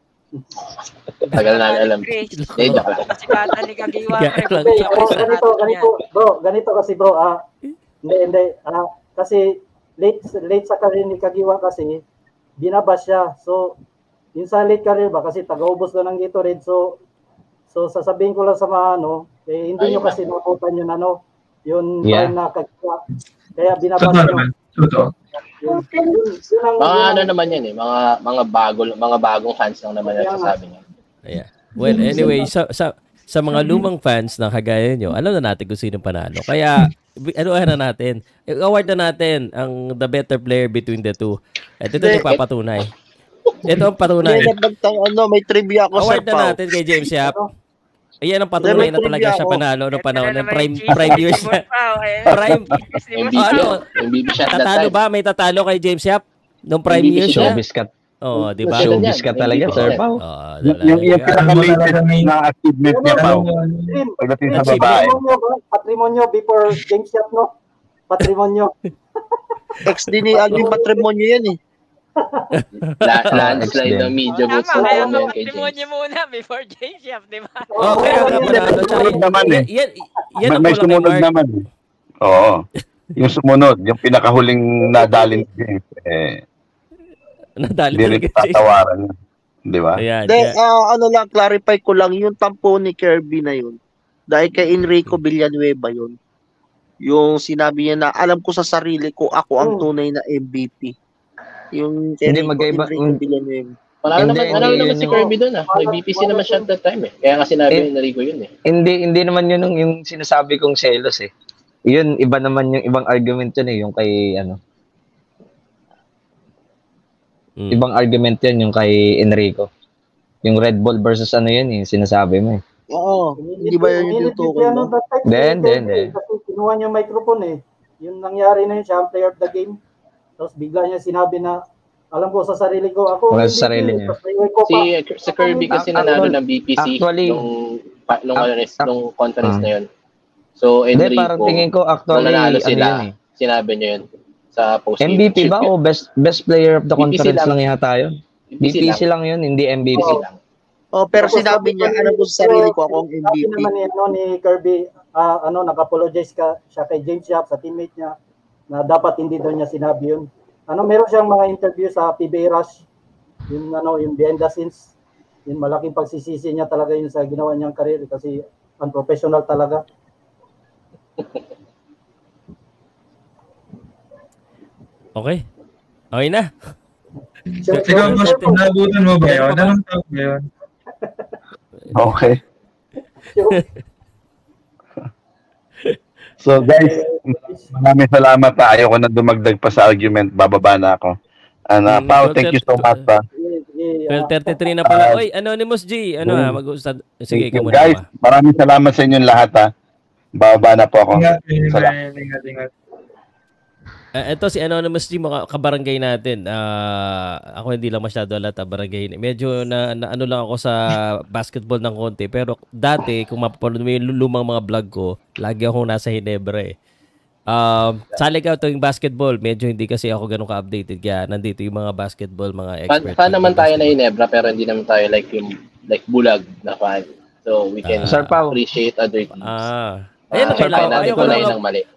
Tagal na alam. Chris. Hindi, joke lang. Sikatan ni Kagiwa. Kaya pre. lang. Hindi, Bumalik bro, sa ganito, natin ganito, yan. bro, ganito kasi bro, ah, hindi, hindi, ah, kasi late, late sa career ni Kagiwa kasi, binabas siya. So, yung sa late career ba, kasi taga-ubos na ng Gatorade, so, so sasabihin ko lang sa mga ano, eh, hindi nyo Ayun kasi nakutan yun ano, yun Yeah. time na Kagiwa. Kaya binabas Totoo nyo. naman. Totoo. Yun, yun, yun ang, Mga yun ano ang- naman yan eh, mga mga bago mga bagong fans lang naman Kaya nga. nagsasabi niya. Yeah. Well, anyway, sa sa sa mga lumang fans na kagaya nyo, alam na natin kung sino panalo. Kaya, ano na natin? I-award na natin ang the better player between the two. At ito Hindi. yung papatunay. Ito ang Hindi, patunay. nabagtang ano, may trivia ako, Sir Award na Pao. natin kay James Yap. Ayan ang Hindi, patunay may na talaga trivia siya ako. panalo noong Ito panahon na ng naman prime yung cheese prime years ni niya. Boss Pao, eh. Prime. Cheese ni M V Boss P, Ano? M V P siya at that Tatalo time. ba? May tatalo kay James Yap? Nung prime M V P years siya. niya? Showbiz ka. Oo, di ba? Showbiz Showbiz ka yan. talaga, M V P Sir siya. Pao. Oo, Yung, yung, yung talaga. pinaka-latest na achievement niya, Pao. Dream. Pagdating sa Achievement. babae. Patrimonyo, ba? Patrimonyo before James Yap, no? Patrimonyo. Ex din ni Alvin Patrimonio yan eh. La, Oh, landslide X-Men. ng media votes Tama, sa kaya ano yan kay mapatrimonyo James. muna before James Yap, di ba? Oh, kaya nga panalo. Tsaka Sumunod naman eh. yan, yan May, ang may kulang kay sumunod Mark. naman eh. Oo. Yung sumunod, yung pinakahuling nadalin ni James, eh, Nadali hindi rin talaga James. tatawaran yun. Di ba? Ayan. De, kaya- ah, ano lang, clarify ko lang, yung tampo ni Kirby na yun, dahil kay Enrico Villanueva yun, yung sinabi niya na, alam ko sa sarili ko, ako ang Hmm. tunay na M V P. Yung kay Hindi, Enrico, magkaiba- Enrico hindi. Villanueva. Wala Hindi, naman, wala hindi, naman yun si yung- Kirby doon ah. May B P C naman siya at that time eh. Kaya nga sinabi Eh, ni Enrico yun eh. Hindi, hindi naman yun yung, yung sinasabi kong selos eh. Yun, iba naman yung ibang argument yun eh, yung kay, ano, Mm. ibang argument yun, yung kay Enrico. Yung Red Bull versus ano yun eh, sinasabi mo eh. Oo, hindi ba yun yung tutukoy mo? Then, then, then. Kasi kinuha niya yung microphone eh. Yung nangyari na yun, siya ang player of the game. Tapos bigla niya sinabi na, alam ko sa sarili ko, ako Wala M V P, sa sarili niya. tapos player ko pa. Si, si Kirby kasi nanalo ng B P C Actually- nung, pa, nung, Ac- ano, ac- nung conference Ah. na yun. So, Hindi, Enrico, parang tingin ko nung actually, nanalo ano sila, yun eh. sinabi niya yun sa post M V P ba o best best player of the B P C conference lang. lang yata yun? B B P C P C lang yun, hindi M V P. B P C lang. Oh, pero Tapos sinabi sabi niya, ko alam ni- ko sa sarili ko, ako ang M V Sabi P. naman ni, ano, ni Kirby, ah, ano, nag-apologize ka siya kay James Yap, sa teammate niya, na dapat hindi daw niya sinabi yun. Ano, meron siyang mga interview sa P B A Rush, yung, ano, yung behind the scenes, yung malaking pagsisisi niya talaga yun sa ginawa niyang career kasi unprofessional talaga. Okay. Okay na. Ikaw, boss, nabutan mo ba yun? Anong tawag ba yun? Okay. So guys, maraming salamat pa. Ayoko na dumagdag pa sa argument. Bababa na ako. And uh, Mm, Pao, well, thank you thir- so much pa. Well, thirty-three na pala. Ah, Oy, Anonymous G, ano ha, mm. mag-ustad. Sige, ikaw muna. Guys, ba? maraming salamat sa inyong lahat ha. Bababa na po ako. Ingat, Salamat. ingat, ingat, ingat. Uh, ito si Anonymous G, mga kabarangay natin. Ah, ako hindi lang masyado alat ah, barangay. Medyo na, na ano lang ako sa basketball ng konti. Pero dati, kung mapapanood mo yung lumang mga vlog ko, lagi akong nasa Hinebra eh. Um, sali ka ito yung basketball. Medyo hindi kasi ako ganun ka-updated. Kaya nandito yung mga basketball, mga Fan, expert. fan naman tayo na Hinebra pero hindi naman tayo like yung like bulag na fan. So we can Ah. Sir Pao. appreciate other teams. Ah. Ayun Ayun, uh, kailangan. natin Ayoko tunayin lang, ng mali.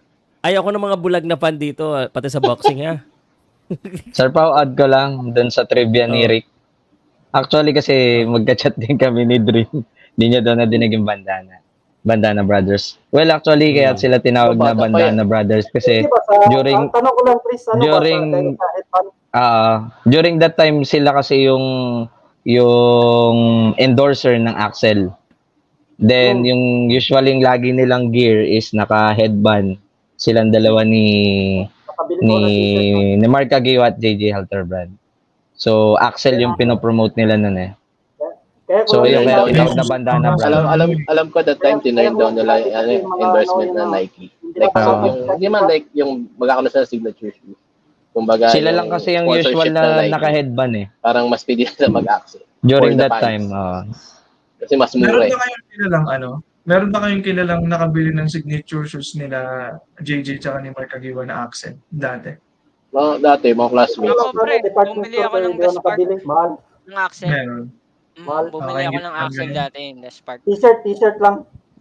Ayoko ng mga bulag na fan dito, ah, pati sa boxing ha. Sir Pao, add ko lang dun sa trivia ni Oh. Rick. Actually kasi magka-chat din kami ni Dream. Hindi niya daw nadinig yung Bandana. Bandana Brothers. Well, actually, kaya Hmm. sila tinawag na Bata pa Bandana Brothers kasi Hindi ba sa, during ang tanong ko lang, Chris, ano during ba sa, dahil sa headband? ah during that time sila kasi yung yung endorser ng Axel. Then Hmm. yung usually lagi nilang gear is naka-headband. Silang dalawa ni Nakabili ni ko ng t-shirt nun. ni Mark Aguio at J J Halterbrand. So Axel yung pinopromote nila nun eh. Kaya ko So lang yung yung kaya sabi, tinawag na Bandana Alam, Brothers. alam, alam ko that time, kaya tinurn ko down lang nila sabi yung ano, kasi yung mga endorsement ano, na yung mga, Nike. hindi Like, so, Oo. yung, hindi man like yung magkakaroon sa signature shoes. Kumbaga, Sila lang yung kasi yung usual sponsorship na ng Nike, naka-headband eh. parang mas pwede na mag-access for During the that fans. time. oo. Kasi mas Meron mura eh. ba kayong kilalang ano? Meron ba kayong kilalang nakabili ng signature shoes nila J J tsaka ni Mark Aguiwa na Accent dati? Mga dati, mga classmates. Ako, ano, pre, department bumili store ako pero ng hindi ako Gaspard nakabili. Mahal. ng Axel. Meron. Mm, Mahal. bumili Okay, ako hindi ng pa Axel ganun. dati, yung Gaspard. T-shirt, t-shirt lang.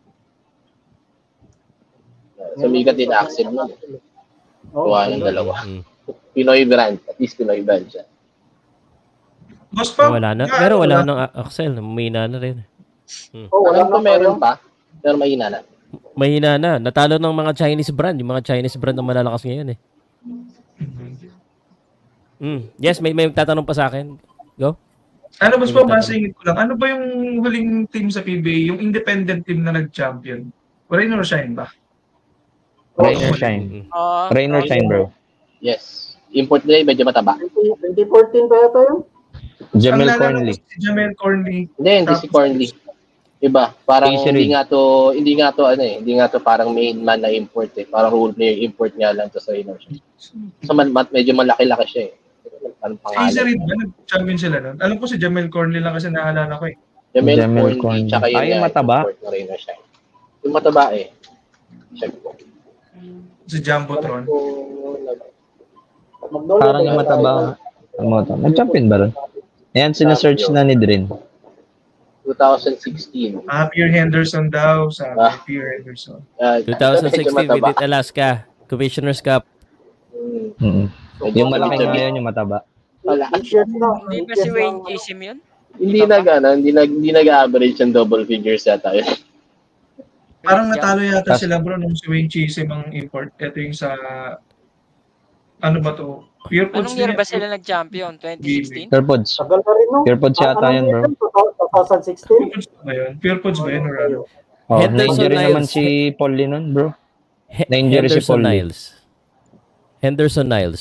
Sumikat din Axel nun. Oh, Kuha ng ganda. dalawa. Mm. Pinoy brand. At least Pinoy brand siya. Boss Pao, Wala na. na- Pero ano wala ba? nang A- Axel. Mahina na rin. Hmm. Oh, wala Alam ko na meron kayo. pa, pero mahina na. Mahina na. Natalo ng mga Chinese brand. Yung mga Chinese brand na malalakas ngayon eh. Mm. Yes, may may tatanong pa sa akin. Go. Ano, Boss May Pao, tatanong. masingit ko lang. Ano ba yung huling team sa P B A, yung independent team na nag-champion? Rain or shine ba? Rain or shine. Mm. Oo. Rain or shine, bro. Yes. Import nila yung medyo mataba. twenty fourteen pa yata yun? Jamel Ang nalala ko Cornley. si Jamel Cornley. Hindi, hindi si Cornley. Iba, parang Casey hindi Reed. nga to, hindi nga to ano eh, hindi nga to parang main man na import eh. Parang role player import nga lang to sa Rain or shine. So man, mat, medyo malaki-laki siya eh. Anong Casey Reed pangalan? ba? Nag-champion sila nun? Alam ko si Jamel Cornley lang kasi naalala ko eh. Jamel Jamel Cornley, Cornley. tsaka yun Ah, yung nga, mataba? import na Rain or shine. Yung mataba eh. Check ko. Si Jumbotron. Magnolia Parang ba yung yata mataba. yun? Ang mga Nag-champion ba ron? Ayan, sinesearch na ni Drin. twenty sixteen. Ah, Pierre Henderson daw. Sabi, Ah. Pierre Henderson. Uh, twenty sixteen with Alaska. Commissioner's Cup. Mm-mm. Yung malaki nga yun, yung mataba. T-shirt lang. Hindi ba T-shirt si Wayne lang. Gisim yun? Hindi nag ano, hindi nag hindi nag-average ng double figures yata yun. Parang natalo yata Tas- sila bro nung si Wayne Chisholm ang import. Ito yung sa... Ano ba to? Pure Foods Anong year din ba yan. sila nag-champion? twenty sixteen? Purpods. Tagal na rin, no? Purpods Ah, yata anong yun, year bro. yun? twenty sixteen? Pure Foods ba yun? Pure Foods ba yun or ano? Oh, Henderson na-injury naman Niles. si Paul nun, bro. He- Na-injury si Henderson Paul Lee. Niles. Henderson Niles.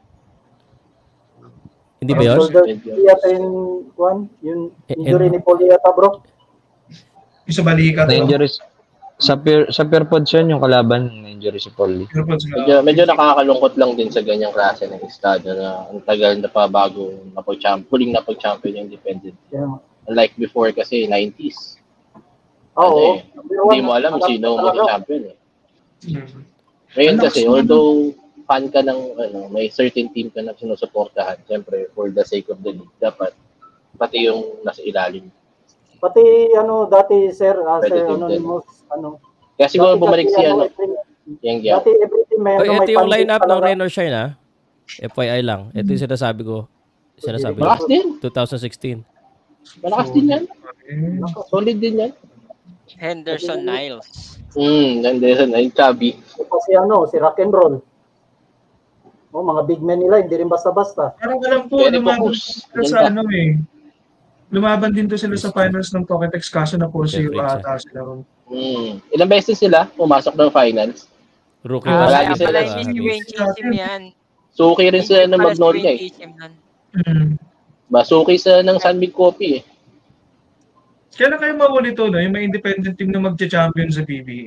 Hindi ba Yung yun? shoulder injury yata yung, one, yung Eh, injury and- ni Paul yata, bro. Yung sa balikat. no? Na-injury si- sa Pure, sa Purpods yun, yung kalaban, na-injury si Paul Lee. Pure Foods Medyo, na. medyo nakakalungkot lang din sa ganyang klase ng estado na ang tagal na pa bago napag-champion, huling napag-champion yung independent. Yeah. Unlike before kasi nineties. Oo. Ano eh, hindi mo alam sino mo champion eh. Hmm. Ngayon Ang kasi, lakas naman. although fan ka ng, ano, may certain team ka na sinusuportahan, siyempre, for the sake of the league, dapat pati yung nasa ilalim. Pati ano dati sir, uh, Pwede sir din Anonymous, ano. Kaya siguro dati bumalik kasi, si ano, every- Yang Gyao. Dati everything may Oy, ano, ito may yung pandit lineup ng talaga. Rain or Shine ha. F Y I lang. Ito yung sinasabi ko. Sinasabi ko. Malakas din. twenty sixteen. Malakas din yan. Solid din yan. Henderson Niles. Hmm, nandiyan na yung chubby. Kasi ano, si rock and roll. Oh, mga big men nila, hindi rin basta-basta. Parang alam po, Kenny lumaban Pocus. sila sa ano eh. Lumaban din to sila sa finals ng Poketex kaso na four zero Jeffrey, ata sila ron. Hmm. Ilang beses sila pumasok ng finals. Rookie Ah, pa Palagi kaya sila pala na- hindi si Wayne Gisim yan. Suki rin sila ng Hindi pala si Magnolia Wayne eh. Gisim nun. Hmm. Basuki sila ng San Mig Coffee eh. Kailan kayo mawali to, no? Yung may independent team na magcha-champion sa P B A?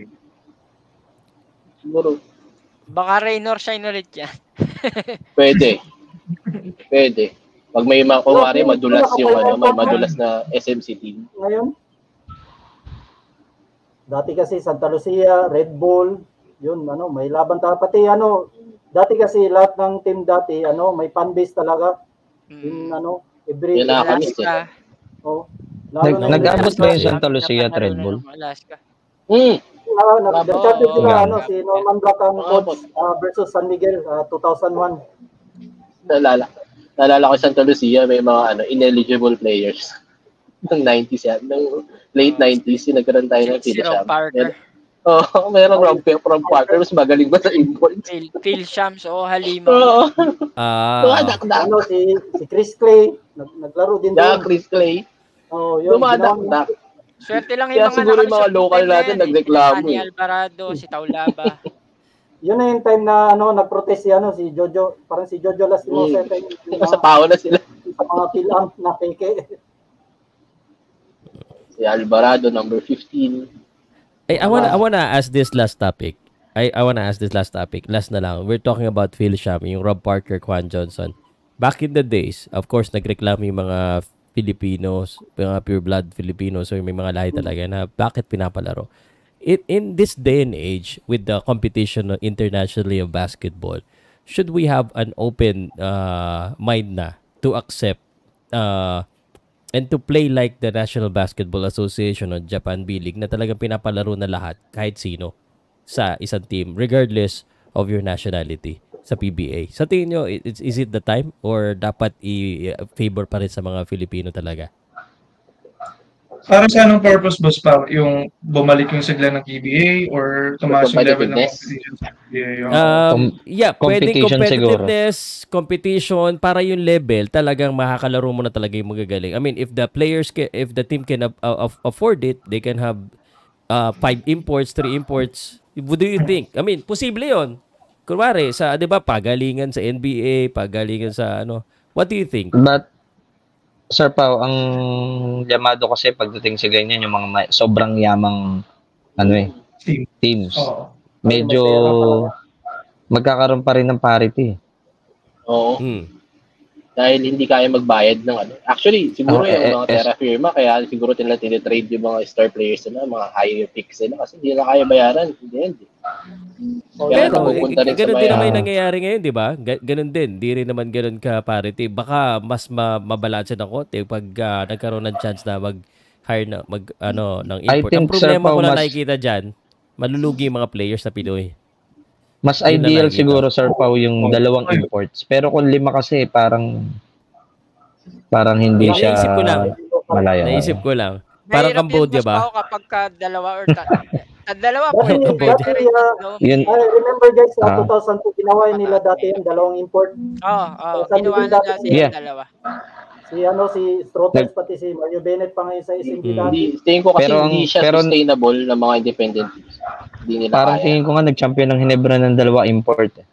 Siguro, Baka Rain or Shine ulit yan. pwede. Pwede. Pag may mga kumari, madulas yung ano, may madulas na S M C team. Ngayon, dati kasi Santa Lucia, Red Bull, yun, ano, may laban talaga. Pati ano, dati kasi lahat ng team dati, ano, may fan base talaga. Yung, ano, every... Yan nakakamiss eh. Oh, Nag- lalo na yung- Nag-abot ba yung Santa Lucia at Red Bull? Alaska. Hmm. uh, nag-champion sila, Oo. ano, si Norman Black ang Oo, coach uh, versus San Miguel, uh, two thousand one. Naalala, naalala ko sa Santa Lucia, may mga ano, ineligible players. Ng nineties yan. Ng late nineties, yung nagkaroon tayo ng Si Phil Rob Parker. Oo, oh, mayroong Rob, Rob Parker, mas magaling ba sa imports? Phil, Phil Shams o Halima. Oo. Ah, Ano, si, si Chris Clay, nag, naglaro din Yeah, doon. Chris Clay. Oh, yun, Dumadak-dak. Swerte lang Kaya yung mga siguro yung mga nakasupport local na natin yan, eh. nagreklamo Ani eh. Alvarado, si Taulaba. Yun na yung time na ano, nag-protest si, ano, si Jojo, parang si Jojo Lastimosa. Mm. Sa pao na sila. Sa mga pilang na keke. Si Alvarado, number fifteen. Hey, I wanna I wanna ask this last topic. I I wanna ask this last topic. Last na lang. We're talking about Phil Sham, yung Rob Parker, Quan Johnson. Back in the days, of course, nagreklamo yung mga Filipinos, mga pure blood Filipinos, so may mga lahi talaga na bakit pinapalaro. In in this day and age, with the competition internationally of basketball, should we have an open uh, mind na to accept uh, and to play like the National Basketball Association o Japan B-League na talagang pinapalaro na lahat kahit sino sa isang team regardless of your nationality sa P B A. Sa tingin nyo, is, is it the time or dapat i-favor pa rin sa mga Filipino talaga? Para sa anong purpose, Boss Pao? Yung bumalik yung sigla ng P B A or tumaas yung level ng competition sa P B A? Yung... Um, yeah, pwedeng competition competitiveness, competition, para yung level, talagang makakalaro mo na talaga yung magagaling. I mean, if the players, can, if the team can uh, uh, afford it, they can have uh, five imports, three imports. What do you think? I mean, posible yun. Kunwari, sa, di ba, pagalingan sa N B A, pagalingan sa ano. What do you think? But, Sir Pao, ang llamado kasi pagdating sa ganyan, yung mga may, sobrang yamang ano eh, teams. Oo. Medyo magkakaroon pa rin ng parity. Oo. Hmm. Dahil hindi kaya magbayad ng ano. Actually, siguro Oh, yung eh, mga eh, Terra Firma, kaya siguro nila tinitrade yung mga star players nila, mga high picks nila, kasi hindi nila kaya bayaran. Hindi yan. Kaya Pero, napupunta rin sa ganun din bayan. naman yung nangyayari ngayon, di ba? Ga- Ganun din. Di rin naman ganun ka parity. Baka mas ma mabalanse ng konti pag uh, nagkaroon ng chance na mag-hire na, mag, ano, ng I import. think, Ang problema Sir Pao, ko lang mas- nakikita dyan, malulugi yung mga players na Pinoy. Mas Yun na ideal nakikita. siguro, Sir Pao, yung dalawang imports. Pero kung lima kasi, parang parang hindi Naisip siya ko lang. malaya. Naisip ko lang. Parang Mahirap Cambodia yun, Boss Pao, ba? kapag ka dalawa or ta- ta- dalawa Dati, pwede, Cambodia. pwede dati, rin uh, tatlo. Yun, I remember guys, sa Ah. two thousand two, ginawa nila dati yung dalawang import. Oo, oo. Sa San Ginawa Miguel na dati dati si, Yeah. yung dalawa. si, ano, si Strotters, pati si Mario Bennett pa ngayon sa S M B Mm. dati. Hindi, tingin ko kasi Pero ang- hindi siya pero- sustainable ng mga independent teams. Hindi nila parang kaya. tingin ko nga nag-champion ng Hinebra ng dalawa import. Eh.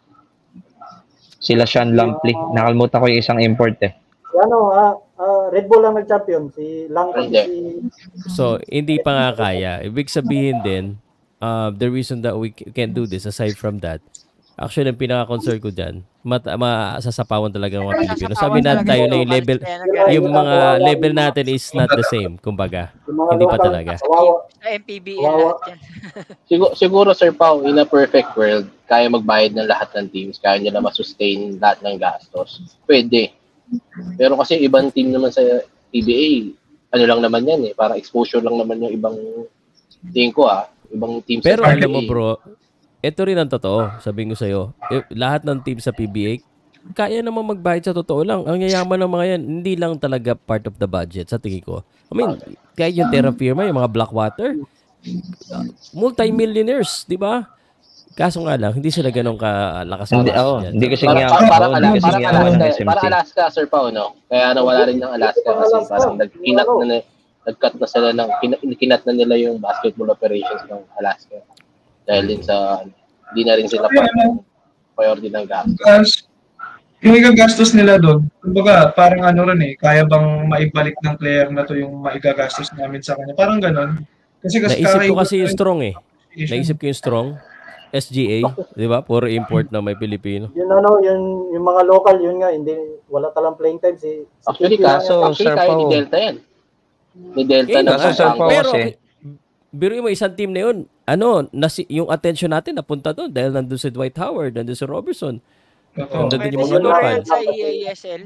Sila Sean Lampley. Nakalimutan ko yung isang import eh. Si ano, ah, ah, Red Bull lang nag-champion. Si Lang pati si... So, hindi pa nga kaya. Ibig sabihin din, uh, the reason that we c- can do this, aside from that, actually, ang pinaka-concern ko dyan, mat- masasapawan talaga ng mga Pilipino. Sabi na talaga tayo yung na yung level, locals, kaya nag- yung mga level natin is not the same, kumbaga. Yung mga Hindi pa local, talaga. kawawa. Sa M P B A lahat yan. Siguro, siguro, Sir Pao, in a perfect world, kaya magbayad ng lahat ng teams, kaya nila masustain lahat ng gastos. Pwede. Pero kasi ibang team naman sa P B A, ano lang naman yan eh, parang exposure lang naman yung ibang team ko ah, ibang team sa Pero P B A. alam mo bro, ito rin ang totoo, sabihin ko sa'yo. Eh, lahat ng team sa P B A, kaya naman magbayad sa totoo lang. Ang yayaman ng mga yan, hindi lang talaga part of the budget sa tingin ko. I mean, kaya yung Terra Firma, yung mga Blackwater, uh, multi-millionaires, di ba? Kaso nga lang, hindi sila ganun kalakas. Hindi, kalas oo. dyan. Hindi kasi Para, nga, para, para, oo, hindi kasi para, nga Alaska, ng S M para C. Alaska, Sir Pao, no? Kaya nawala rin ng Alaska kasi parang nagkinat na, na nag-cut na sila ng, kin- kinat na nila yung basketball operations ng Alaska. Dahil din sa, hindi na rin sila part ng priority ng gastos. Because yung igagastos nila doon, kumbaga parang ano rin eh, kaya bang maibalik ng player na to yung maigagastos namin sa kanya? Parang ganon. Kasi kasi Naisip ko kakaiba kasi yung rin- strong eh. Naisip ko yung strong. S G A, di ba? Puro import na may Pilipino. Yun ano, yun, yung mga local, yun nga, hindi, wala talang playing time. Si, si Actually, P P lang kaso, yan. actually, Sir kaya ni Pao. Delta yan. Ni Delta Eh, na kaso, sa Sir Pao, pero, kasi- biro mo, isang team na yun, ano, nasi, yung attention natin napunta doon dahil nandun si Dwight Howard, nandun si Robertson. Nandun din Pwede yung mga siguro local. yan sa E A S L.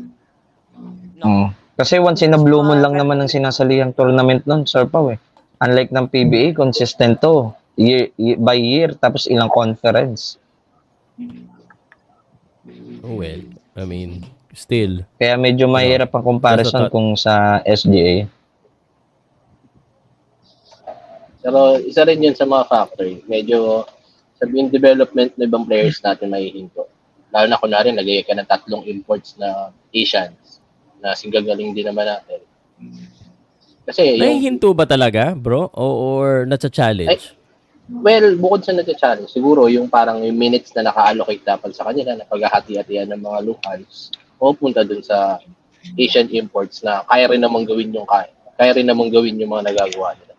No. Oo. Kasi once in a blue moon lang naman ang sinasaliang tournament nun, Sir Pao eh. Unlike ng P B A, consistent to. year, year by year, tapos ilang conference. Oh, well, I mean, still. Kaya medyo mahirap ang comparison kung sa S G A. Pero isa rin yun sa mga factor. Medyo sabihin development ng ibang players natin mahihinto. Lalo na kunwari, nagay ka ng tatlong imports na Asians na singgagaling din naman natin. Kasi yung, Nahihinto ba talaga, bro? O, or natsa-challenge? Ay, well, bukod sa nagka-challenge, siguro yung parang yung minutes na naka-allocate dapat sa kanila na paghahati-hatian ng mga locals, pupunta dun sa Asian imports na kaya rin namang gawin yung kaya. Kaya rin namang gawin yung mga nagagawa nila.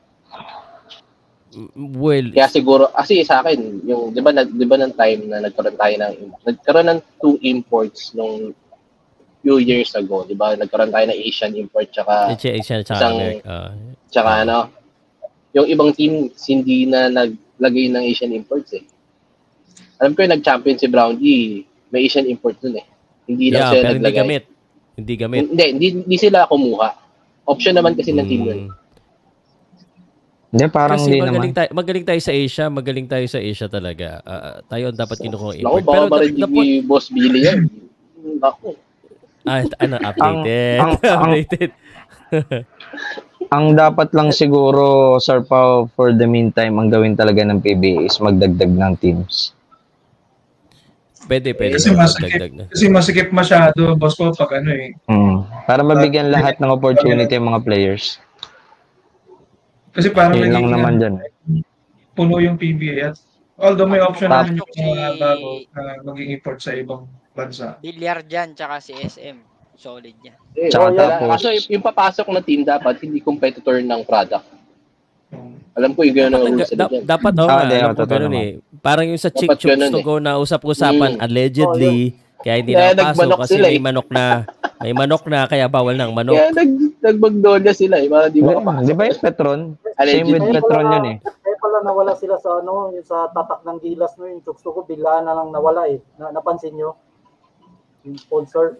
Well, Kaya siguro, kasi sa akin, yung, di ba, na, di ba ng time na nagkaroon tayo ng, nagkaroon ng two imports nung few years ago, di ba? Nagkaroon tayo ng Asian import, tsaka Asian, tsaka isang, America. tsaka ano, yung ibang team, hindi na naglagay ng Asian imports eh. Alam ko yung nag-champion si Brownie, may Asian import dun eh. Hindi lang Yeah, sila pero hindi naglagay. gamit. Hindi gamit. Hindi, hindi, hindi sila kumuha. Option naman kasi ng team yun. Hindi, parang Kasi hindi magaling naman. tayo, magaling tayo sa Asia, magaling tayo sa Asia talaga. Ah, tayo ang dapat kinukuha Naku, import. baka Pero the, marinig the ni point, Boss Billy yan. Naku. ah, ano, updated. ang- ang- updated. Ang dapat lang siguro, Sir Pao, for the meantime, ang gawin talaga ng P B A is magdagdag ng teams. Pwede, pwede Kasi naman masikip, magdagdag na. kasi masikip masyado, boss ko, pag ano eh. Mm. Para mabigyan lahat ng opportunity ang mga players. Kasi parang Yun lang naging naman ano, dyan. puno yung P B A at although may option Tap- naman yung mga bago na maging import sa ibang bansa. Bilyar dyan, tsaka si S M. Solid yan. Eh, Tsaka oh, tapos- kaso yung, yung papasok na team dapat hindi competitor ng product. Alam ko yung gano'n ang rules Da- dyan. dapat, oh, Ah, nga, di, alam oh, ko totoo ganun naman. eh. Parang yung sa Chick Dapat Chooks ganun to eh. go na usap-usapan, Mm. allegedly, kaya hindi Kaya nakapasok nagmanok kasi sila may eh. manok na. May manok na, kaya bawal ng manok. Kaya nag, nagbagdolya sila eh, para di Di, makapasok. di ba yung Petron? Same Allegedly. with Petron yun eh. Kaya pala nawala sila sa ano, yung sa tatak ng gilas no, yung chokes ko biglaan na lang nawala eh. Na, napansin nyo? Yung sponsor.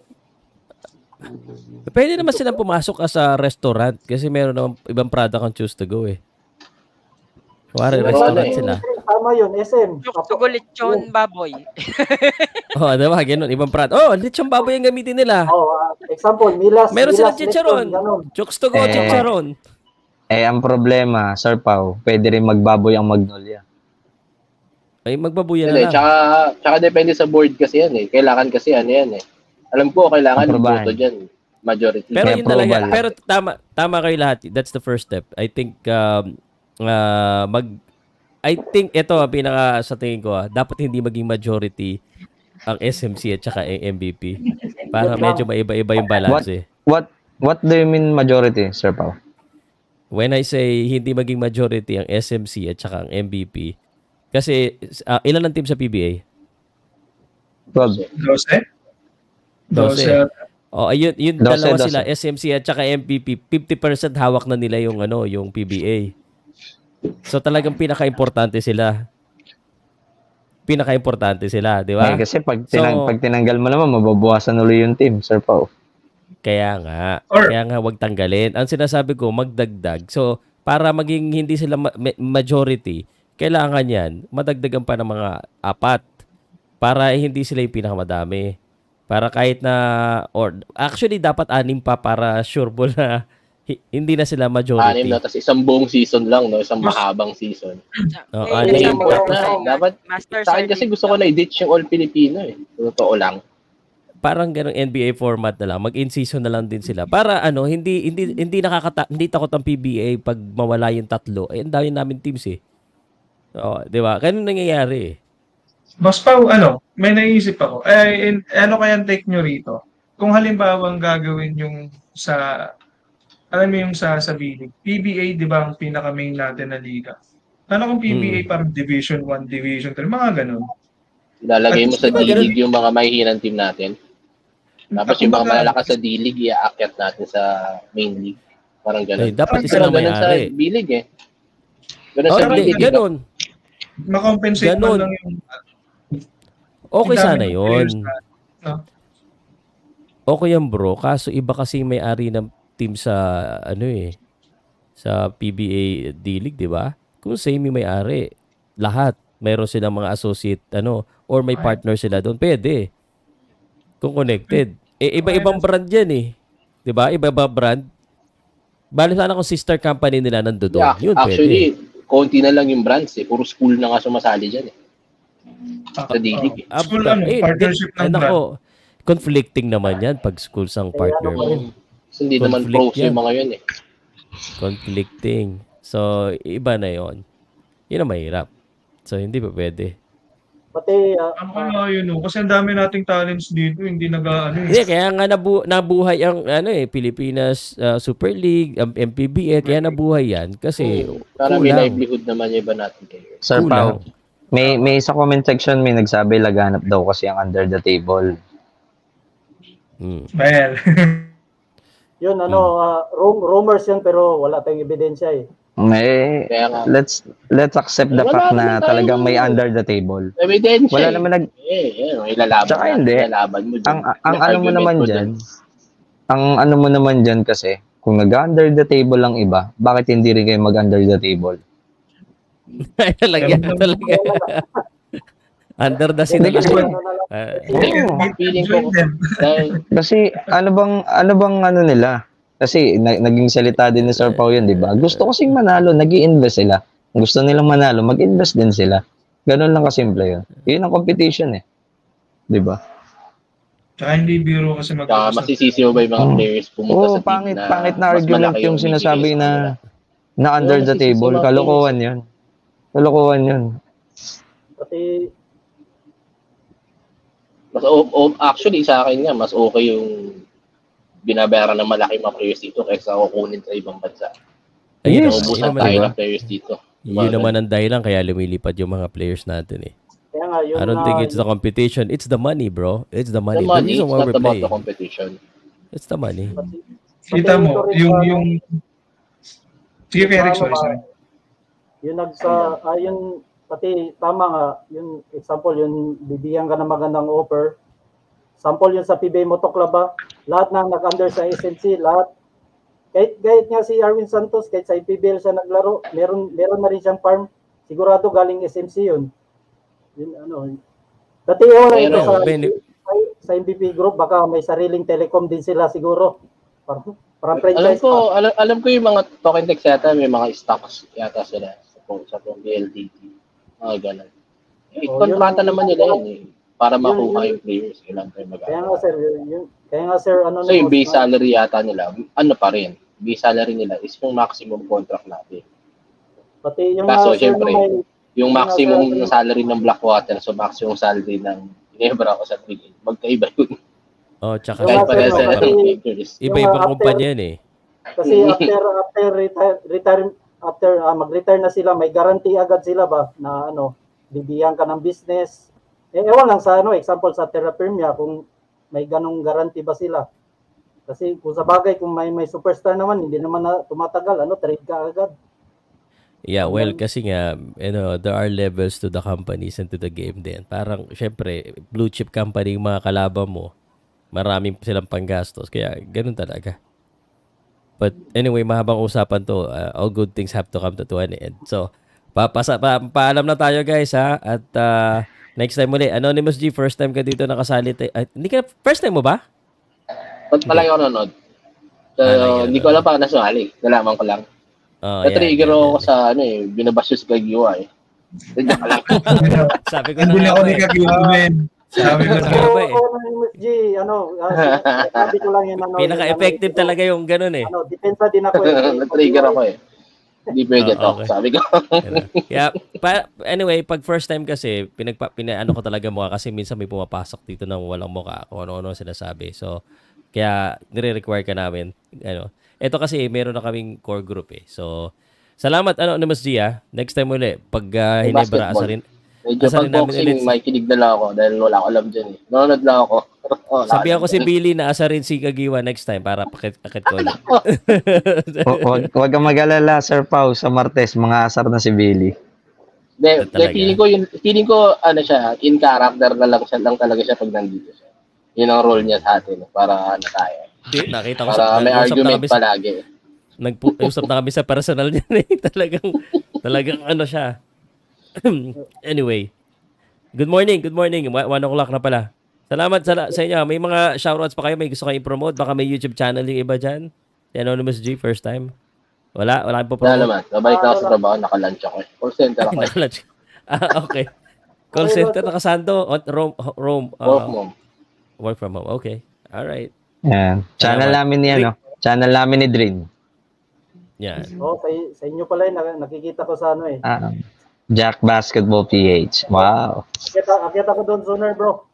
Pwede naman silang pumasok ka sa restaurant kasi meron naman ibang product ang choose to go eh. Kuwari, Pero restaurant ano eh. sila. Tama yun, S M. Tugo lechon baboy. Oh, diba? Ganun, ibang product. Oh, lechon baboy ang gamitin nila. Oh, ah, example, Milas. Meron Milas silang chicharon. Lechon, ganun. Chooks to go, Eh. chicharon. Eh, ang problema, Sir Pao, pwede rin magbaboy ang Magnolia. Ay, magbabuyan na Hindi, lang. tsaka, tsaka depende sa board kasi yan eh. Kailangan kasi ano yan eh. Alam ko, kailangan ng Aprobahan. boto dyan. Majority. Pero Kaya yun talaga, approval. pero tama tama kayo lahat. That's the first step. I think um uh, mag I think ito ang pinaka sa tingin ko, ah, dapat hindi maging majority ang S M C at saka ang M V P para medyo maiba-iba yung balance What, eh. what, what do you mean majority, Sir Pao? When I say hindi maging majority ang S M C at saka ang M V P kasi uh, ilan ang team sa P B A? twelve. Dose? Dose. Dose. Oh, ayun, yun Dose, dalawa dose. sila, S M C at saka M V P, fifty percent hawak na nila yung ano, yung P B A. So talagang pinaka-importante sila. Pinaka-importante sila, di ba? Eh, kasi pag, So- tinang, pag tinanggal mo naman, mababawasan ulit yung team, Sir Pao. Kaya nga, Or- kaya nga wag tanggalin. Ang sinasabi ko, magdagdag. So, para maging hindi sila ma- ma- majority, kailangan yan, madagdagan pa ng mga apat para hindi sila yung pinakamadami. Para kahit na, or actually dapat anim pa para sure ball na hi- hindi na sila majority. Anim na, tapos isang buong season lang, no? Isang mahabang season. Oh, Eh, anim. sabi ko Import na. sa'yo, Dapat, Master sa akin kasi Sergeant gusto ko na i-ditch yung all-Filipino eh. Totoo lang. Parang ganung N B A format na lang, mag-in season na lang din sila. Para ano, hindi hindi hindi nakakata hindi takot ang P B A pag mawala yung tatlo. Eh, ang dami namin teams eh. Oh, 'di ba? Ganun nangyayari eh. Boss Pao, ano, may naisip ako. Eh, in, ano kaya ang take nyo rito? Kung halimbawa ang gagawin yung sa, alam mo yung sa, sa B-League, P B A, di ba, ang pinaka-main natin na liga? Ano kung P B A Hmm. parang Division one, Division three, mga ganun? Lalagay mo sa Diba, ganun? D-League yung mga mahihinang team natin. Tapos yung mga Kumbaga, malalakas sa D-League, i-aakyat natin sa main league. Parang Eh, ganun. dapat Parang isa lang Ganun sa may-ari. B-League eh. Ganun Oh, sa hindi, B-League. ganun. makompensate Ganun. man lang yung Okay ang dami sana ng 'yon. players na, no? Okay yan, bro. Kaso iba kasi may-ari ng team sa ano eh sa P B A D-League, 'di ba? Kung same yung may-ari, lahat. Mayroon silang mga associate, ano, or may partner sila doon. Pwede. Kung connected. Eh, iba-ibang brand yan eh. Diba? Iba-ibang brand. Bali sana kung sister company nila nando doon. Yeah, Yun, actually, pwede. konti na lang yung brands eh. Puro school na nga sumasali dyan eh. Sa D-League. Ah, School ah, ano, eh, partnership di- eh, ng brand. nako, conflicting naman yan pag schools ang partner mo. Oo. Kasi hindi naman Conflict pros yung yan. mga yun eh. Conflicting. So, iba na yon. Yun ang mahirap. So, hindi pa pwede. Pati, ah, Ang kaya yun, oh. Kasi ang dami nating talents dito, hindi nag-ano Hindi, eh. kaya nga nabu nabuhay ang ano eh, Pilipinas ah, Super League, ang M P B L, kaya nabuhay yan kasi Para may kulang. livelihood naman yung iba natin kayo. Sir Kulang. Pao, may may sa comment section may nagsabi laganap daw kasi ang under the table. Hmm. Well, yun, ano, ah, rum- rumors yun, pero wala tayong ebidensya eh. May Kaya nga. let's let's accept the Wala fact naman na tayo talagang may ano. under the table. Evidence Wala eh. naman nag Eh, eh, may lalaban Tsaka na. hindi. Lalaban mo dyan. Ang ang Yung ano mo argument naman mo diyan, dun. ang ano mo naman diyan kasi kung nag-under the table lang iba, bakit hindi rin kayo mag-under the table? talaga, talaga. Under the sea Hindi talaga. kasi Ah, Oo. Feeling ko dahil Kasi ano bang ano bang ano nila? Kasi na, naging salita din ni Sir Pao yun, di ba? Gusto kasing manalo, nag-i-invest sila. Kung gusto nilang manalo, mag-invest din sila. Ganun lang kasimple yun. Yun ang competition eh. Di ba? tsaka hindi biro kasi Tsaka mag-uusap. masisisi mo ba yung mga Oo. players pumunta Oo, sa team pangit, na pangit na mas argument malaki yung sinasabi bibigay sa kanila? na na under Oo, the masisisi table. mga Kalokohan yun. Kalokohan yun. Pati, Mas o, o, actually sa akin nga mas okay yung binabayaran ng malaki mga players dito kaysa kukunin sa ibang bansa. Ayun, Yes. Naubusan naman, tayo diba? ng players dito. Yun naman ang dahilan kaya lumilipad yung mga players natin eh. kaya nga, yun I don't na, think it's the competition. It's the money, bro. It's the The money. The money, reason it's why not we're about the playing. competition. It's the money. Kita mo, ito rin yung, sa- yung, sige yung Eric, ano sorry, ka, sorry. Yung nagsa, ah, yun, pati tama nga, yung example, yung bibigyan ka ng magandang offer. Sample yun sa P B A Moto Club ba? Lahat na nag-under sa S M C, lahat. Kahit, kahit nga si Arwin Santos, kahit sa I P B L siya naglaro, meron, meron na rin siyang farm. Sigurado galing S M C yun. Yun ano. Dati wala ito Pero, sa, bene- sa M V P group, baka may sariling telecom din sila siguro. Parang, parang Alam franchise ko, pa. alam, alam ko yung mga token decks yata, may mga stocks yata sila sa pong sa pong B L D T. Mga ganun. Eh, Oh, kontrata yun- naman nila yun eh. Para Yun- makuha yun- yung players. Kailangan tayo mag Kaya nga sir, yun, kaya nga sir, ano So yung no, base salary yata nila, ano pa rin. Base salary nila is yung maximum contract natin. pati yung Kaso, nga, sir, syempre, may- Yung Kaya nga, maximum sir, salary ng Blackwater so maximum salary ng Ginebra o sa Trigil, magkaiba yun. Oh, tsaka Yung Kahit nga, sir, pareha no, sila kasi- ng players. iba-ibang after- kumpanya yan eh. Kasi after after retire, retire after ah, mag-retire na sila, may guarantee agad sila ba na ano, bibigyan ka ng business. Eh, ewan lang sa ano, example sa Terra Firmia kung may ganong guarantee ba sila. Kasi kung sa bagay, kung may may superstar naman, hindi naman na tumatagal, ano, trade ka agad. Yeah, well, kasi nga, you know, there are levels to the companies and to the game din. Parang, syempre, blue chip company yung mga kalaban mo, maraming silang panggastos. Kaya, ganun talaga. But anyway, mahabang usapan to. Uh, all good things have to come to an end. So, papasa, pa, paalam na tayo guys ha. At uh, next time muli, Anonymous G, first time ka dito nakasali. Tayo. Uh, hindi ka, first time mo ba? Ba't palagi ako nanonood? So, Ah, lagi hindi ko alam pa nasali. Nalaman ko lang. Oh, Na-trigger yan, yan, ako yan. sa ano eh, binabasyo sa Kagiwa eh. Hindi ko lang. Sabi ko na Nandun nga ako ba ni eh. Kagiumen. Sabi ko Sabi na. ko ba eh. Oo, Anonymous G, ano, ah, sabi ko lang yun, ano, Pinaka-effective yung, ano, talaga yung ganun eh. Ano, depensa din ako. eh. Na-trigger ako eh. Hindi pwede Oh, to, okay. sabi ko. Yeah, pa, anyway, pag first time kasi, pinagpa, pinaano ko talaga mukha kasi minsan may pumapasok dito ng walang mukha kung ano-ano sinasabi. So, kaya nire-require ka namin. Ano, ito kasi meron na kaming core group eh. So, salamat Anonymous G ah. Next time uli, pag uh, Yung Hinebra, basketball. asarin, Medyo asarin pag namin boxing, ulit. may kinig na lang ako dahil wala ko alam dyan eh. Nanonood lang ako. Oh, wala Sabihan ko alam si dyan. Billy na asarin si Kagiwa next time para pakit-pakit ko ulit. Hu- Huwag huwag kang mag-alala, Sir Pao, sa Martes, mga asar na si Billy. Hindi, Ah, talaga? feeling ko, yun, feeling ko, ano siya, in character na lang siya, lang talaga siya pag nandito siya. Yun ang role niya sa atin, para ano tayo. Di, nakita ko Para sa, may nag-usap na argument kami sa, palagi. nag-usap na kami sa personal niya eh. Talagang, talagang ano siya. Anyway, good morning, good morning. Wa- One o'clock na pala. Salamat sa, sa inyo. May mga shoutouts pa kayo? May gusto kayo i-promote? Baka may YouTube channel yung iba dyan? Si Anonymous G, first time? Wala? Wala kayong Wala po-promote? naman. Nabalik na ako sa trabaho, nakalunch ako eh. Call center ako eh. Nakalunch. Ah, okay. Call center, nakasando. On, Rome, Rome. Uh, Work from home. Work from home. Okay. Alright. Yan. Channel Salamat. namin ni ano. Channel namin ni Drin. Yan. Oh, sa, sa inyo pala yun, nak- nakikita ko sa ano eh. Ah, Jack Basketball P H. Wow. Akit, akit ako doon sooner, bro.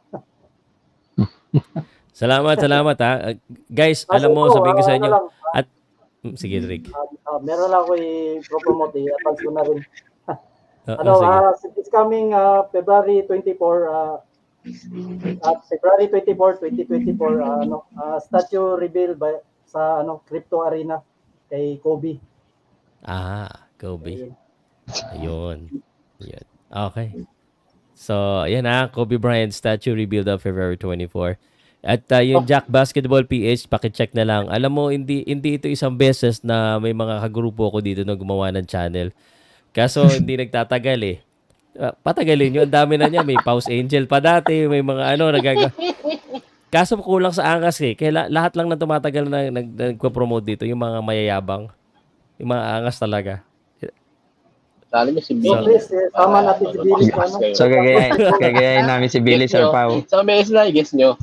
Salamat, salamat ha. Uh, guys, Ah, alam mo, so, sabihin ko sa ah, inyo. ano lang, At, mm, sige, Rick. ah, ah, meron lang ako i-promote eh. Advance ko na rin. Oo, ano, sige. ah, it's coming uh, February twenty-fourth, uh, uh, February twenty-fourth, twenty twenty-four, uh, ano, uh, statue reveal by, sa ano Crypto Arena kay Kobe. Ah, Kobe. Ayun. Ayun. Okay. So, ayan ha. Kobe Bryant statue revealed on February twenty-fourth. At uh, yung Jack Basketball P H, pakicheck na lang. Alam mo, hindi hindi ito isang beses na may mga kagrupo ko dito na gumawa ng channel. Kaso, hindi nagtatagal eh. Uh, patagalin nyo. Ang dami na niya. May Pause Angel pa dati. May mga ano, nagaga. Kaso kulang sa angas eh. Kaya la- lahat lang na tumatagal na nag- nagpo-promote dito. Yung mga mayayabang. Yung mga angas talaga. Lalo niyo si So, Billy. please, eh, tama natin si Billy. Ano? So, gagayain, gagayain namin si Billy Guess Sir nyo. Pao. Sa beses na, guess nyo.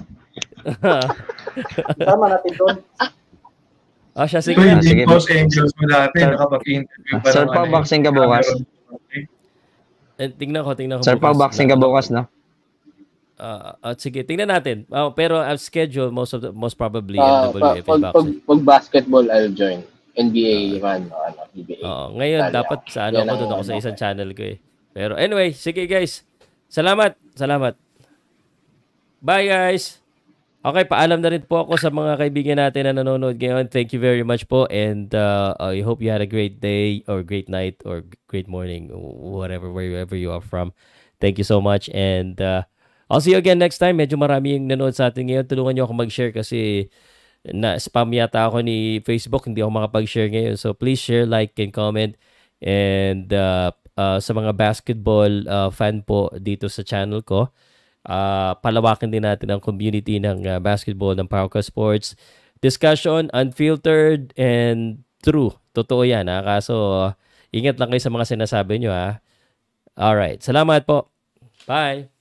Tama natin doon. Oh, siya, sige. Ito na. yung sige. Big Boss Angels mo dati, Sir- nakapag-interview pa Sir ng Pao, ano, boxing ka bukas? Eh, tingnan ko, tingnan ko. Sir Pao, bukas. boxing ka bukas, no? Ah, ah, sige, tingnan natin. Oh, pero ang schedule, most of the, most probably, Ah, M W pag, F is pag, pag, boxing. pag basketball, I'll join. N B A man, ano, B B A. Oo, ngayon, Dali dapat ako. sa ano Yan ko, ang doon ako sa ano isang ko. channel ko eh. Pero anyway, sige guys. Salamat, salamat. Bye guys. Okay, paalam na rin po ako sa mga kaibigan natin na nanonood ngayon. Thank you very much po and uh, I hope you had a great day or great night or great morning, whatever, wherever you are from. Thank you so much and uh, I'll see you again next time. Medyo marami yung nanonood sa atin ngayon. Tulungan nyo ako mag-share kasi na-spam yata ako ni Facebook. Hindi ako makapag-share ngayon. So please share, like, and comment. And uh, uh, sa mga basketball uh, fan po dito sa channel ko, Uh, palawakin din natin ang community ng uh, basketball ng Pauka Sports. Discussion, unfiltered, and true. Totoo yan ha. Kaso, uh, ingat lang kayo sa mga sinasabi nyo ha. Alright. Salamat po. Bye.